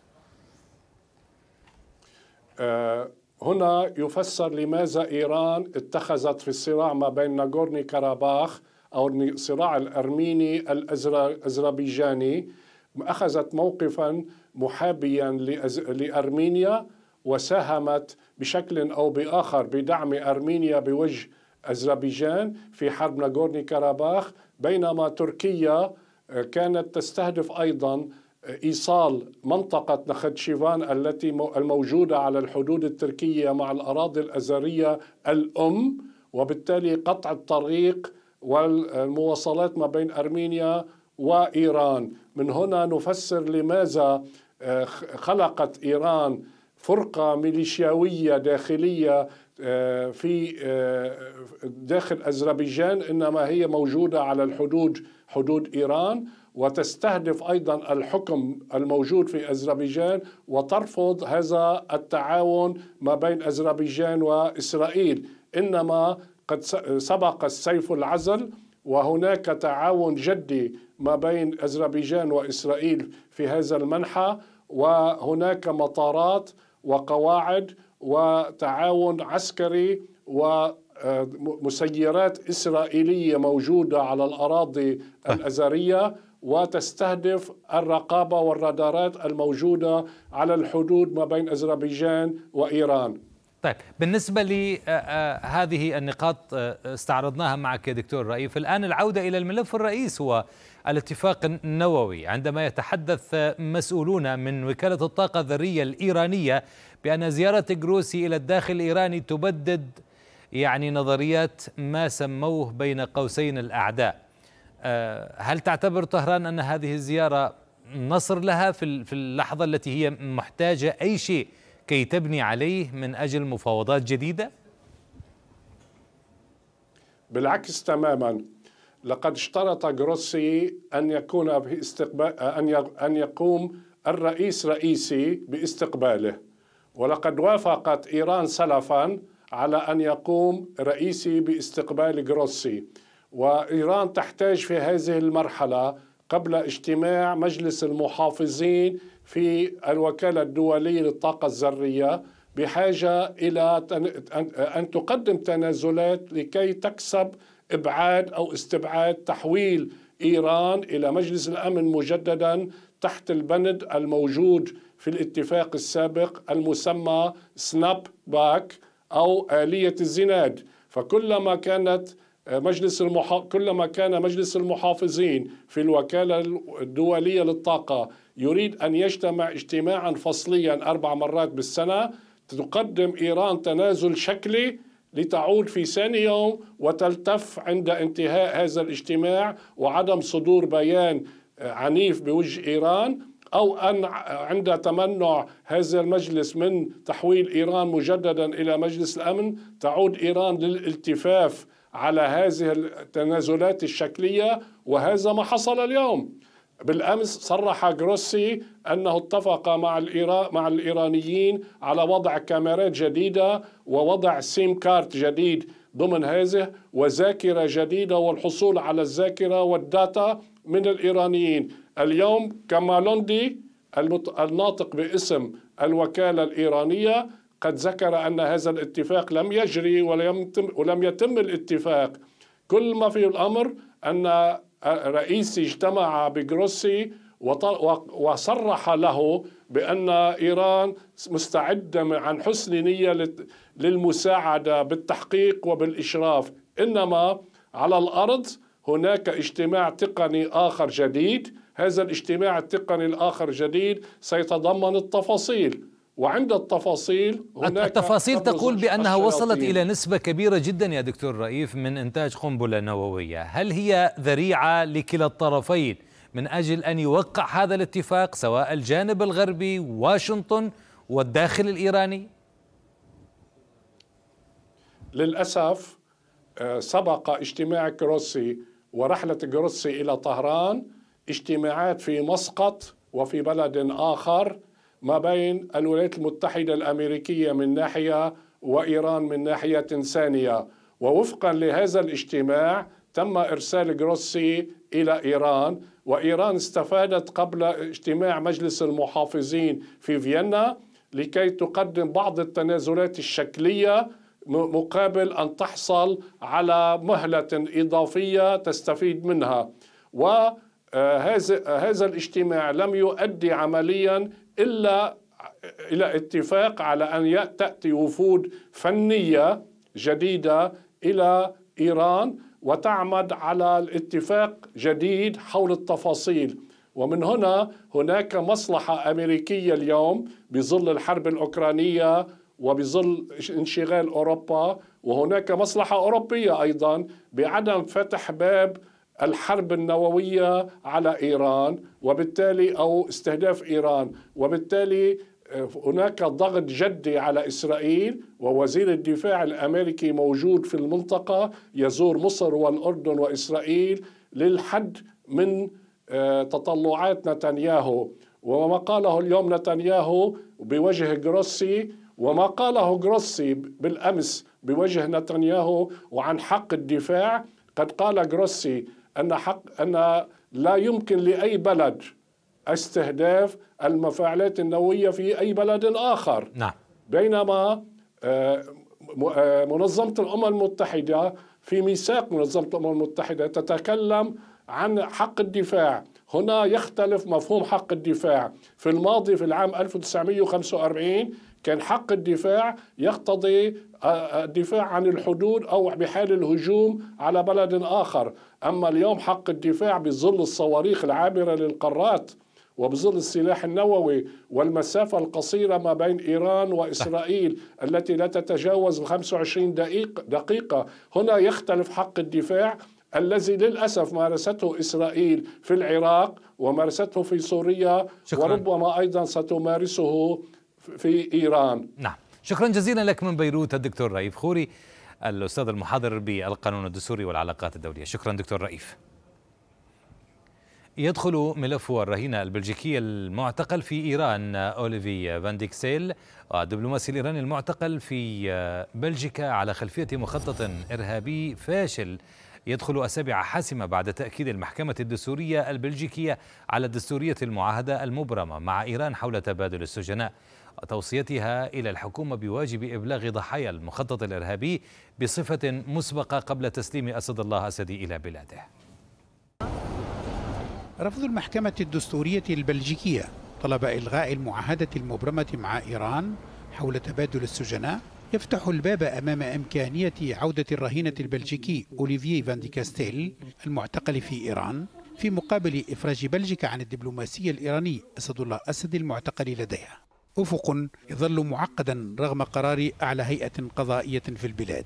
[SPEAKER 3] هنا يفسر لماذا إيران اتخذت في الصراع ما بين ناغورني كاراباخ أو الصراع الأرميني الأذربيجاني أخذت موقفا محابيا لأرمينيا، وساهمت بشكل أو بآخر بدعم أرمينيا بوجه أذربيجان في حرب ناغورني كاراباخ، بينما تركيا كانت تستهدف أيضا إيصال منطقة نختشيفان التي الموجودة على الحدود التركية مع الأراضي الأزرية الأم، وبالتالي قطع الطريق والمواصلات ما بين أرمينيا وإيران. من هنا نفسر لماذا خلقت إيران فرقة ميليشياوية داخلية في داخل أذربيجان، إنما هي موجودة على حدود إيران، وتستهدف أيضا الحكم الموجود في أذربيجان، وترفض هذا التعاون ما بين أذربيجان وإسرائيل. إنما قد سبق السيف العزل، وهناك تعاون جدي ما بين أذربيجان وإسرائيل في هذا المنحى، وهناك مطارات وقواعد وتعاون عسكري ومسيرات إسرائيلية موجودة على الأراضي الأزرية، وتستهدف الرقابة والرادارات الموجودة على الحدود ما بين أذربيجان وإيران.
[SPEAKER 1] طيب، بالنسبة لهذه النقاط استعرضناها معك يا دكتور رئيف، الآن العودة إلى الملف الرئيس هو الاتفاق النووي. عندما يتحدث مسؤولون من وكالة الطاقة الذرية الإيرانية بأن زيارة جروسي إلى الداخل الإيراني تبدد يعني نظريات ما سموه بين قوسين الأعداء، هل تعتبر طهران أن هذه الزيارة نصر لها في اللحظة التي هي محتاجة أي شيء كي تبني عليه من أجل مفاوضات جديدة؟
[SPEAKER 3] بالعكس تماما، لقد اشترط جروسي أن يكون أن يقوم الرئيس رئيسي باستقباله، ولقد وافقت إيران سلفا على أن يقوم رئيسي باستقبال جروسي. وإيران تحتاج في هذه المرحلة قبل اجتماع مجلس المحافظين في الوكالة الدولية للطاقة الذرية بحاجة إلى أن تقدم تنازلات لكي تكسب إبعاد أو استبعاد تحويل إيران إلى مجلس الأمن مجددا تحت البند الموجود في الاتفاق السابق المسمى سناب باك أو آلية الزناد. فكلما كان مجلس المحافظين في الوكالة الدولية للطاقة يريد أن يجتمع اجتماعا فصليا 4 مرات بالسنة، تقدم إيران تنازل شكلي لتعود في ثاني يوم وتلتف عند انتهاء هذا الاجتماع وعدم صدور بيان عنيف بوجه إيران، أو أن عند تمنع هذا المجلس من تحويل إيران مجددا إلى مجلس الأمن تعود إيران للالتفاف على هذه التنازلات الشكلية. وهذا ما حصل اليوم. بالأمس صرح جروسي أنه اتفق مع الإيرانيين على وضع كاميرات جديدة ووضع سيم كارت جديد ضمن هذه وذاكرة جديدة والحصول على الذاكرة والداتا من الإيرانيين. اليوم كمالوندي الناطق باسم الوكالة الإيرانية قد ذكر أن هذا الاتفاق لم يجري ولم يتم الاتفاق. كل ما في الأمر أن رئيسي اجتمع بجروسي وصرح له بأن إيران مستعدة عن حسن نية للمساعدة بالتحقيق وبالإشراف، إنما على الأرض هناك اجتماع تقني آخر جديد هذا الاجتماع التقني الآخر جديد سيتضمن التفاصيل، وعند التفاصيل هناك
[SPEAKER 1] التفاصيل تقول بأنها وصلت إلى نسبة كبيرة جدا يا دكتور رئيف من إنتاج قنبلة نووية. هل هي ذريعة لكلا الطرفين من أجل أن يوقع هذا الاتفاق، سواء الجانب الغربي واشنطن والداخل الإيراني؟
[SPEAKER 3] للأسف سبق اجتماع جروسي ورحلة جروسي إلى طهران اجتماعات في مسقط وفي بلد آخر ما بين الولايات المتحدة الأمريكية من ناحية وإيران من ناحية ثانية، ووفقا لهذا الاجتماع تم إرسال جروسي إلى إيران، وإيران استفادت قبل اجتماع مجلس المحافظين في فيينا لكي تقدم بعض التنازلات الشكلية مقابل أن تحصل على مهلة إضافية تستفيد منها. وهذا الاجتماع لم يؤدي عمليا إلا إلى اتفاق على أن تأتي وفود فنية جديدة إلى إيران وتعمد على الاتفاق جديد حول التفاصيل. ومن هنا هناك مصلحة أمريكية اليوم بظل الحرب الأوكرانية وبظل انشغال أوروبا، وهناك مصلحة أوروبية أيضا بعدم فتح باب الحرب النووية على إيران وبالتالي أو استهداف إيران، وبالتالي هناك ضغط جدي على إسرائيل، ووزير الدفاع الأمريكي موجود في المنطقة يزور مصر والأردن وإسرائيل للحد من تطلعات نتنياهو. وما قاله اليوم نتنياهو بوجه جروسي وما قاله جروسي بالأمس بوجه نتنياهو وعن حق الدفاع، قد قال جروسي أن لا يمكن لأي بلد استهداف المفاعلات النووية في أي بلد آخر.
[SPEAKER 1] نعم.
[SPEAKER 3] بينما منظمة الأمم المتحدة في ميثاق منظمة الأمم المتحدة تتكلم عن حق الدفاع. هنا يختلف مفهوم حق الدفاع. في الماضي في العام 1945 كان حق الدفاع يقتضي الدفاع عن الحدود أو بحال الهجوم على بلد آخر، أما اليوم حق الدفاع بظل الصواريخ العابرة للقارات وبظل السلاح النووي والمسافة القصيرة ما بين إيران وإسرائيل التي لا تتجاوز 25 دقيقة، هنا يختلف حق الدفاع الذي للأسف مارسته إسرائيل في العراق ومارسته في سوريا. شكرا. وربما أيضا ستمارسه في إيران.
[SPEAKER 1] نعم، شكرا جزيلا لك من بيروت الدكتور رئيف خوري الأستاذ المحاضر بالقانون الدستوري والعلاقات الدولية. شكرا دكتور رئيف. يدخل ملف الرهين البلجيكي المعتقل في إيران أوليفي فان ديكسيل الدبلوماسي الإيراني المعتقل في بلجيكا على خلفية مخطط إرهابي فاشل يدخل أسابيع حاسمة بعد تأكيد المحكمة الدستورية البلجيكية على دستورية المعاهدة المبرمة مع إيران حول تبادل السجناء وتوصيتها إلى الحكومة بواجب إبلاغ ضحايا المخطط الإرهابي بصفة مسبقة قبل تسليم أسد الله أسدي إلى بلاده.
[SPEAKER 6] رفض المحكمة الدستورية البلجيكية طلب إلغاء المعاهدة المبرمة مع إيران حول تبادل السجناء يفتح الباب أمام إمكانية عودة الرهينة البلجيكي أوليفي فان ديكاستيل المعتقل في إيران في مقابل إفراج بلجيكا عن الدبلوماسي الإيراني أسد الله أسدي المعتقل لديها. أفق يظل معقدا رغم قرار أعلى هيئة قضائية في البلاد.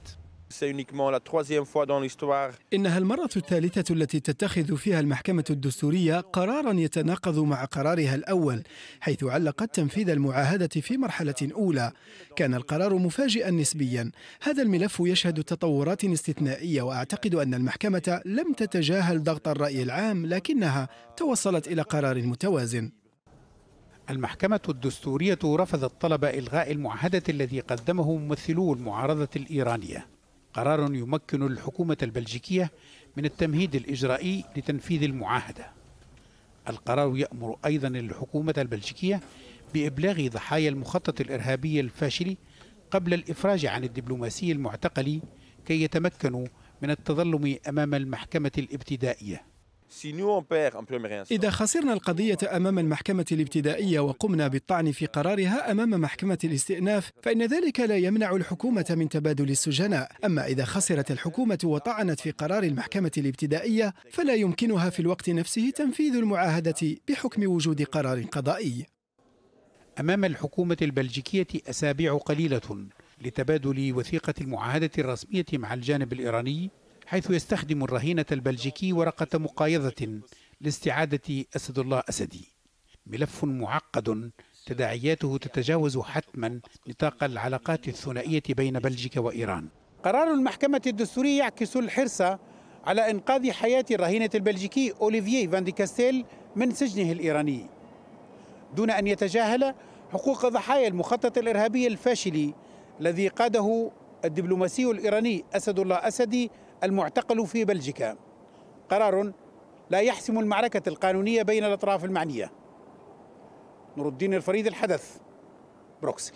[SPEAKER 7] إنها المرة الثالثة التي تتخذ فيها المحكمة الدستورية قرارا يتناقض مع قرارها الأول، حيث علقت تنفيذ المعاهدة في مرحلة أولى. كان القرار مفاجئا نسبيا. هذا الملف يشهد تطورات استثنائية، وأعتقد أن المحكمة لم تتجاهل ضغط الرأي العام، لكنها توصلت إلى قرار متوازن.
[SPEAKER 6] المحكمة الدستورية رفضت طلب إلغاء المعاهدة الذي قدمه ممثلو المعارضة الإيرانية. قرار يمكن الحكومة البلجيكية من التمهيد الإجرائي لتنفيذ المعاهدة. القرار يأمر أيضا الحكومة البلجيكية بإبلاغ ضحايا المخطط الإرهابي الفاشل قبل الإفراج عن الدبلوماسي المعتقل كي يتمكنوا من التظلم أمام المحكمة الابتدائية.
[SPEAKER 7] إذا خسرنا القضية أمام المحكمة الابتدائية وقمنا بالطعن في قرارها أمام محكمة الاستئناف فإن ذلك لا يمنع الحكومة من تبادل السجناء. أما إذا خسرت الحكومة وطعنت في قرار المحكمة الابتدائية فلا يمكنها في الوقت نفسه تنفيذ المعاهدة بحكم وجود قرار قضائي.
[SPEAKER 6] أمام الحكومة البلجيكية أسابيع قليلة لتبادل وثيقة المعاهدة الرسمية مع الجانب الإيراني، حيث يستخدم الرهينة البلجيكي ورقة مقايضة لاستعادة أسد الله أسدي. ملف معقد تداعياته تتجاوز حتما نطاق العلاقات الثنائية بين بلجيكا وإيران. قرار المحكمة الدستورية يعكس الحرص على إنقاذ حياة الرهينة البلجيكي أوليفييه فان دي كاستيل من سجنه الإيراني، دون أن يتجاهل حقوق ضحايا المخطط الإرهابي الفاشل الذي قاده الدبلوماسي الإيراني أسد الله أسدي المعتقل في بلجيكا. قرار لا يحسم المعركة القانونية بين الأطراف المعنية. نور الدين الفريد، الحدث، بروكسل.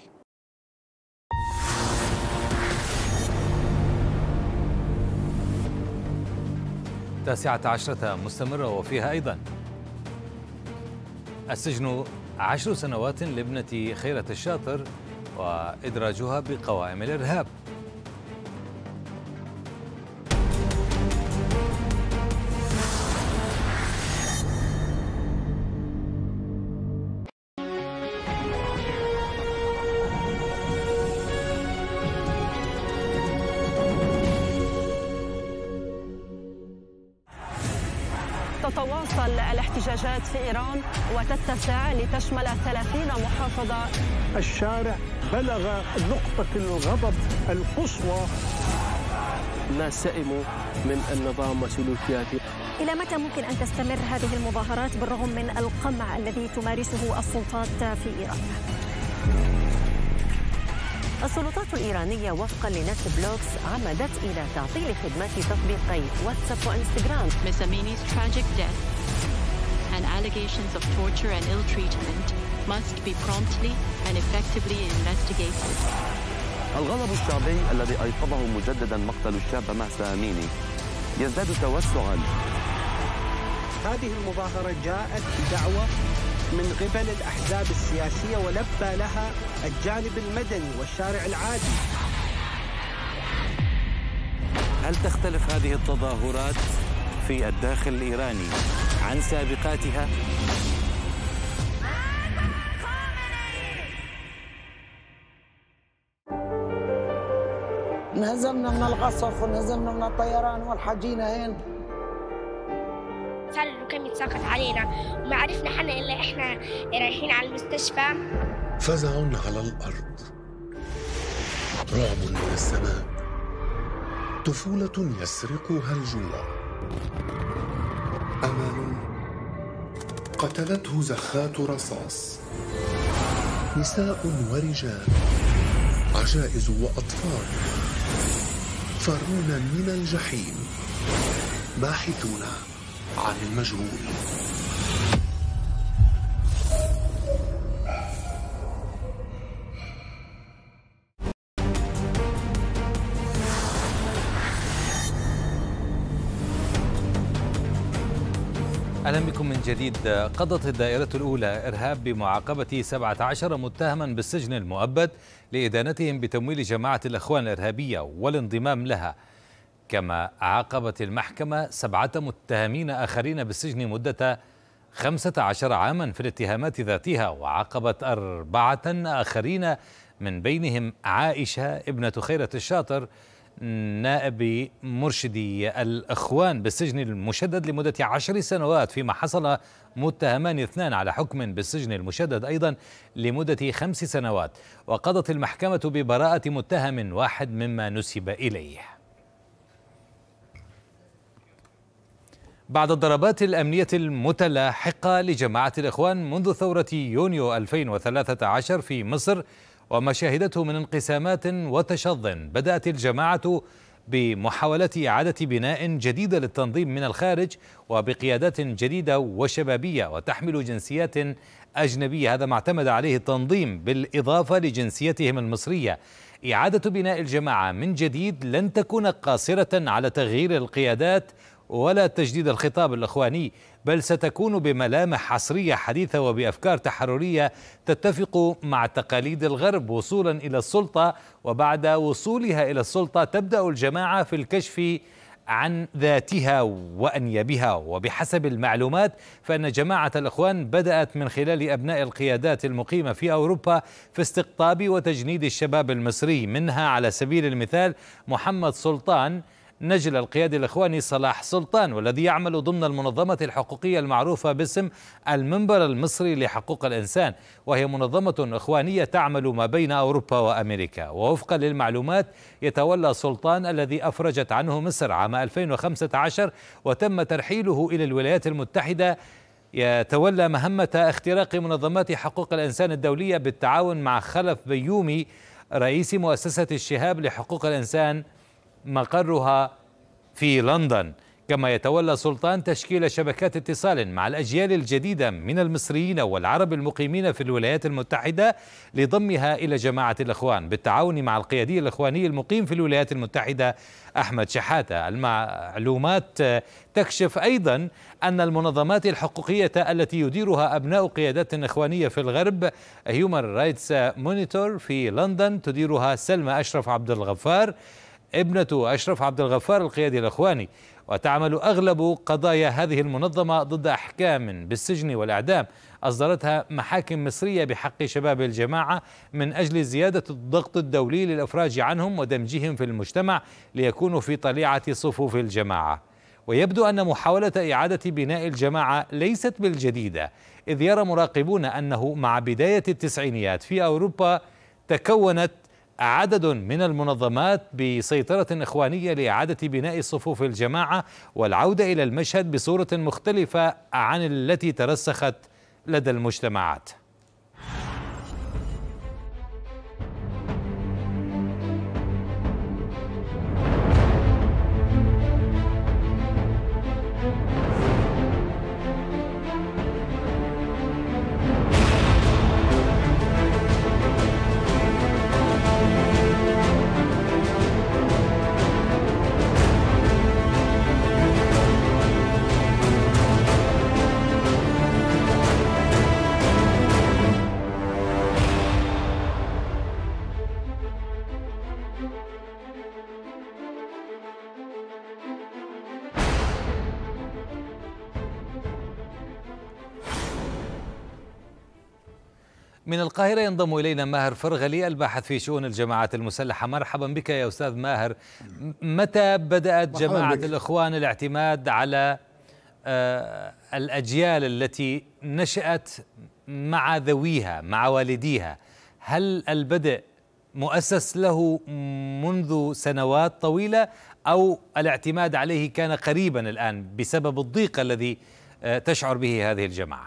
[SPEAKER 1] 19 مستمرة وفيها أيضا السجن 10 سنوات لابنة خيرة الشاطر وإدراجها بقوائم الإرهاب.
[SPEAKER 10] تتواصل الاحتجاجات في إيران وتتسع لتشمل 30 محافظة.
[SPEAKER 28] الشارع بلغ نقطة الغضب القصوى.
[SPEAKER 8] الناس سئموا من النظام وسلوكياته.
[SPEAKER 22] إلى متى ممكن أن تستمر هذه المظاهرات بالرغم من القمع الذي تمارسه السلطات في إيران؟
[SPEAKER 10] السلطات الإيرانية وفقا لنت بلوكس عمدت إلى تعطيل خدمات تطبيقي واتساب وإنستغرام.
[SPEAKER 12] Ms. Amini's tragic death and allegations of torture and ill treatment must be promptly and effectively investigated.
[SPEAKER 19] الغضب الشعبي الذي أيقظه مجددا مقتل الشاب مهسا أميني يزداد توسعا.
[SPEAKER 28] هذه المظاهرة جاءت بدعوة من قبل الأحزاب السياسية ولبى لها الجانب المدني والشارع العادي.
[SPEAKER 21] هل تختلف هذه التظاهرات في الداخل الإيراني عن سابقاتها؟
[SPEAKER 23] انهزمنا من القصف ونهزمنا من الطيران والحجينا هين.
[SPEAKER 25] صار اللوكيميا سقط علينا وما عرفنا حنا إلا إحنا رايحين على المستشفى.
[SPEAKER 26] فزع على الأرض، رعب من السماء، طفولة يسرقها الجوع، أمل قتلته زخات رصاص، نساء ورجال، عجائز وأطفال فرون من الجحيم، باحثون عن المجهول.
[SPEAKER 1] أهلا بكم من جديد. قضت الدائرة الأولى إرهاب بمعاقبة 17 متهما بالسجن المؤبد لإدانتهم بتمويل جماعة الإخوان الإرهابية والانضمام لها، كما عاقبت المحكمة 7 متهمين آخرين بالسجن مدة 15 عاما في الاتهامات ذاتها، وعاقبت 4 آخرين من بينهم عائشة ابنة خيرة الشاطر نائب مرشدي الإخوان بالسجن المشدد لمدة 10 سنوات، فيما حصل متهمان 2 على حكم بالسجن المشدد أيضا لمدة 5 سنوات. وقضت المحكمة ببراءة متهم 1 مما نسب إليه. بعد الضربات الأمنية المتلاحقة لجماعة الإخوان منذ ثورة يونيو 2013 في مصر وما شهدته من انقسامات وتشظٍ، بدأت الجماعة بمحاولة إعادة بناء جديدة للتنظيم من الخارج وبقيادات جديدة وشبابية وتحمل جنسيات أجنبية، هذا ما اعتمد عليه التنظيم بالإضافة لجنسيتهم المصرية. إعادة بناء الجماعة من جديد لن تكون قاصرة على تغيير القيادات ولا تجديد الخطاب الإخواني، بل ستكون بملامح عصرية حديثة وبأفكار تحررية تتفق مع تقاليد الغرب وصولا إلى السلطة. وبعد وصولها إلى السلطة تبدأ الجماعة في الكشف عن ذاتها وأنيابها. وبحسب المعلومات فإن جماعة الإخوان بدأت من خلال أبناء القيادات المقيمة في أوروبا في استقطاب وتجنيد الشباب المصري، منها على سبيل المثال محمد سلطان نجل القيادي الإخواني صلاح سلطان، والذي يعمل ضمن المنظمة الحقوقية المعروفة باسم المنبر المصري لحقوق الإنسان، وهي منظمة إخوانية تعمل ما بين أوروبا وأمريكا. ووفقا للمعلومات يتولى سلطان الذي أفرجت عنه مصر عام 2015 وتم ترحيله إلى الولايات المتحدة، يتولى مهمة اختراق منظمات حقوق الإنسان الدولية بالتعاون مع خلف بيومي رئيس مؤسسة الشهاب لحقوق الإنسان مقرها في لندن. كما يتولى سلطان تشكيل شبكات اتصال مع الأجيال الجديدة من المصريين والعرب المقيمين في الولايات المتحدة لضمها إلى جماعة الإخوان بالتعاون مع القيادي الإخواني المقيم في الولايات المتحدة أحمد شحاتة. المعلومات تكشف أيضا أن المنظمات الحقوقية التي يديرها أبناء قيادات إخوانية في الغرب هيومن رايتس مونيتور في لندن تديرها سلمى أشرف عبد الغفار ابنة أشرف عبد الغفار القيادي الإخواني، وتعمل أغلب قضايا هذه المنظمة ضد أحكام بالسجن والإعدام أصدرتها محاكم مصرية بحق شباب الجماعة من أجل زيادة الضغط الدولي للإفراج عنهم ودمجهم في المجتمع ليكونوا في طليعة صفوف الجماعة. ويبدو أن محاولة إعادة بناء الجماعة ليست بالجديدة، إذ يرى مراقبون أنه مع بداية التسعينيات في أوروبا تكونت عدد من المنظمات بسيطرة إخوانية لإعادة بناء صفوف الجماعة والعودة إلى المشهد بصورة مختلفة عن التي ترسخت لدى المجتمعات. من القاهرة ينضم إلينا ماهر فرغلي الباحث في شؤون الجماعات المسلحة. مرحبا بك يا أستاذ ماهر. متى بدأت جماعة الإخوان الاعتماد على الأجيال التي نشأت مع ذويها مع والديها؟ هل البدء مؤسس له منذ سنوات طويلة أو الاعتماد عليه كان قريبا الآن بسبب الضيق الذي تشعر به هذه الجماعة؟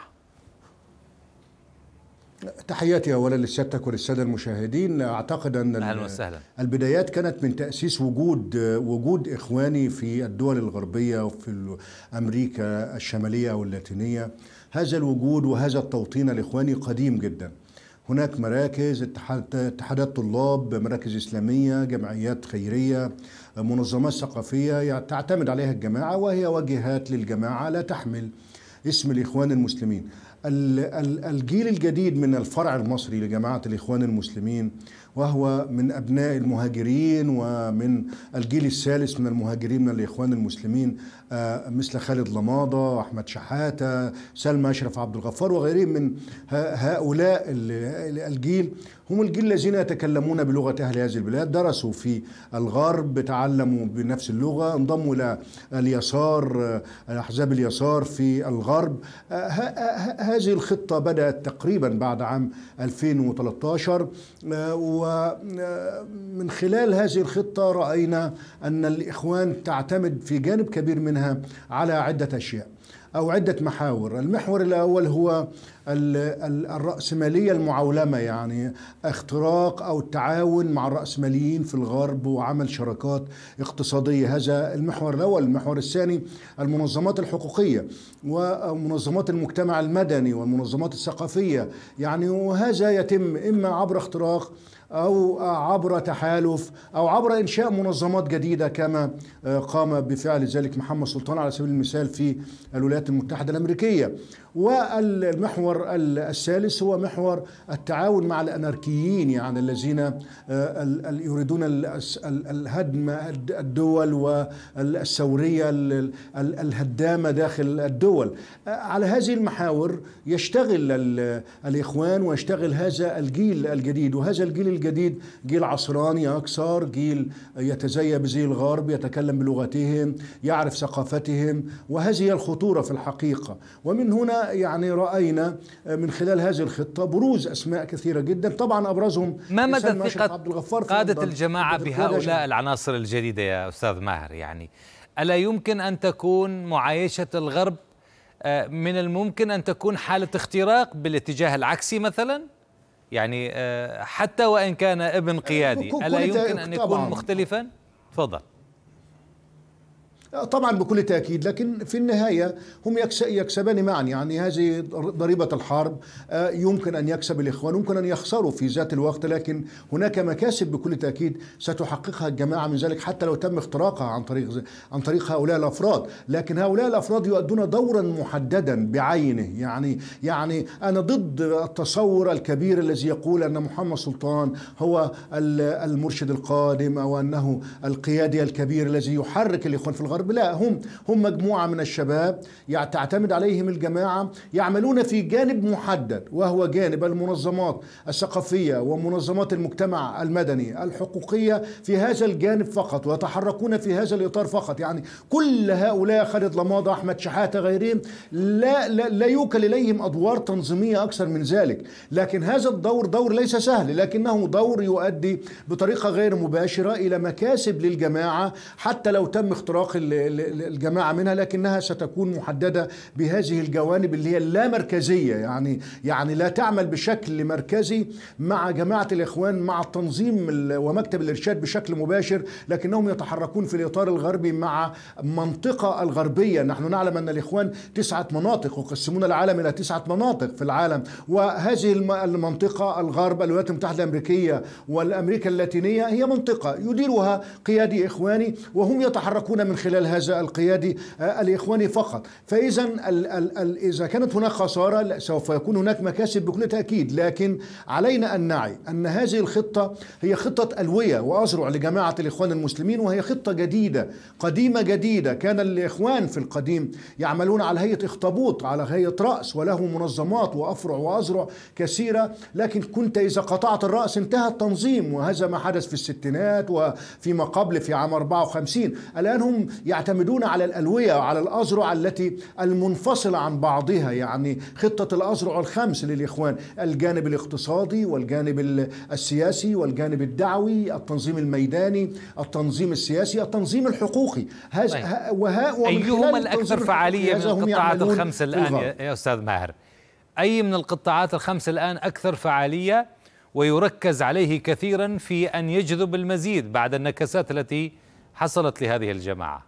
[SPEAKER 9] تحياتي أولا لسيادتك وللسادة المشاهدين. أعتقد أن البدايات كانت من تأسيس وجود إخواني في الدول الغربية وفي أمريكا الشمالية واللاتينية. هذا الوجود وهذا التوطين الإخواني قديم جدا. هناك مراكز اتحادات طلاب، مراكز إسلامية، جمعيات خيرية، منظمات ثقافية تعتمد عليها الجماعة، وهي واجهات للجماعة لا تحمل اسم الإخوان المسلمين. الجيل الجديد من الفرع المصري لجماعة الإخوان المسلمين، وهو من أبناء المهاجرين ومن الجيل الثالث من المهاجرين من الإخوان المسلمين، مثل خالد لماضة، أحمد شحاتة، سلمى أشرف عبد الغفار وغيرهم من هؤلاء الجيل، هم الجيل الذين يتكلمون بلغة أهل هذه البلاد، درسوا في الغرب، تعلموا بنفس اللغة، انضموا إلى اليسار، أحزاب اليسار في الغرب. هذه الخطة بدأت تقريبا بعد عام 2013، ومن خلال هذه الخطة رأينا أن الإخوان تعتمد في جانب كبير منها على عدة أشياء أو عدة محاور. المحور الأول هو الرأسمالية المعولمة، يعني اختراق أو التعاون مع الرأسماليين في الغرب وعمل شراكات اقتصادية. هذا المحور الأول. المحور الثاني المنظمات الحقوقية ومنظمات المجتمع المدني والمنظمات الثقافية، يعني وهذا يتم إما عبر اختراق أو عبر تحالف أو عبر إنشاء منظمات جديدة كما قام بفعل ذلك محمد سلطان على سبيل المثال في الولايات المتحدة الأمريكية. والمحور الثالث هو محور التعاون مع الأناركيين، يعني الذين يريدون الهدم الدول والثورية الهدامة داخل الدول. على هذه المحاور يشتغل الإخوان ويشتغل هذا الجيل الجديد، وهذا الجيل الجديد جيل عصراني أكثر، جيل يتزيى بزي الغرب، يتكلم بلغتهم، يعرف ثقافتهم، وهذه هي الخطورة في الحقيقة. ومن هنا يعني رأينا من خلال هذه الخطة بروز أسماء كثيرة جدا، طبعا أبرزهم
[SPEAKER 1] ما مدى ثقة قادة الجماعة بهؤلاء العناصر الجديدة يا أستاذ ماهر؟ يعني ألا يمكن أن تكون معايشة الغرب من الممكن أن تكون حالة اختراق بالاتجاه العكسي مثلا؟ يعني حتى وإن كان ابن قيادي ألا يمكن أن يكون مختلفا؟ تفضل.
[SPEAKER 9] طبعا بكل تأكيد، لكن في النهاية هم يكسبان معا. يعني هذه ضريبة الحرب، يمكن أن يكسب الإخوان، يمكن أن يخسروا في ذات الوقت، لكن هناك مكاسب بكل تأكيد ستحققها الجماعة من ذلك حتى لو تم اختراقها عن طريق هؤلاء الأفراد. لكن هؤلاء الأفراد يؤدون دورا محددا بعينه. يعني أنا ضد التصور الكبير الذي يقول أن محمد سلطان هو المرشد القادم أو أنه القيادي الكبير الذي يحرك الإخوان في الغرب. لا، هم مجموعة من الشباب تعتمد عليهم الجماعة، يعملون في جانب محدد، وهو جانب المنظمات الثقافية ومنظمات المجتمع المدني الحقوقية في هذا الجانب فقط، ويتحركون في هذا الإطار فقط. يعني كل هؤلاء، خالد لماضة، أحمد شحاتة، غيرهم، لا يوكل إليهم أدوار تنظيمية أكثر من ذلك. لكن هذا الدور ليس سهل، لكنه دور يؤدي بطريقة غير مباشرة إلى مكاسب للجماعة حتى لو تم اختراق الجماعة منها، لكنها ستكون محددة بهذه الجوانب اللي هي اللامركزية. يعني لا تعمل بشكل مركزي مع جماعة الإخوان، مع التنظيم ومكتب الإرشاد بشكل مباشر، لكنهم يتحركون في الإطار الغربي مع منطقة الغربية. نحن نعلم أن الإخوان 9 مناطق، وقسمون العالم إلى 9 مناطق في العالم، وهذه المنطقة الغرب، الولايات المتحدة الأمريكية والأمريكا اللاتينية، هي منطقة يديرها قيادي إخواني، وهم يتحركون من خلال هذا القيادي الإخواني فقط. فإذا إذا كانت هناك خسارة سوف يكون هناك مكاسب بكل تأكيد، لكن علينا أن نعي أن هذه الخطة هي خطة ألوية وأزرع لجماعة الإخوان المسلمين، وهي خطة جديدة قديمة جديدة. كان الإخوان في القديم يعملون على هيئة اخطبوط، على هيئة رأس، وله منظمات وأفرع وأزرع كثيرة، لكن كنت إذا قطعت الرأس انتهى التنظيم، وهذا ما حدث في الستينات وفيما قبل في عام 54. الآن هم يعتمدون على الألوية وعلى الأزرع التي المنفصلة عن بعضها. يعني خطة الأزرع الخمس للإخوان: الجانب الاقتصادي، والجانب السياسي، والجانب الدعوي، التنظيم الميداني، التنظيم السياسي، التنظيم الحقوقي.
[SPEAKER 1] أيهما الأكثر فعالية من القطاعات الخمس الآن يا أستاذ ماهر؟ أي من القطاعات الخمس الآن أكثر فعالية ويركز عليه كثيرا في أن يجذب المزيد بعد النكسات التي حصلت لهذه الجماعة؟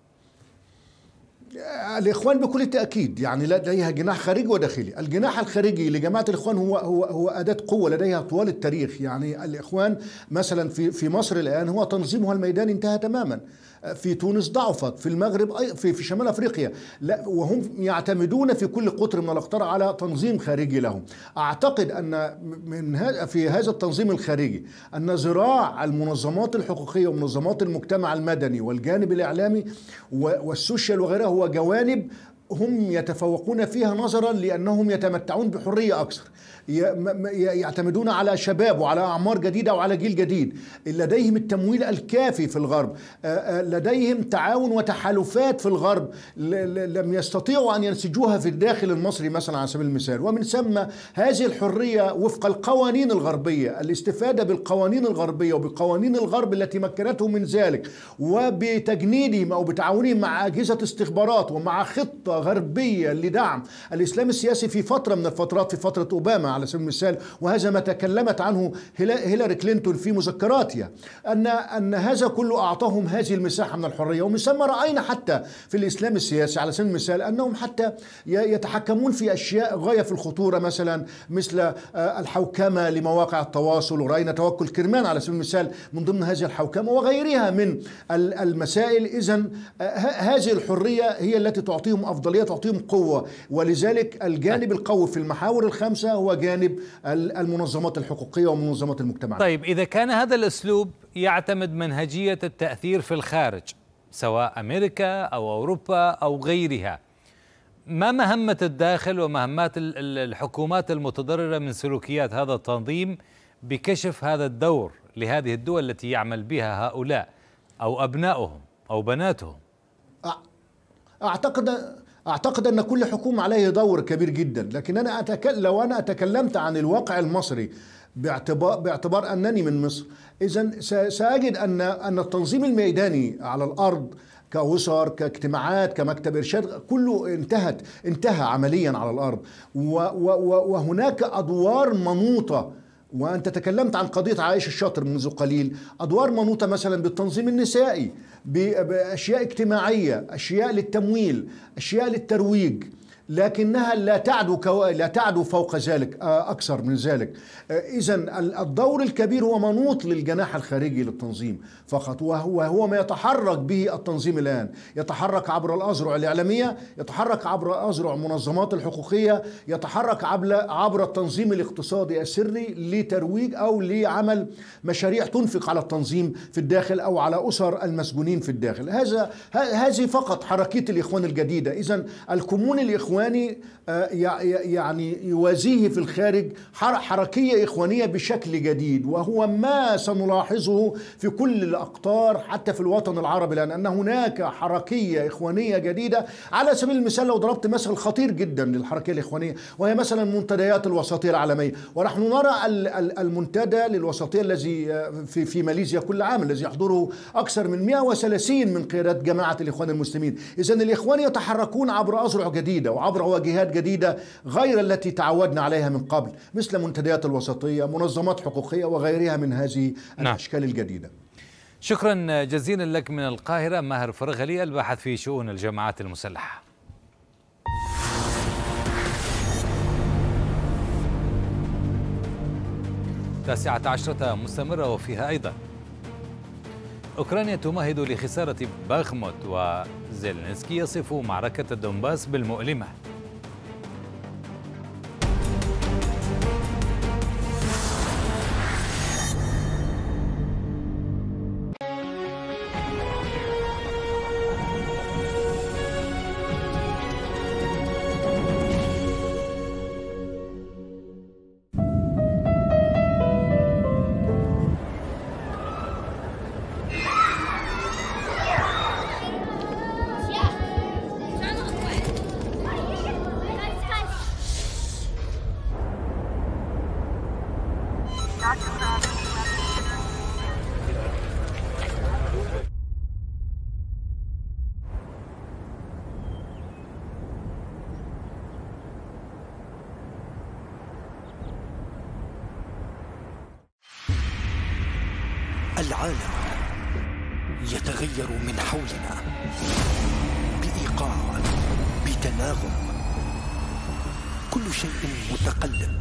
[SPEAKER 9] الإخوان بكل تأكيد يعني لديها جناح خارجي وداخلي. الجناح الخارجي لجماعة الإخوان هو أداة قوة لديها طوال التاريخ. يعني الإخوان مثلا في مصر الآن هو تنظيمها الميداني انتهى تماما، في تونس ضعفت، في المغرب، في شمال أفريقيا، وهم يعتمدون في كل قطر من الأقطار على تنظيم خارجي لهم. أعتقد أن في هذا التنظيم الخارجي أن ذراع المنظمات الحقوقية ومنظمات المجتمع المدني والجانب الإعلامي والسوشيال وغيرها هو جوانب هم يتفوقون فيها نظرا لأنهم يتمتعون بحرية أكثر، يعتمدون على شباب وعلى أعمار جديدة وعلى جيل جديد، لديهم التمويل الكافي في الغرب، لديهم تعاون وتحالفات في الغرب لم يستطيعوا أن ينسجوها في الداخل المصري مثلا على سبيل المثال. ومن ثم هذه الحرية وفق القوانين الغربية، الاستفادة بالقوانين الغربية وبقوانين الغرب التي مكنتهم من ذلك، وبتجنيدهم أو بتعاونهم مع أجهزة استخبارات ومع خطة خطة غربية لدعم الإسلام السياسي في فترة من الفترات، في فترة أوباما على سبيل المثال، وهذا ما تكلمت عنه هيلاري كلينتون في مذكراتها، أن هذا كله أعطاهم هذه المساحة من الحرية. ومن ثم رأينا حتى في الإسلام السياسي على سبيل المثال أنهم حتى يتحكمون في أشياء غاية في الخطورة، مثلا مثل الحوكمة لمواقع التواصل، ورأينا توكل كرمان على سبيل المثال من ضمن هذه الحوكمة وغيرها من المسائل. إذن هذه الحرية هي التي تعطيهم أفضلية، تعطيهم قوة، ولذلك الجانب القوي في المحاور الخمسة هو جانب المنظمات الحقوقية ومنظمات المجتمع.
[SPEAKER 1] طيب، إذا كان هذا الأسلوب يعتمد منهجية التأثير في الخارج سواء أمريكا أو أوروبا أو غيرها، ما مهمة الداخل ومهمات الحكومات المتضررة من سلوكيات هذا التنظيم بكشف هذا الدور لهذه الدول التي يعمل بها هؤلاء أو أبنائهم أو بناتهم؟
[SPEAKER 9] أعتقد أن كل حكومة عليه دور كبير جدا، لكن لو أنا تكلمت عن الواقع المصري باعتبار أنني من مصر، إذن سأجد أن التنظيم الميداني على الأرض كأسر، كاجتماعات، كمكتب إرشاد، كله انتهى عمليا على الأرض، وهناك أدوار منوطة. وأنت تكلمت عن قضية عائشة الشاطر منذ قليل، أدوار منوطة مثلا بالتنظيم النسائي، بأشياء اجتماعية، أشياء للتمويل، أشياء للترويج، لكنها لا تعدو فوق ذلك، أكثر من ذلك. إذن الدور الكبير هو منوط للجناح الخارجي للتنظيم فقط، وهو ما يتحرك به التنظيم الآن، يتحرك عبر الأذرع الإعلامية، يتحرك عبر أذرع المنظمات الحقوقية، يتحرك عبر التنظيم الاقتصادي السري لترويج أو لعمل مشاريع تنفق على التنظيم في الداخل أو على أسر المسجونين في الداخل. هذه فقط حركية الإخوان الجديدة. إذن الكمون الإخواني يعني يوازيه في الخارج حركية إخوانية بشكل جديد، وهو ما سنلاحظه في كل الأقطار حتى في الوطن العربي، لأن هناك حركية إخوانية جديدة. على سبيل المثال لو ضربت مثل خطير جدا للحركية الإخوانية، وهي مثلا منتديات الوسطية العالمية، ونحن نرى المنتدى للوسطية الذي في ماليزيا كل عام، الذي يحضره أكثر من 130 من قيادات جماعة الإخوان المسلمين. إذن الإخوان يتحركون عبر أذرع جديدة وعبر واجهات جديدة غير التي تعودنا عليها من قبل، مثل منتديات الوسطية، منظمات حقوقية وغيرها من هذه الأشكال الجديدة.
[SPEAKER 1] شكرا جزيلا لك من القاهرة ماهر فرغلي، الباحث في شؤون الجماعات المسلحة. التاسعة عشرة مستمرة وفيها أيضا أوكرانيا تمهد لخسارة باخموت، وزيلينسكي يصف معركة الدنباس بالمؤلمة.
[SPEAKER 16] العالم يتغير من حولنا بإيقاع، بتناغم، كل شيء متقلب،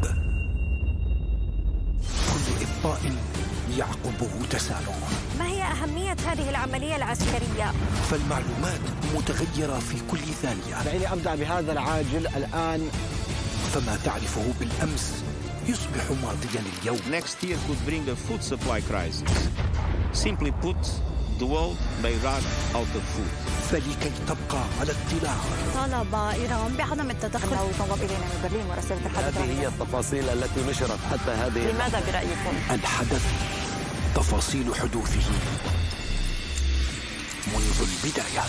[SPEAKER 16] كل إبطاء يعقبه تسارع.
[SPEAKER 22] ما هي أهمية هذه العملية العسكرية؟
[SPEAKER 16] فالمعلومات متغيرة في كل ثانية.
[SPEAKER 28] دعيني أبدأ بهذا العاجل الآن.
[SPEAKER 16] فما تعرفه بالأمس يصبح ماضيا اليوم.
[SPEAKER 24] Next year could bring a food supply crisis. Simply put, the world may run out of food.
[SPEAKER 16] فلكي تبقى على اطلاع.
[SPEAKER 22] طالب إيران بعدم التدخل. أنه تنضم إلينا من برلين ورسالة الحدث.
[SPEAKER 19] هذه هي التفاصيل التي نشرت حتى هذه.
[SPEAKER 22] لماذا برأيكم؟
[SPEAKER 16] الحدث، تفاصيل حدوثه منذ البداية.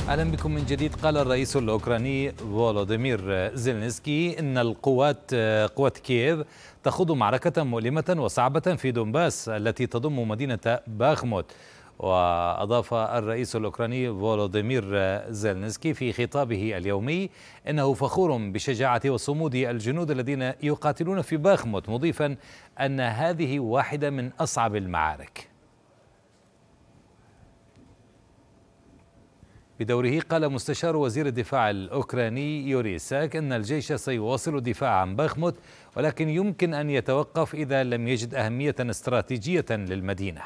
[SPEAKER 1] أهلا بكم من جديد. قال الرئيس الأوكراني فولوديمير زيلينسكي إن قوات كييف تخوض معركة مؤلمة وصعبة في دونباس التي تضم مدينة باخموت. وأضاف الرئيس الأوكراني فولوديمير زيلينسكي في خطابه اليومي إنه فخور بشجاعة وصمود الجنود الذين يقاتلون في باخموت، مضيفا أن هذه واحدة من أصعب المعارك. بدوره قال مستشار وزير الدفاع الأوكراني يوري ساك أن الجيش سيواصل الدفاع عن باخموت، ولكن يمكن أن يتوقف إذا لم يجد أهمية استراتيجية للمدينة.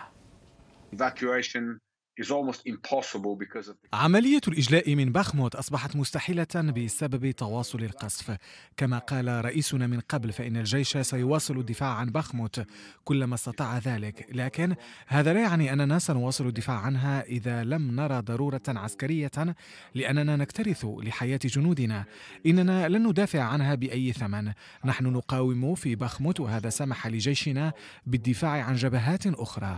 [SPEAKER 5] عملية الإجلاء من باخموت أصبحت مستحيلة بسبب تواصل القصف. كما قال رئيسنا من قبل فإن الجيش سيواصل الدفاع عن باخموت كلما استطاع ذلك، لكن هذا لا يعني أننا سنواصل الدفاع عنها إذا لم نرى ضرورة عسكرية لأننا نكترث لحياة جنودنا. إننا لن ندافع عنها بأي ثمن. نحن نقاوم في باخموت، وهذا سمح لجيشنا بالدفاع عن جبهات أخرى.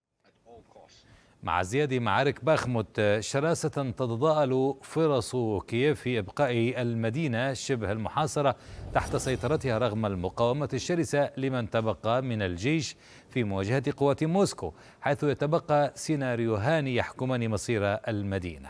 [SPEAKER 1] مع ازدياد معارك باخموت شراسة تتضاءل فرص كييف في إبقاء المدينة شبه المحاصرة تحت سيطرتها رغم المقاومة الشرسة لمن تبقى من الجيش في مواجهة قوات موسكو، حيث يتبقى سيناريوهان يحكمان مصير المدينة.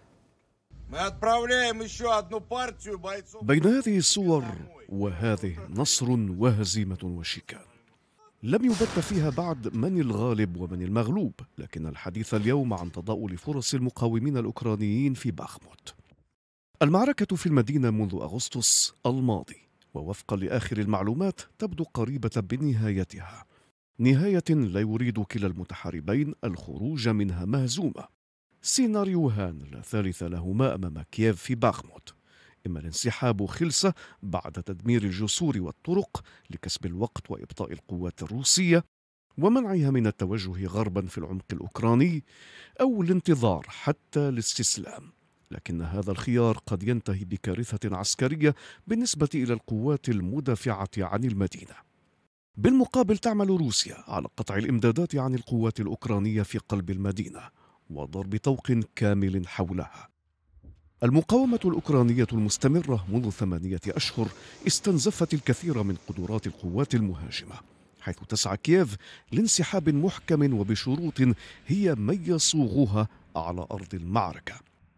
[SPEAKER 11] بين هذه الصور وهذه نصر وهزيمة وشكال. لم يبت فيها بعد من الغالب ومن المغلوب، لكن الحديث اليوم عن تضاؤل فرص المقاومين الأوكرانيين في باخموت. المعركة في المدينة منذ أغسطس الماضي، ووفقا لآخر المعلومات تبدو قريبة بنهايتها، نهاية لا يريد كلا المتحاربين الخروج منها مهزومة. سيناريوهان لا ثالث لهما أمام كييف في باخموت: إما الانسحاب خلسة بعد تدمير الجسور والطرق لكسب الوقت وإبطاء القوات الروسية ومنعها من التوجه غربا في العمق الأوكراني، أو الانتظار حتى الاستسلام. لكن هذا الخيار قد ينتهي بكارثة عسكرية بالنسبة إلى القوات المدافعة عن المدينة. بالمقابل تعمل روسيا على قطع الإمدادات عن القوات الأوكرانية في قلب المدينة وضرب طوق كامل حولها. المقاومة الأوكرانية المستمرة منذ 8 أشهر استنزفت الكثير من قدرات القوات المهاجمة، حيث تسعى كييف لانسحاب محكم وبشروط هي من يصوغها على أرض المعركة.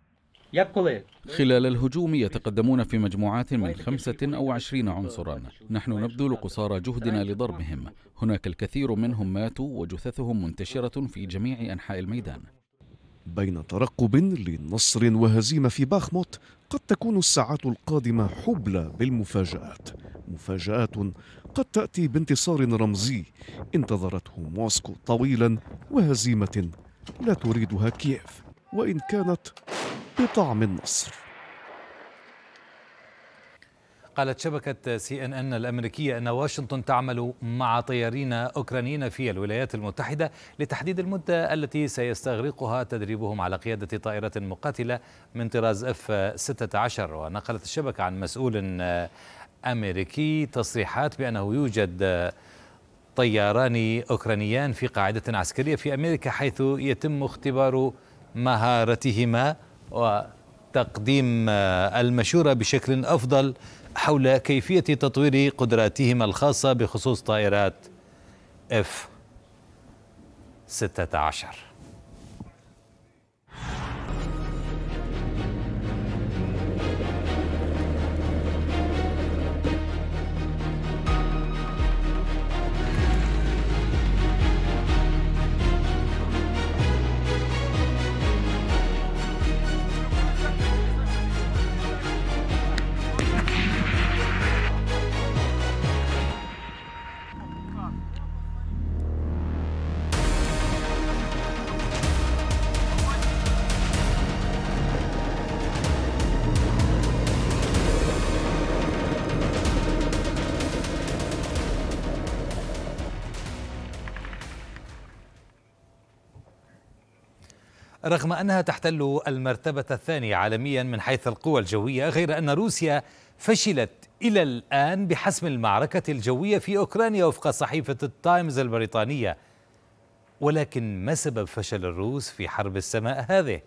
[SPEAKER 13] خلال الهجوم يتقدمون في مجموعات من 25 أو 20 عنصرا. نحن نبذل قصارى جهدنا لضربهم. هناك الكثير منهم ماتوا وجثثهم منتشرة في جميع أنحاء الميدان.
[SPEAKER 11] بين ترقب لنصر وهزيمة في باخموت، قد تكون الساعات القادمة حبلى بالمفاجآت، مفاجآت قد تأتي بانتصار رمزي انتظرته موسكو طويلا، وهزيمة لا تريدها كييف وإن كانت بطعم النصر.
[SPEAKER 1] قالت شبكة CNN الأمريكية أن واشنطن تعمل مع طيارين أوكرانيين في الولايات المتحدة لتحديد المدة التي سيستغرقها تدريبهم على قيادة طائرة مقاتلة من طراز F-16. ونقلت الشبكة عن مسؤول أمريكي تصريحات بأنه يوجد طياران أوكرانيان في قاعدة عسكرية في أمريكا، حيث يتم اختبار مهارتهما وتقديم المشورة بشكل أفضل حول كيفية تطوير قدراتهما الخاصة بخصوص طائرات F-16. رغم أنها تحتل المرتبة الثانية عالميا من حيث القوى الجوية، غير أن روسيا فشلت إلى الآن بحسم المعركة الجوية في أوكرانيا وفق صحيفة التايمز البريطانية. ولكن ما سبب فشل الروس في حرب السماء هذه؟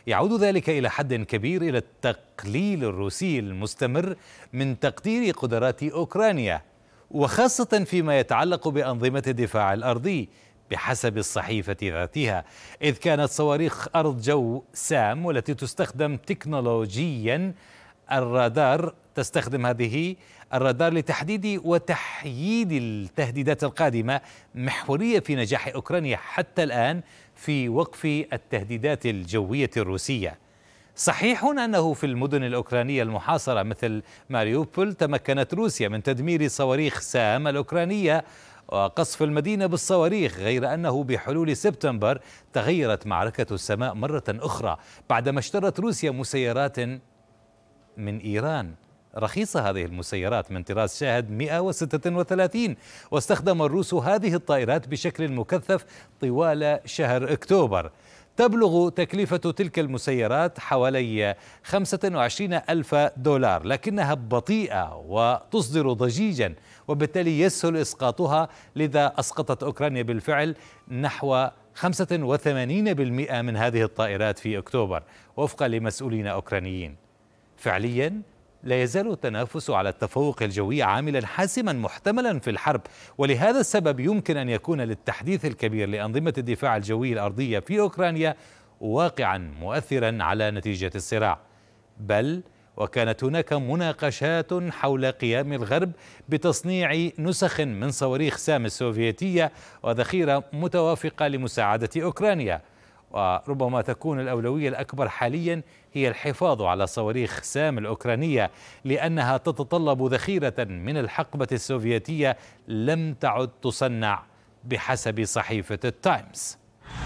[SPEAKER 1] يعود ذلك إلى حد كبير إلى التقليل الروسي المستمر من تقدير قدرات أوكرانيا، وخاصة فيما يتعلق بأنظمة الدفاع الأرضي بحسب الصحيفة ذاتها، إذ كانت صواريخ أرض جو سام والتي تستخدم تكنولوجيا الرادار تستخدم هذه الرادار لتحديد وتحييد التهديدات القادمة محورية في نجاح أوكرانيا حتى الآن في وقف التهديدات الجوية الروسية. صحيح أنه في المدن الأوكرانية المحاصرة مثل ماريوبول تمكنت روسيا من تدمير صواريخ سام الأوكرانية وقصف المدينة بالصواريخ، غير أنه بحلول سبتمبر تغيرت معركة السماء مرة أخرى بعدما اشترت روسيا مسيرات من إيران رخيصة. هذه المسيرات من طراز شاهد 136، واستخدم الروس هذه الطائرات بشكل مكثف طوال شهر أكتوبر. تبلغ تكلفة تلك المسيرات حوالي 25,000 دولار، لكنها بطيئة وتصدر ضجيجا، وبالتالي يسهل إسقاطها، لذا أسقطت أوكرانيا بالفعل نحو 85% من هذه الطائرات في أكتوبر وفقا لمسؤولين أوكرانيين. فعليا لا يزال التنافس على التفوق الجوي عاملا حاسما محتملا في الحرب، ولهذا السبب يمكن أن يكون للتحديث الكبير لأنظمة الدفاع الجوي الأرضية في أوكرانيا واقعا مؤثرا على نتيجة الصراع. بل وكانت هناك مناقشات حول قيام الغرب بتصنيع نسخ من صواريخ سام السوفيتية وذخيرة متوافقة لمساعدة أوكرانيا، وربما تكون الأولوية الأكبر حاليا هي الحفاظ على صواريخ سام الأوكرانية، لأنها تتطلب ذخيرة من الحقبة السوفيتية لم تعد تصنع بحسب صحيفة التايمز.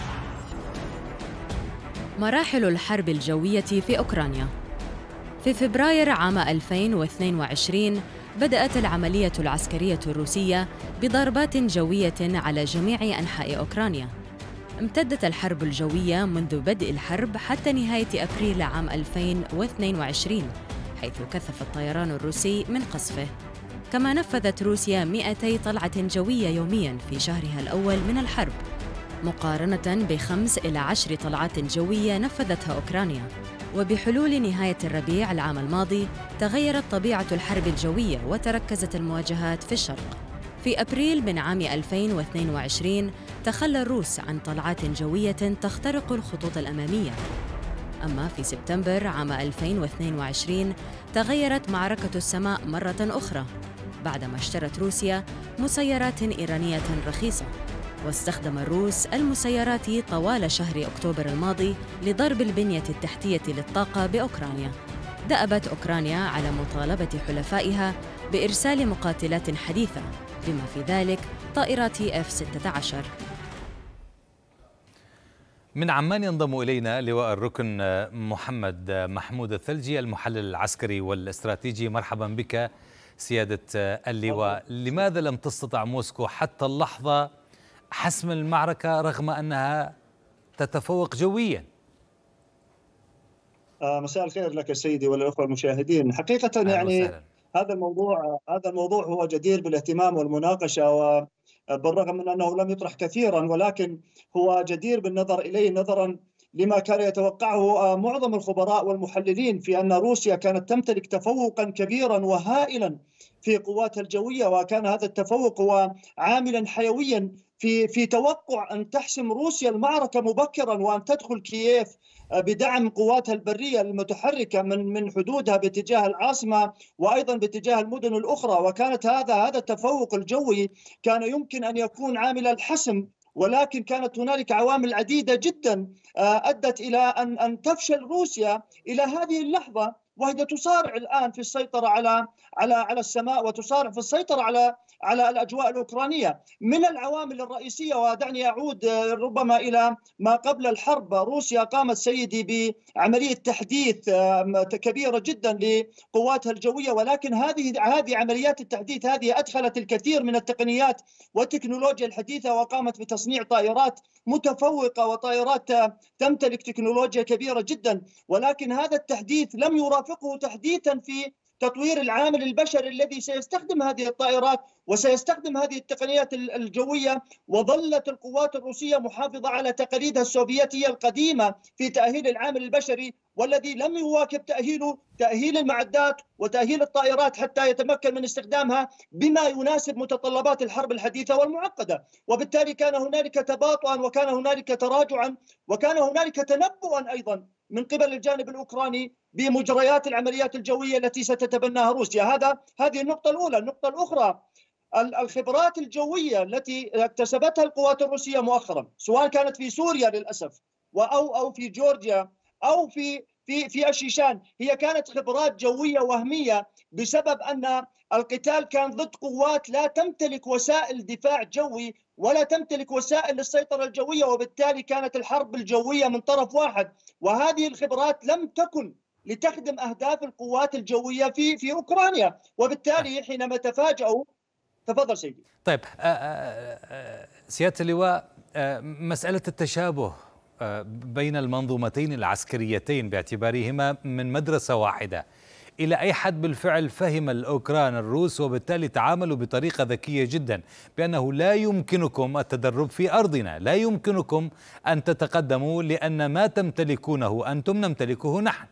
[SPEAKER 2] مراحل الحرب الجوية في أوكرانيا. في فبراير عام 2022 بدأت العملية العسكرية الروسية بضربات جوية على جميع أنحاء أوكرانيا. امتدت الحرب الجوية منذ بدء الحرب حتى نهاية أبريل عام 2022، حيث كثف الطيران الروسي من قصفه. كما نفذت روسيا 200 طلعة جوية يومياً في شهرها الأول من الحرب، مقارنة ب5 إلى 10 طلعات جوية نفذتها أوكرانيا. وبحلول نهاية الربيع العام الماضي تغيرت طبيعة الحرب الجوية وتركزت المواجهات في الشرق. في أبريل من عام 2022 تخلى الروس عن طلعات جوية تخترق الخطوط الأمامية. أما في سبتمبر عام 2022 تغيرت معركة السماء مرة أخرى بعدما اشترت روسيا مسيرات إيرانية رخيصة، واستخدم الروس المسيرات طوال شهر أكتوبر الماضي لضرب البنية التحتية للطاقة بأوكرانيا. دأبت أوكرانيا على مطالبة حلفائها بإرسال مقاتلات حديثة، بما في ذلك طائرات F-16.
[SPEAKER 1] من عمان ينضم إلينا لواء الركن محمد محمود الثلجي، المحلل العسكري والاستراتيجي. مرحبا بك سيادة اللواء. لماذا لم تستطع موسكو حتى اللحظة حسم المعركة رغم أنها تتفوق جويا؟
[SPEAKER 4] مساء الخير لك سيدي وللأخوة المشاهدين. حقيقة يعني هذا الموضوع هو جدير بالاهتمام والمناقشة، وبالرغم من أنه لم يطرح كثيرا، ولكن هو جدير بالنظر إليه نظرا لما كان يتوقعه معظم الخبراء والمحللين في أن روسيا كانت تمتلك تفوقا كبيرا وهائلا في قواتها الجوية، وكان هذا التفوق هو عاملا حيويا في توقع أن تحسم روسيا المعركة مبكرا وأن تدخل كييف بدعم قواتها البرية المتحركة من حدودها باتجاه العاصمة وأيضا باتجاه المدن الأخرى. وكانت هذا التفوق الجوي كان يمكن أن يكون عامل الحسم، ولكن كانت هنالك عوامل عديدة جدا أدت إلى أن تفشل روسيا إلى هذه اللحظة، وهي تصارع الآن في السيطرة على السماء وتصارع في السيطرة على الأجواء الأوكرانية. من العوامل الرئيسية، ودعني أعود ربما إلى ما قبل الحرب، روسيا قامت سيدي بعملية تحديث كبيرة جدا لقواتها الجوية، ولكن هذه عمليات التحديث هذه أدخلت الكثير من التقنيات والتكنولوجيا الحديثة، وقامت بتصنيع طائرات متفوقة وطائرات تمتلك تكنولوجيا كبيرة جدا. ولكن هذا التحديث لم يرافقه تحديثا تطوير العامل البشري الذي سيستخدم هذه الطائرات وسيستخدم هذه التقنيات الجوية. وظلت القوات الروسية محافظة على تقاليدها السوفيتية القديمة في تأهيل العامل البشري، والذي لم يواكب تأهيل المعدات وتأهيل الطائرات حتى يتمكن من استخدامها بما يناسب متطلبات الحرب الحديثة والمعقدة. وبالتالي كان هنالك تباطؤا وكان هنالك تراجعا وكان هنالك تنبؤا أيضا من قبل الجانب الأوكراني بمجريات العمليات الجوية التي ستتبناها روسيا. هذه النقطة الأولى. النقطة الأخرى، الخبرات الجوية التي اكتسبتها القوات الروسية مؤخرا، سواء كانت في سوريا للأسف أو في جورجيا أو في الشيشان، هي كانت خبرات جوية وهمية بسبب أن القتال كان ضد قوات لا تمتلك وسائل دفاع جوي ولا تمتلك وسائل للسيطرة الجوية، وبالتالي كانت الحرب الجوية من طرف واحد. وهذه الخبرات لم تكن لتخدم أهداف القوات الجوية في أوكرانيا، وبالتالي حينما تفاجأوا. تفضل سيدي.
[SPEAKER 1] طيب سيادة اللواء، مسألة التشابه بين المنظومتين العسكريتين باعتبارهما من مدرسة واحدة، إلى أي حد بالفعل فهم الأوكران الروس وبالتالي تعاملوا بطريقة ذكية جدا بأنه لا يمكنكم التدرب في أرضنا، لا يمكنكم أن تتقدموا لأن ما تمتلكونه أنتم نمتلكه نحن؟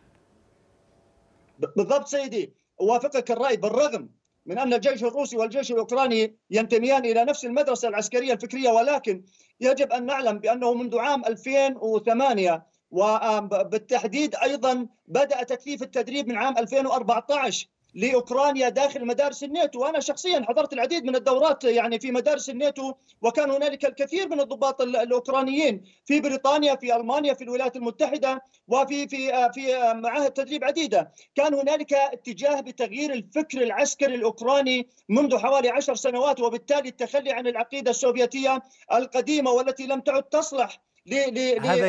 [SPEAKER 4] بالضبط سيدي، أوافقك الرأي. بالرغم من أن الجيش الروسي والجيش الأوكراني ينتميان إلى نفس المدرسة العسكرية الفكرية، ولكن يجب أن نعلم بأنه منذ عام 2008 وبالتحديد أيضا بدأ تكثيف التدريب من عام 2014 لأوكرانيا داخل مدارس الناتو. وأنا شخصيا حضرت العديد من الدورات يعني في مدارس الناتو، وكان هنالك الكثير من الضباط الأوكرانيين في بريطانيا، في ألمانيا، في الولايات المتحدة، وفي في في معاهد تدريب عديدة. كان هنالك اتجاه بتغيير الفكر العسكري الأوكراني منذ حوالي 10 سنوات، وبالتالي التخلي عن العقيدة السوفيتية القديمة والتي لم تعد تصلح.
[SPEAKER 1] هذا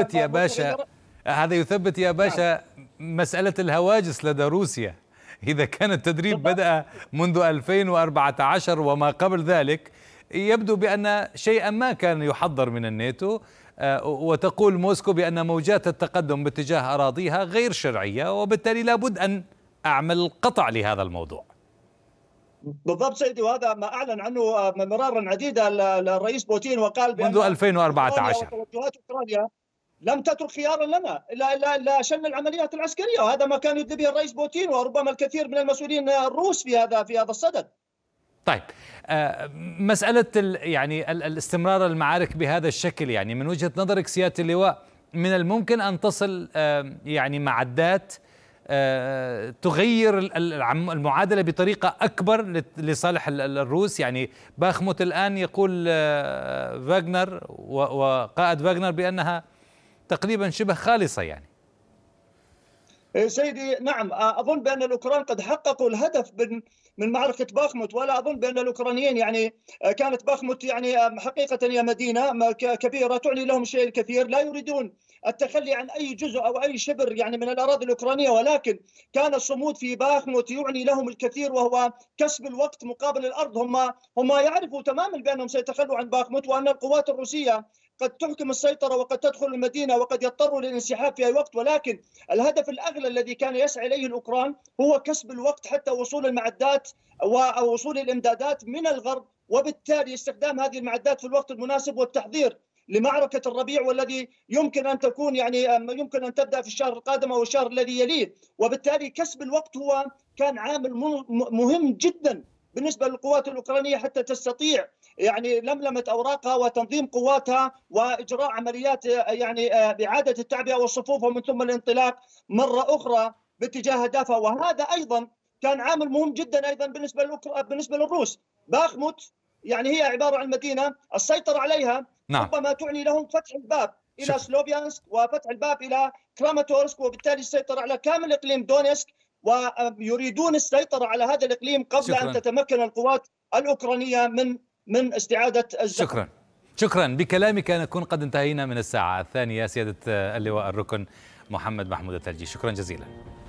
[SPEAKER 1] يثبت يا باشا مسألة الهواجس لدى روسيا. إذا كان التدريب بدأ منذ 2014 وما قبل ذلك، يبدو بأن شيئا ما كان يحضر من الناتو، وتقول موسكو بأن موجات التقدم باتجاه أراضيها غير شرعية، وبالتالي لابد أن أعمل قطع لهذا الموضوع.
[SPEAKER 4] بالضبط سيدي، وهذا ما أعلن عنه مرارا عديدة الرئيس بوتين، وقال
[SPEAKER 1] منذ 2014
[SPEAKER 4] توجهات أوكرانيا لم تترك خيارا لنا إلا شن العمليات العسكرية، وهذا ما كان يدلي به الرئيس بوتين وربما الكثير من المسؤولين الروس في هذا الصدد.
[SPEAKER 1] طيب مسألة يعني الاستمرار المعارك بهذا الشكل، يعني من وجهة نظرك سيادة اللواء من الممكن أن تصل يعني معدات تغير المعادلة بطريقة أكبر لصالح الروس؟ يعني باخموت الآن يقول فاغنر وقائد فاغنر بأنها تقريبا شبه خالصة يعني.
[SPEAKER 4] سيدي نعم، أظن بأن الأوكران قد حققوا الهدف من معركة باخموت، ولا أظن بأن الأوكرانيين يعني كانت باخموت يعني حقيقة هي مدينة كبيرة تعني لهم الشيء الكثير، لا يريدون التخلي عن أي جزء أو أي شبر يعني من الأراضي الأوكرانية، ولكن كان الصمود في باخموت يعني لهم الكثير، وهو كسب الوقت مقابل الأرض. هم يعرفوا تماما بأنهم سيتخلوا عن باخموت، وأن القوات الروسية قد تحكم السيطرة وقد تدخل المدينة وقد يضطروا للانسحاب في أي وقت، ولكن الهدف الأغلى الذي كان يسعى إليه الأوكران هو كسب الوقت حتى وصول المعدات ووصول الإمدادات من الغرب، وبالتالي استخدام هذه المعدات في الوقت المناسب والتحضير لمعركة الربيع، والذي يمكن أن تكون يعني يمكن أن تبدأ في الشهر القادم أو الشهر الذي يليه. وبالتالي كسب الوقت هو كان عامل مهم جدا بالنسبة للقوات الأوكرانية حتى تستطيع يعني لملمة أوراقها وتنظيم قواتها وإجراء عمليات يعني إعادة التعبئة والصفوف، ومن ثم الانطلاق مرة أخرى باتجاه أهدافها. وهذا أيضا كان عامل مهم جدا أيضا بالنسبة للروس. باخموت يعني هي عبارة عن مدينة السيطرة عليها ربما تعني لهم فتح الباب إلى سلوفيانسك وفتح الباب إلى كراماتورسك، وبالتالي السيطرة على كامل إقليم دونيسك، ويريدون السيطرة على هذا الإقليم قبل أن تتمكن القوات الأوكرانية من استعادة الزخم.
[SPEAKER 1] شكرا. بكلامك نكون قد انتهينا من الساعة الثانية سيادة اللواء الركن محمد محمود الثلجي، شكرا جزيلا.